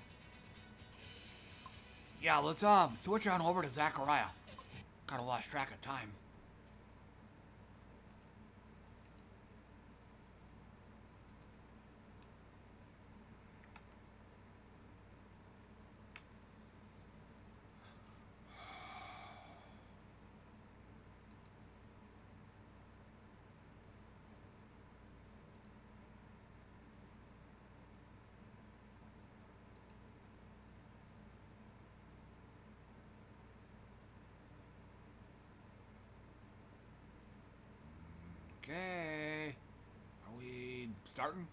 Yeah, let's um switch on over to Zaccaria. Kinda lost track of time. Okay. Are we starting?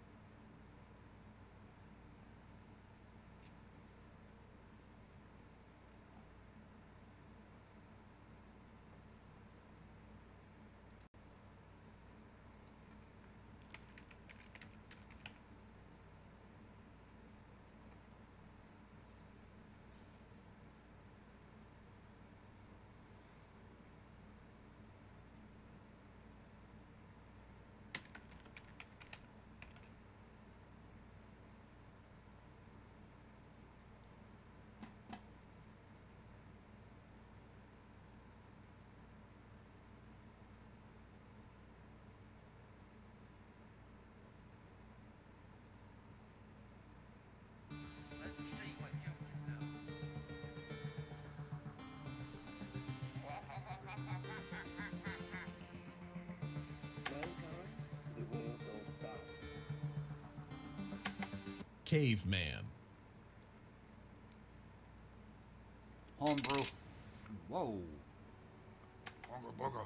Caveman. Homebrew. Whoa. Booger booger.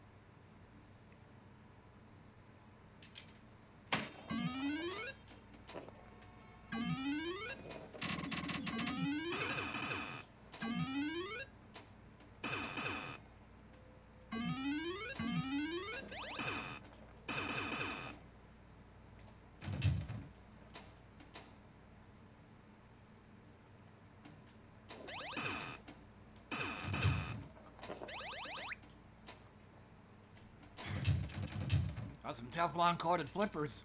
Got some Teflon coated flippers.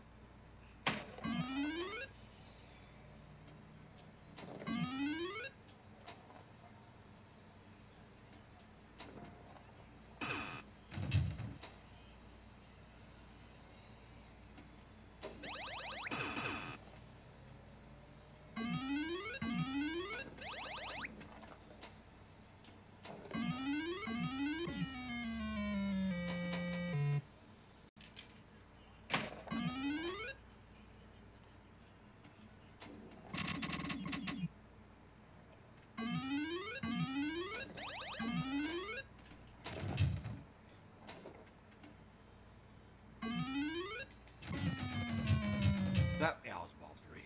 That, yeah, it was ball three.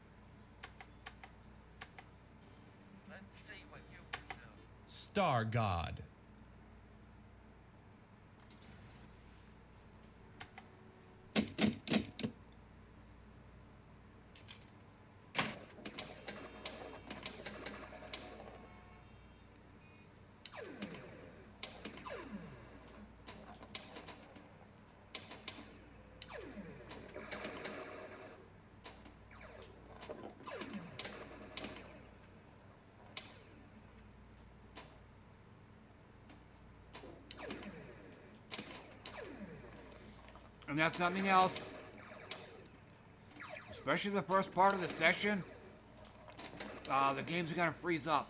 Let's see what you can do. Star God. And that's something else. Especially the first part of the session. Uh, the games are gonna freeze up.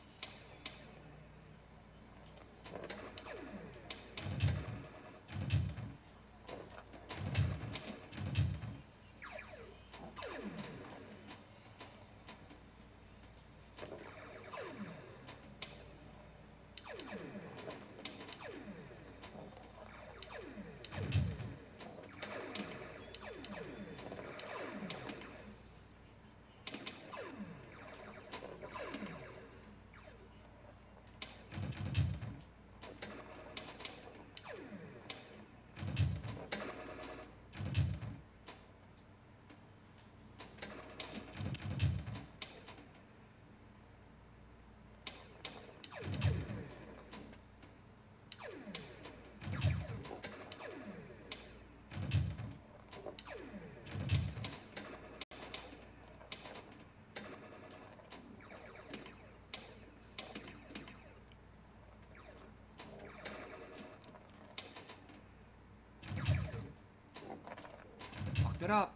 Fucked it up.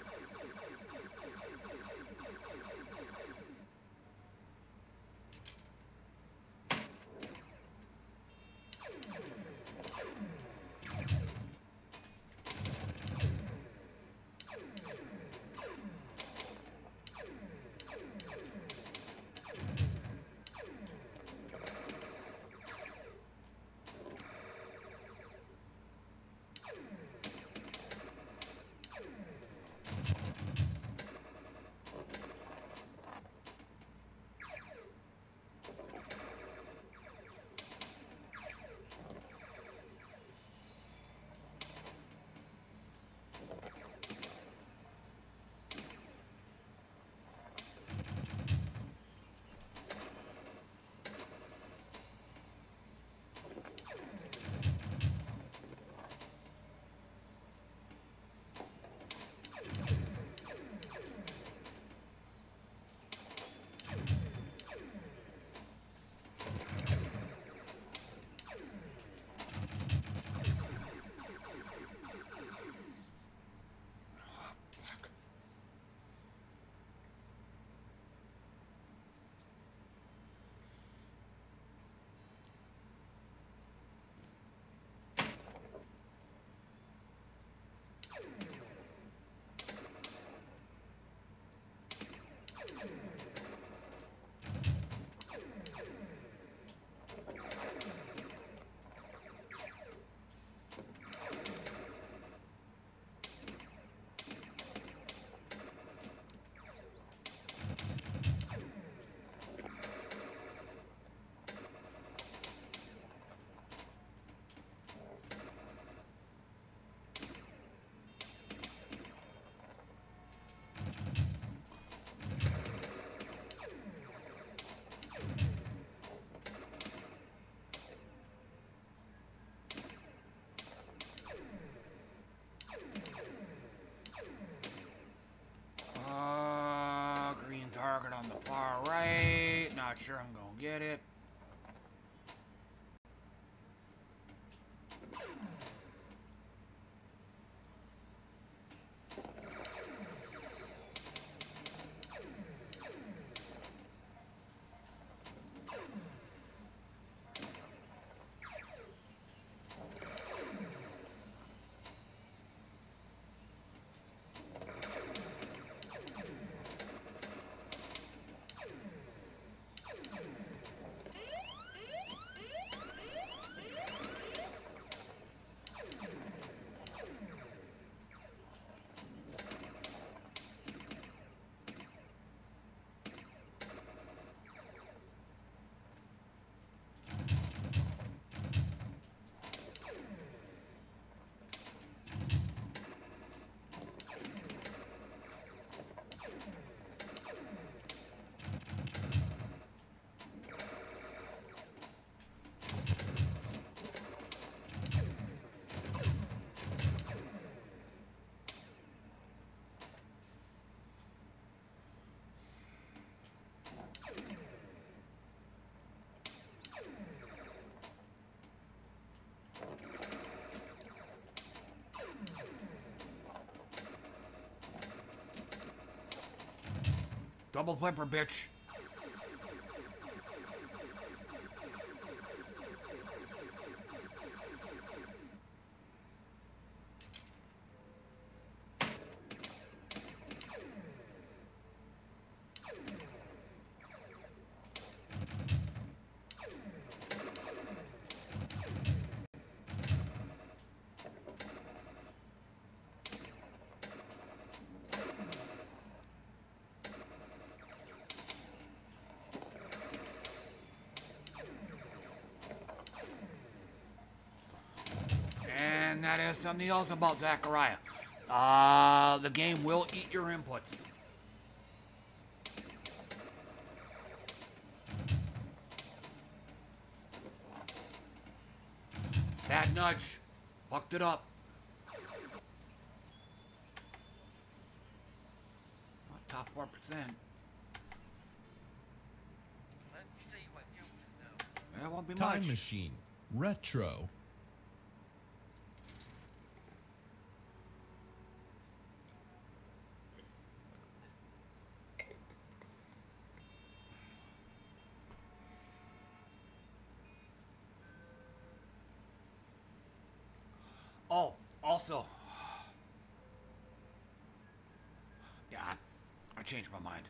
Target on the far right. Not sure I'm gonna get it. Double flipper, bitch. And that is something else about Zaccaria. Uh, the game will eat your inputs. Bad nudge. Fucked it up. Not top four percent. That won't be Time much. Machine. Retro. Oh, also, yeah, I, I changed my mind.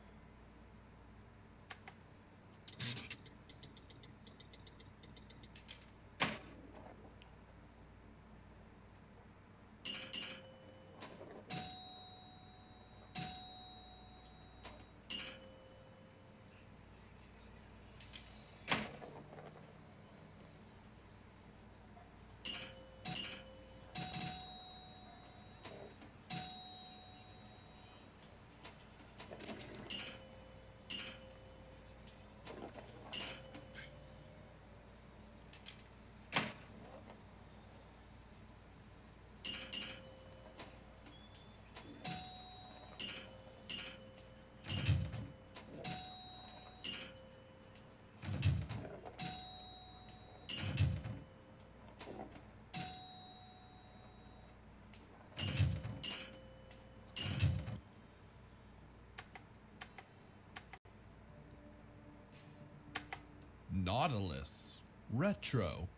Nautilus. Retro.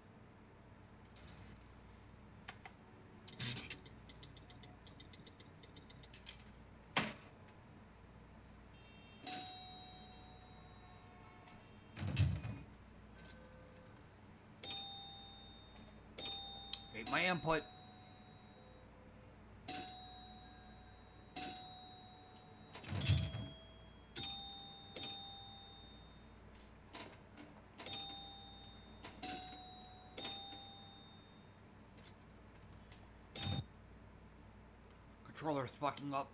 Hate my input. Controller's fucking up.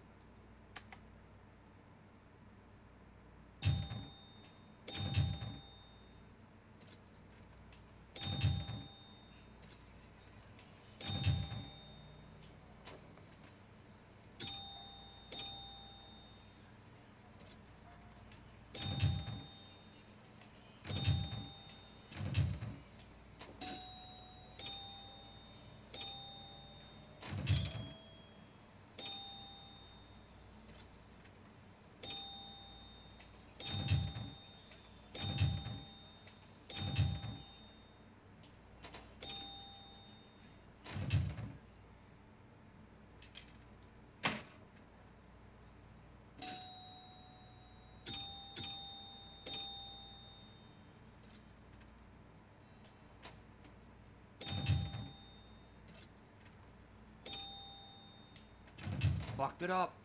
Fucked it up.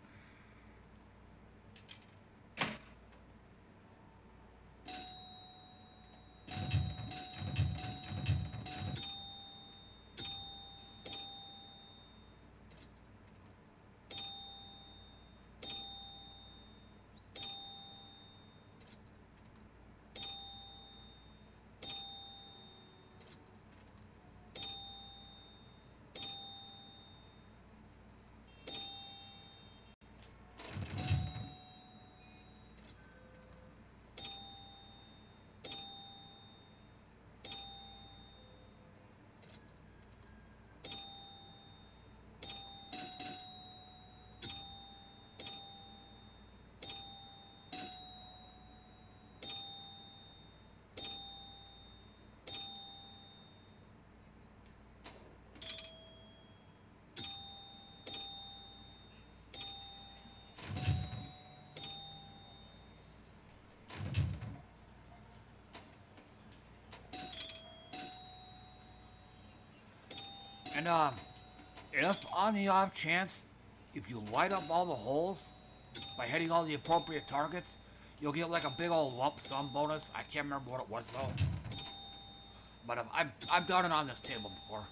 And, um, if on the off chance, if you light up all the holes by hitting all the appropriate targets, you'll get like a big old lump sum bonus. I can't remember what it was though. But I've, I've, I've done it on this table before.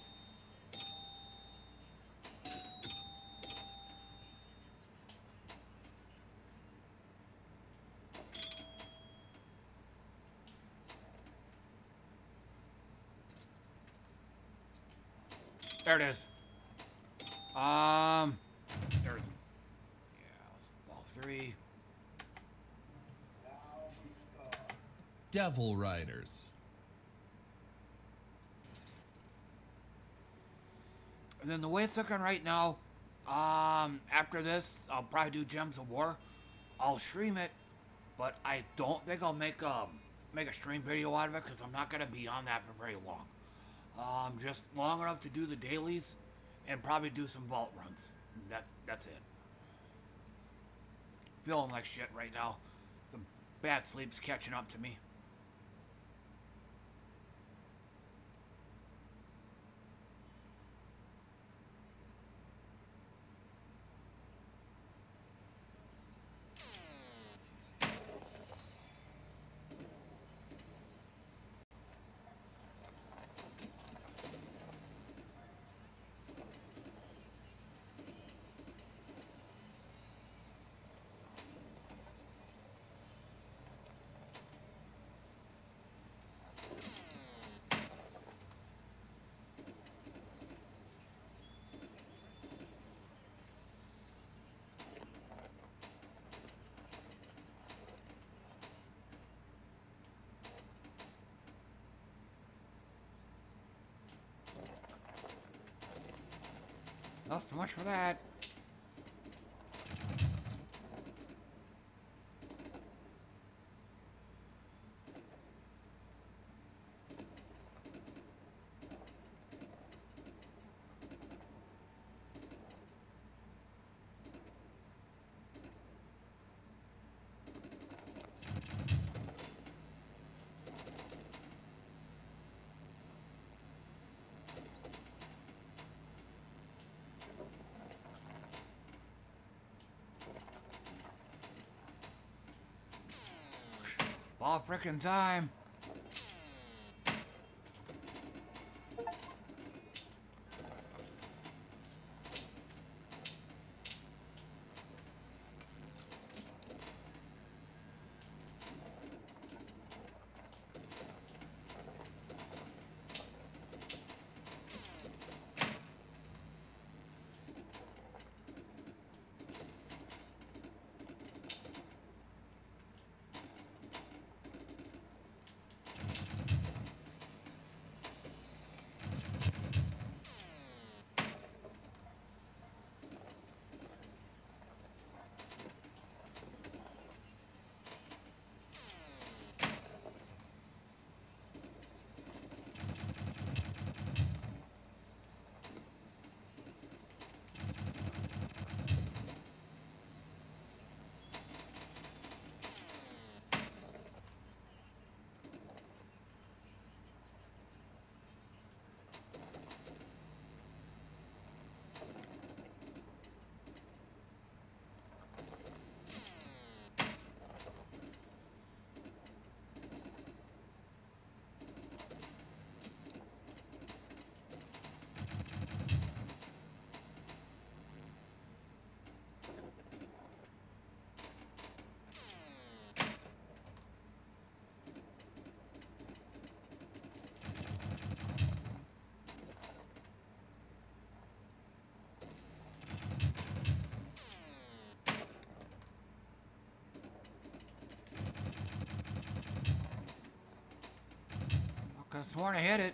There it is. Um, there's, yeah, ball three. Devil Riders. And then the way it's looking right now, um, after this, I'll probably do Gems of War. I'll stream it, but I don't think I'll make um make a stream video out of it because I'm not gonna be on that for very long. Um, just long enough to do the dailies and probably do some vault runs. That's that's it. Feeling like shit right now. The bad sleep's catching up to me. Not so much for that. All frickin' time. I could've sworn I hit it.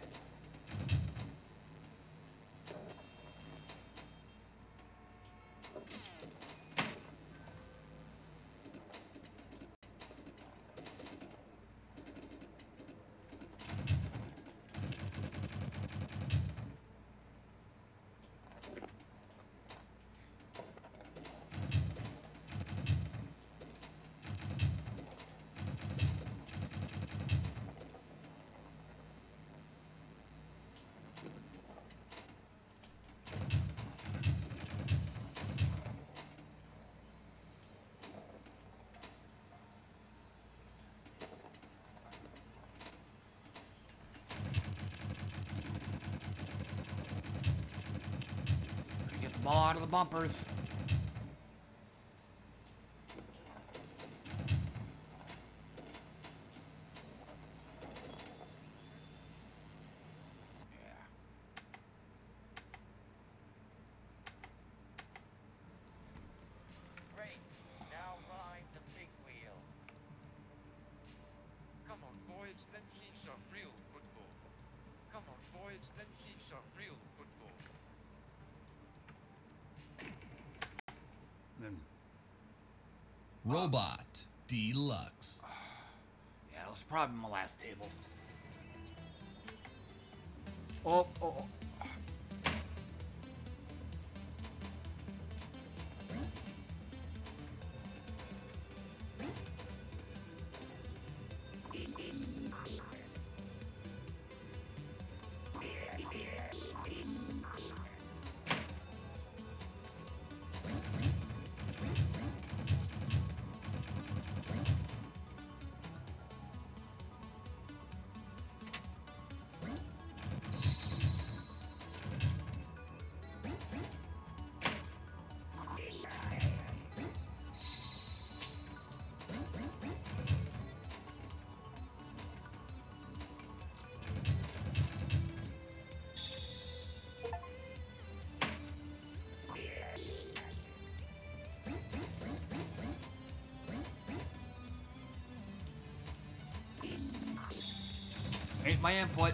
Ball out of the bumpers. Great. Now ride the big wheel. Come on, boys. Let's see some real football. Come on, boys. Let's see some real football. Then Robot Deluxe. Yeah, that was probably my last table. Oh, oh, oh. Ain't my input.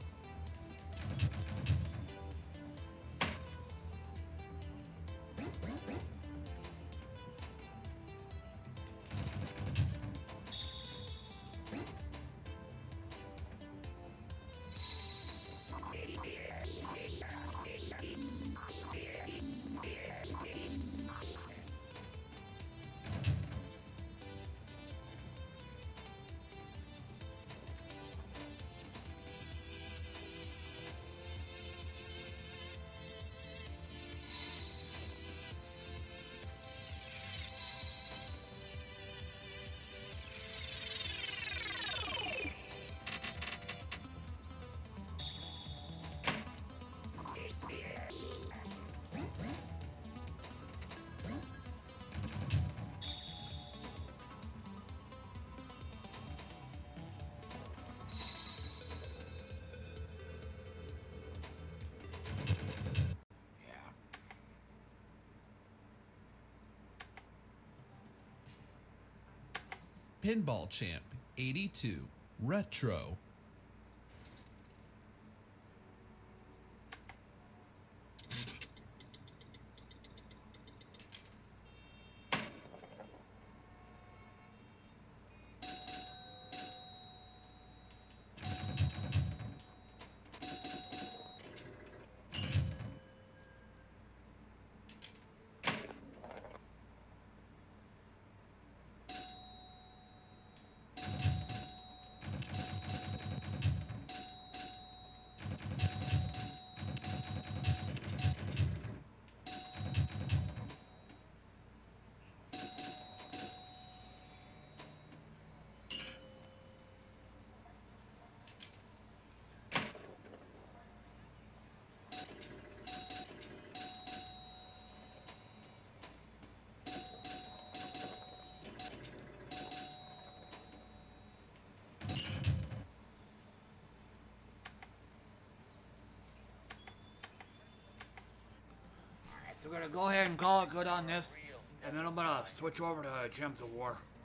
Pinball Champ eighty-two Retro. So we're gonna go ahead and call it good on this, and then I'm gonna switch over to Gems of War.